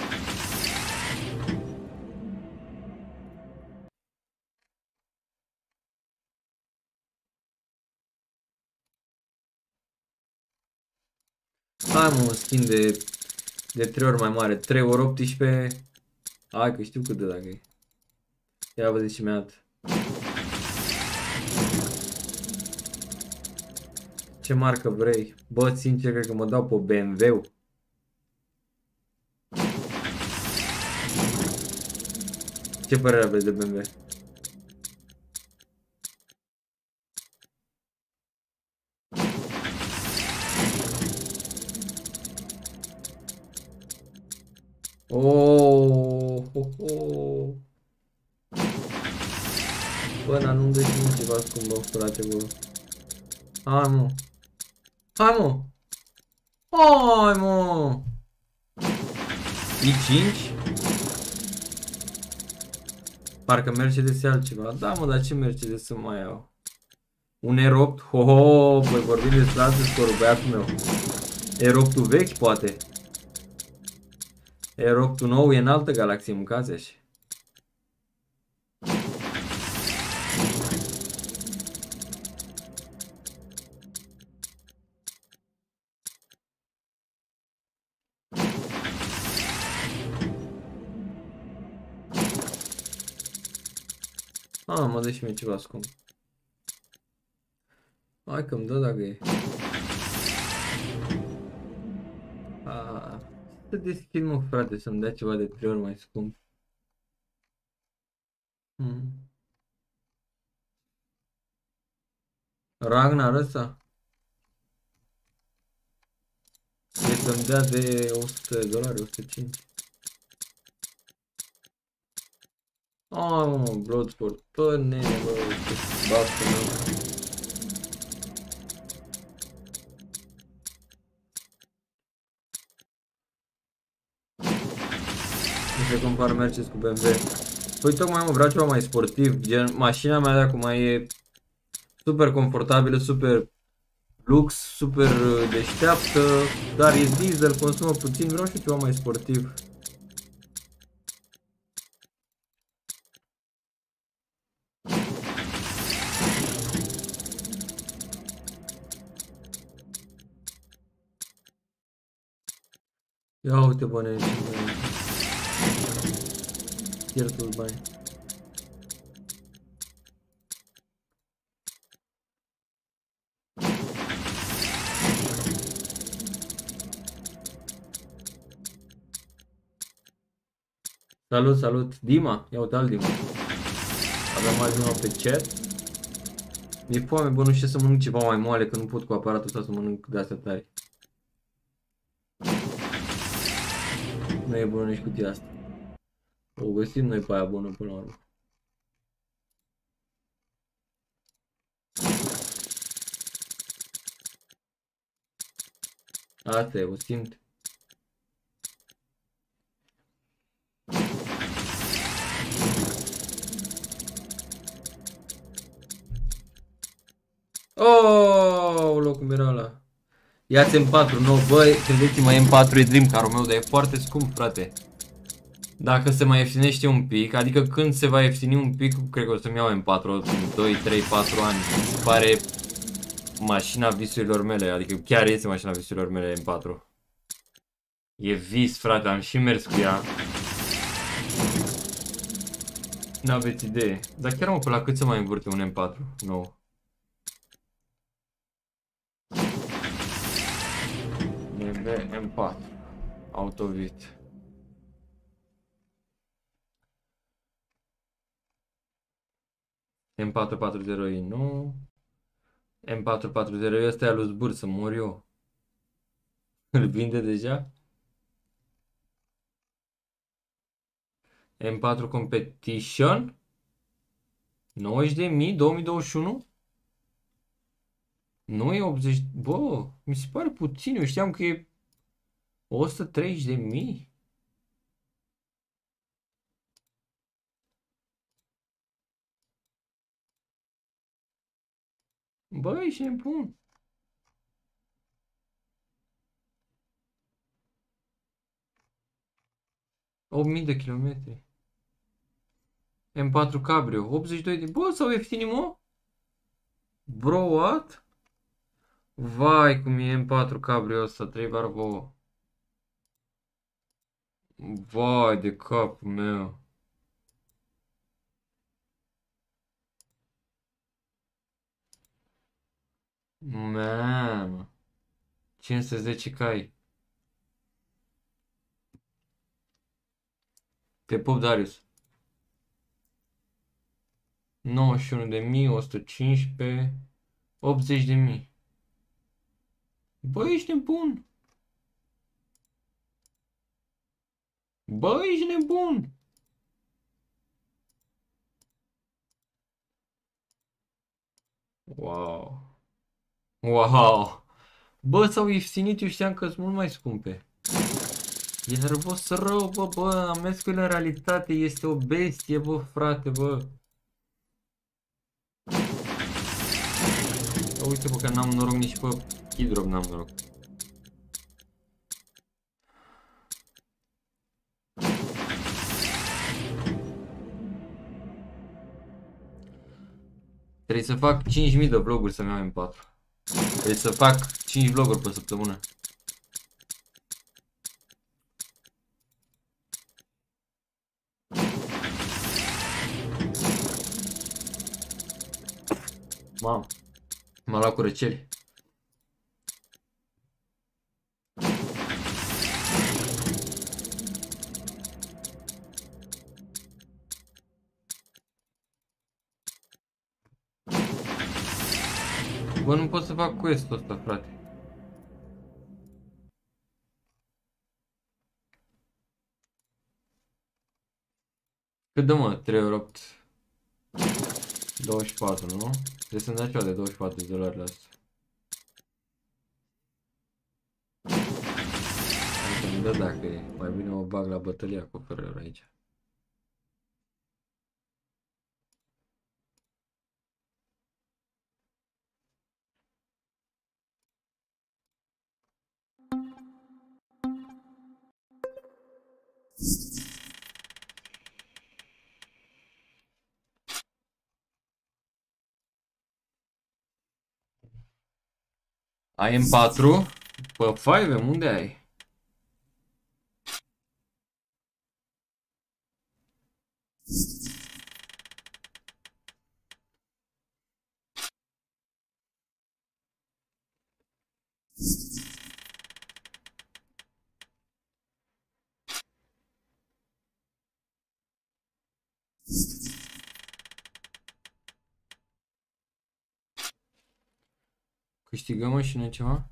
A: Am un skin de de trei ori mai mare, trei ori optsprezece. Hai că știu cât de dacă e. Ia vă zic și mi-a dat. Ce marcă vrei? Bă, sincer, cred că mă dau pe B M W. Ce părere aveți de B M W? Oh, oh, oh. Bă, dar nu-mi dă și mie ceva scump, bă, frate, bă. Hai, mă. Hai, mă. Hai, mă. I cinci? Parcă Mercedes e altceva. Da, mă, dar ce Mercedes să mai au? Un R opt? Ho, ho, voi vorbim despre altul scorul, băiatul meu. R opt-ul vechi, poate. R opt-ul nou e în altă galaxie, mâncați așa. Ah, mă dă și mie ceva scump. Hai că-mi dă dacă e. Ah, să deschid, mă, frate, să-mi dea ceva de trei ori mai scump. Hmm. Ragnar ăsta? E să-mi dea de o sută de dolari, o sută cinci. Ah, mă, Bloodsport, bă, nene, bă, ce baftă, mă. Nu se compară Mercedes cu B M W. Păi tocmai, mă, vreau ceva mai sportiv, gen, mașina mea de acum e super confortabilă, super lux, super deșteaptă, dar e diesel, consumă puțin, vreau și ceva mai sportiv. Ia uite, bă, nene, ce bani. Pierd toți bani. Salut, salut, Dima, ia uite alt Dima. Avem mai Dima pe chat. Mi-e foame, bă, nu știu să mănânc ceva mai moale, că nu pot cu aparatul ăsta să mănânc de astea tare. Nu e bună nici cutia asta. O găsim noi pe aia bună până la urmă. Asta e, o simt. Oh, locul era ăla. Ia-ți M patru nou, băi, credeți-mă, M patru e dream car-ul meu, dar e foarte scump, frate. Dacă se mai ieftinește un pic, adică când se va ieftini un pic, cred că o să-mi iau M patru în doi, trei, patru ani. Mi se pare mașina visurilor mele, adică chiar este mașina visurilor mele M patru. E vis, frate, am și mers cu ea. N-aveți idee. Dar chiar, mă, pe la cât să mai învârte un M patru nou? B M W M patru Autovit. M patru patruzeci i, nu. M patru patruzeci i, ăsta e lui Zbur, să mor eu. Îl vinde deja? M patru Competition? nouăzeci de mii, două mii douăzeci și unu? Nu e optzeci, bă, mi se pare puțin, eu știam că e o sută treizeci de mii. Bă, ești nebun. opt mii de kilometri. M patru Cabrio, optzeci și doi de... Bă, s-au ieftinit, mă? Bro, what? Vai, cum e M patru Cabrio ăsta, trei barbo. Vai de capul meu. Man. cinci sute zece cai. Te pup, Darius. nouăzeci și unu de mii, o sută cincisprezece, optzeci de mii. Bă, ești nebun. Bă, ești nebun. Wow. Wow. Bă, s-au ieftinit, eu știam că sunt mult mai scumpe. E nervos rău, bă, bă, am mers cu el în realitate, este o bestie, bă, frate, bă. Uite, bă, că n-am noroc nici pe Kidrop, n-am noroc. Trebuie să fac cinci mii de vloguri să-mi iau M patru. Trebuie să fac cinci vloguri pe săptămână. Mamă, m-a luat cu răceli. Bă, nu pot să fac quest-ul ăsta, frate. Cât dă, mă? trei euro opt. douăzeci și patru, nu? Trebuie să-mi dea ceva de douăzeci și patru de dolari la asta. Hai să-mi dă dacă e. Mai bine mă bag la bătălia cu Ferrer aici. Ai M patru? Pe cinci M, unde ai? Câștigăm, mă, și noi ceva?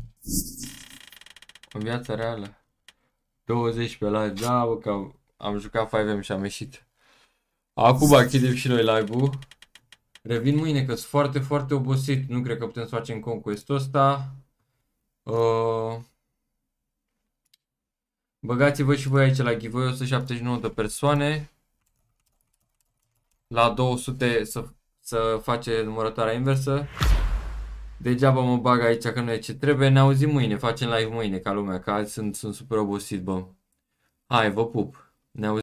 A: În viața reală. douăzeci pe live, da, bă, că am, am jucat cinci M și am ieșit. Acum închidem și noi live-ul. Revin mâine, că sunt foarte, foarte obosit. Nu cred că putem să facem conquest-ul ăsta. Uh... Băgați-vă și voi aici la giveaway o sută șaptezeci și nouă de persoane. La două sute să, să face numărătoarea inversă. Degeaba mă bag aici că nu e ce trebuie. Ne auzim mâine, facem live mâine ca lumea, că azi sunt, sunt super obosit, bă. Hai, vă pup. Ne auzim.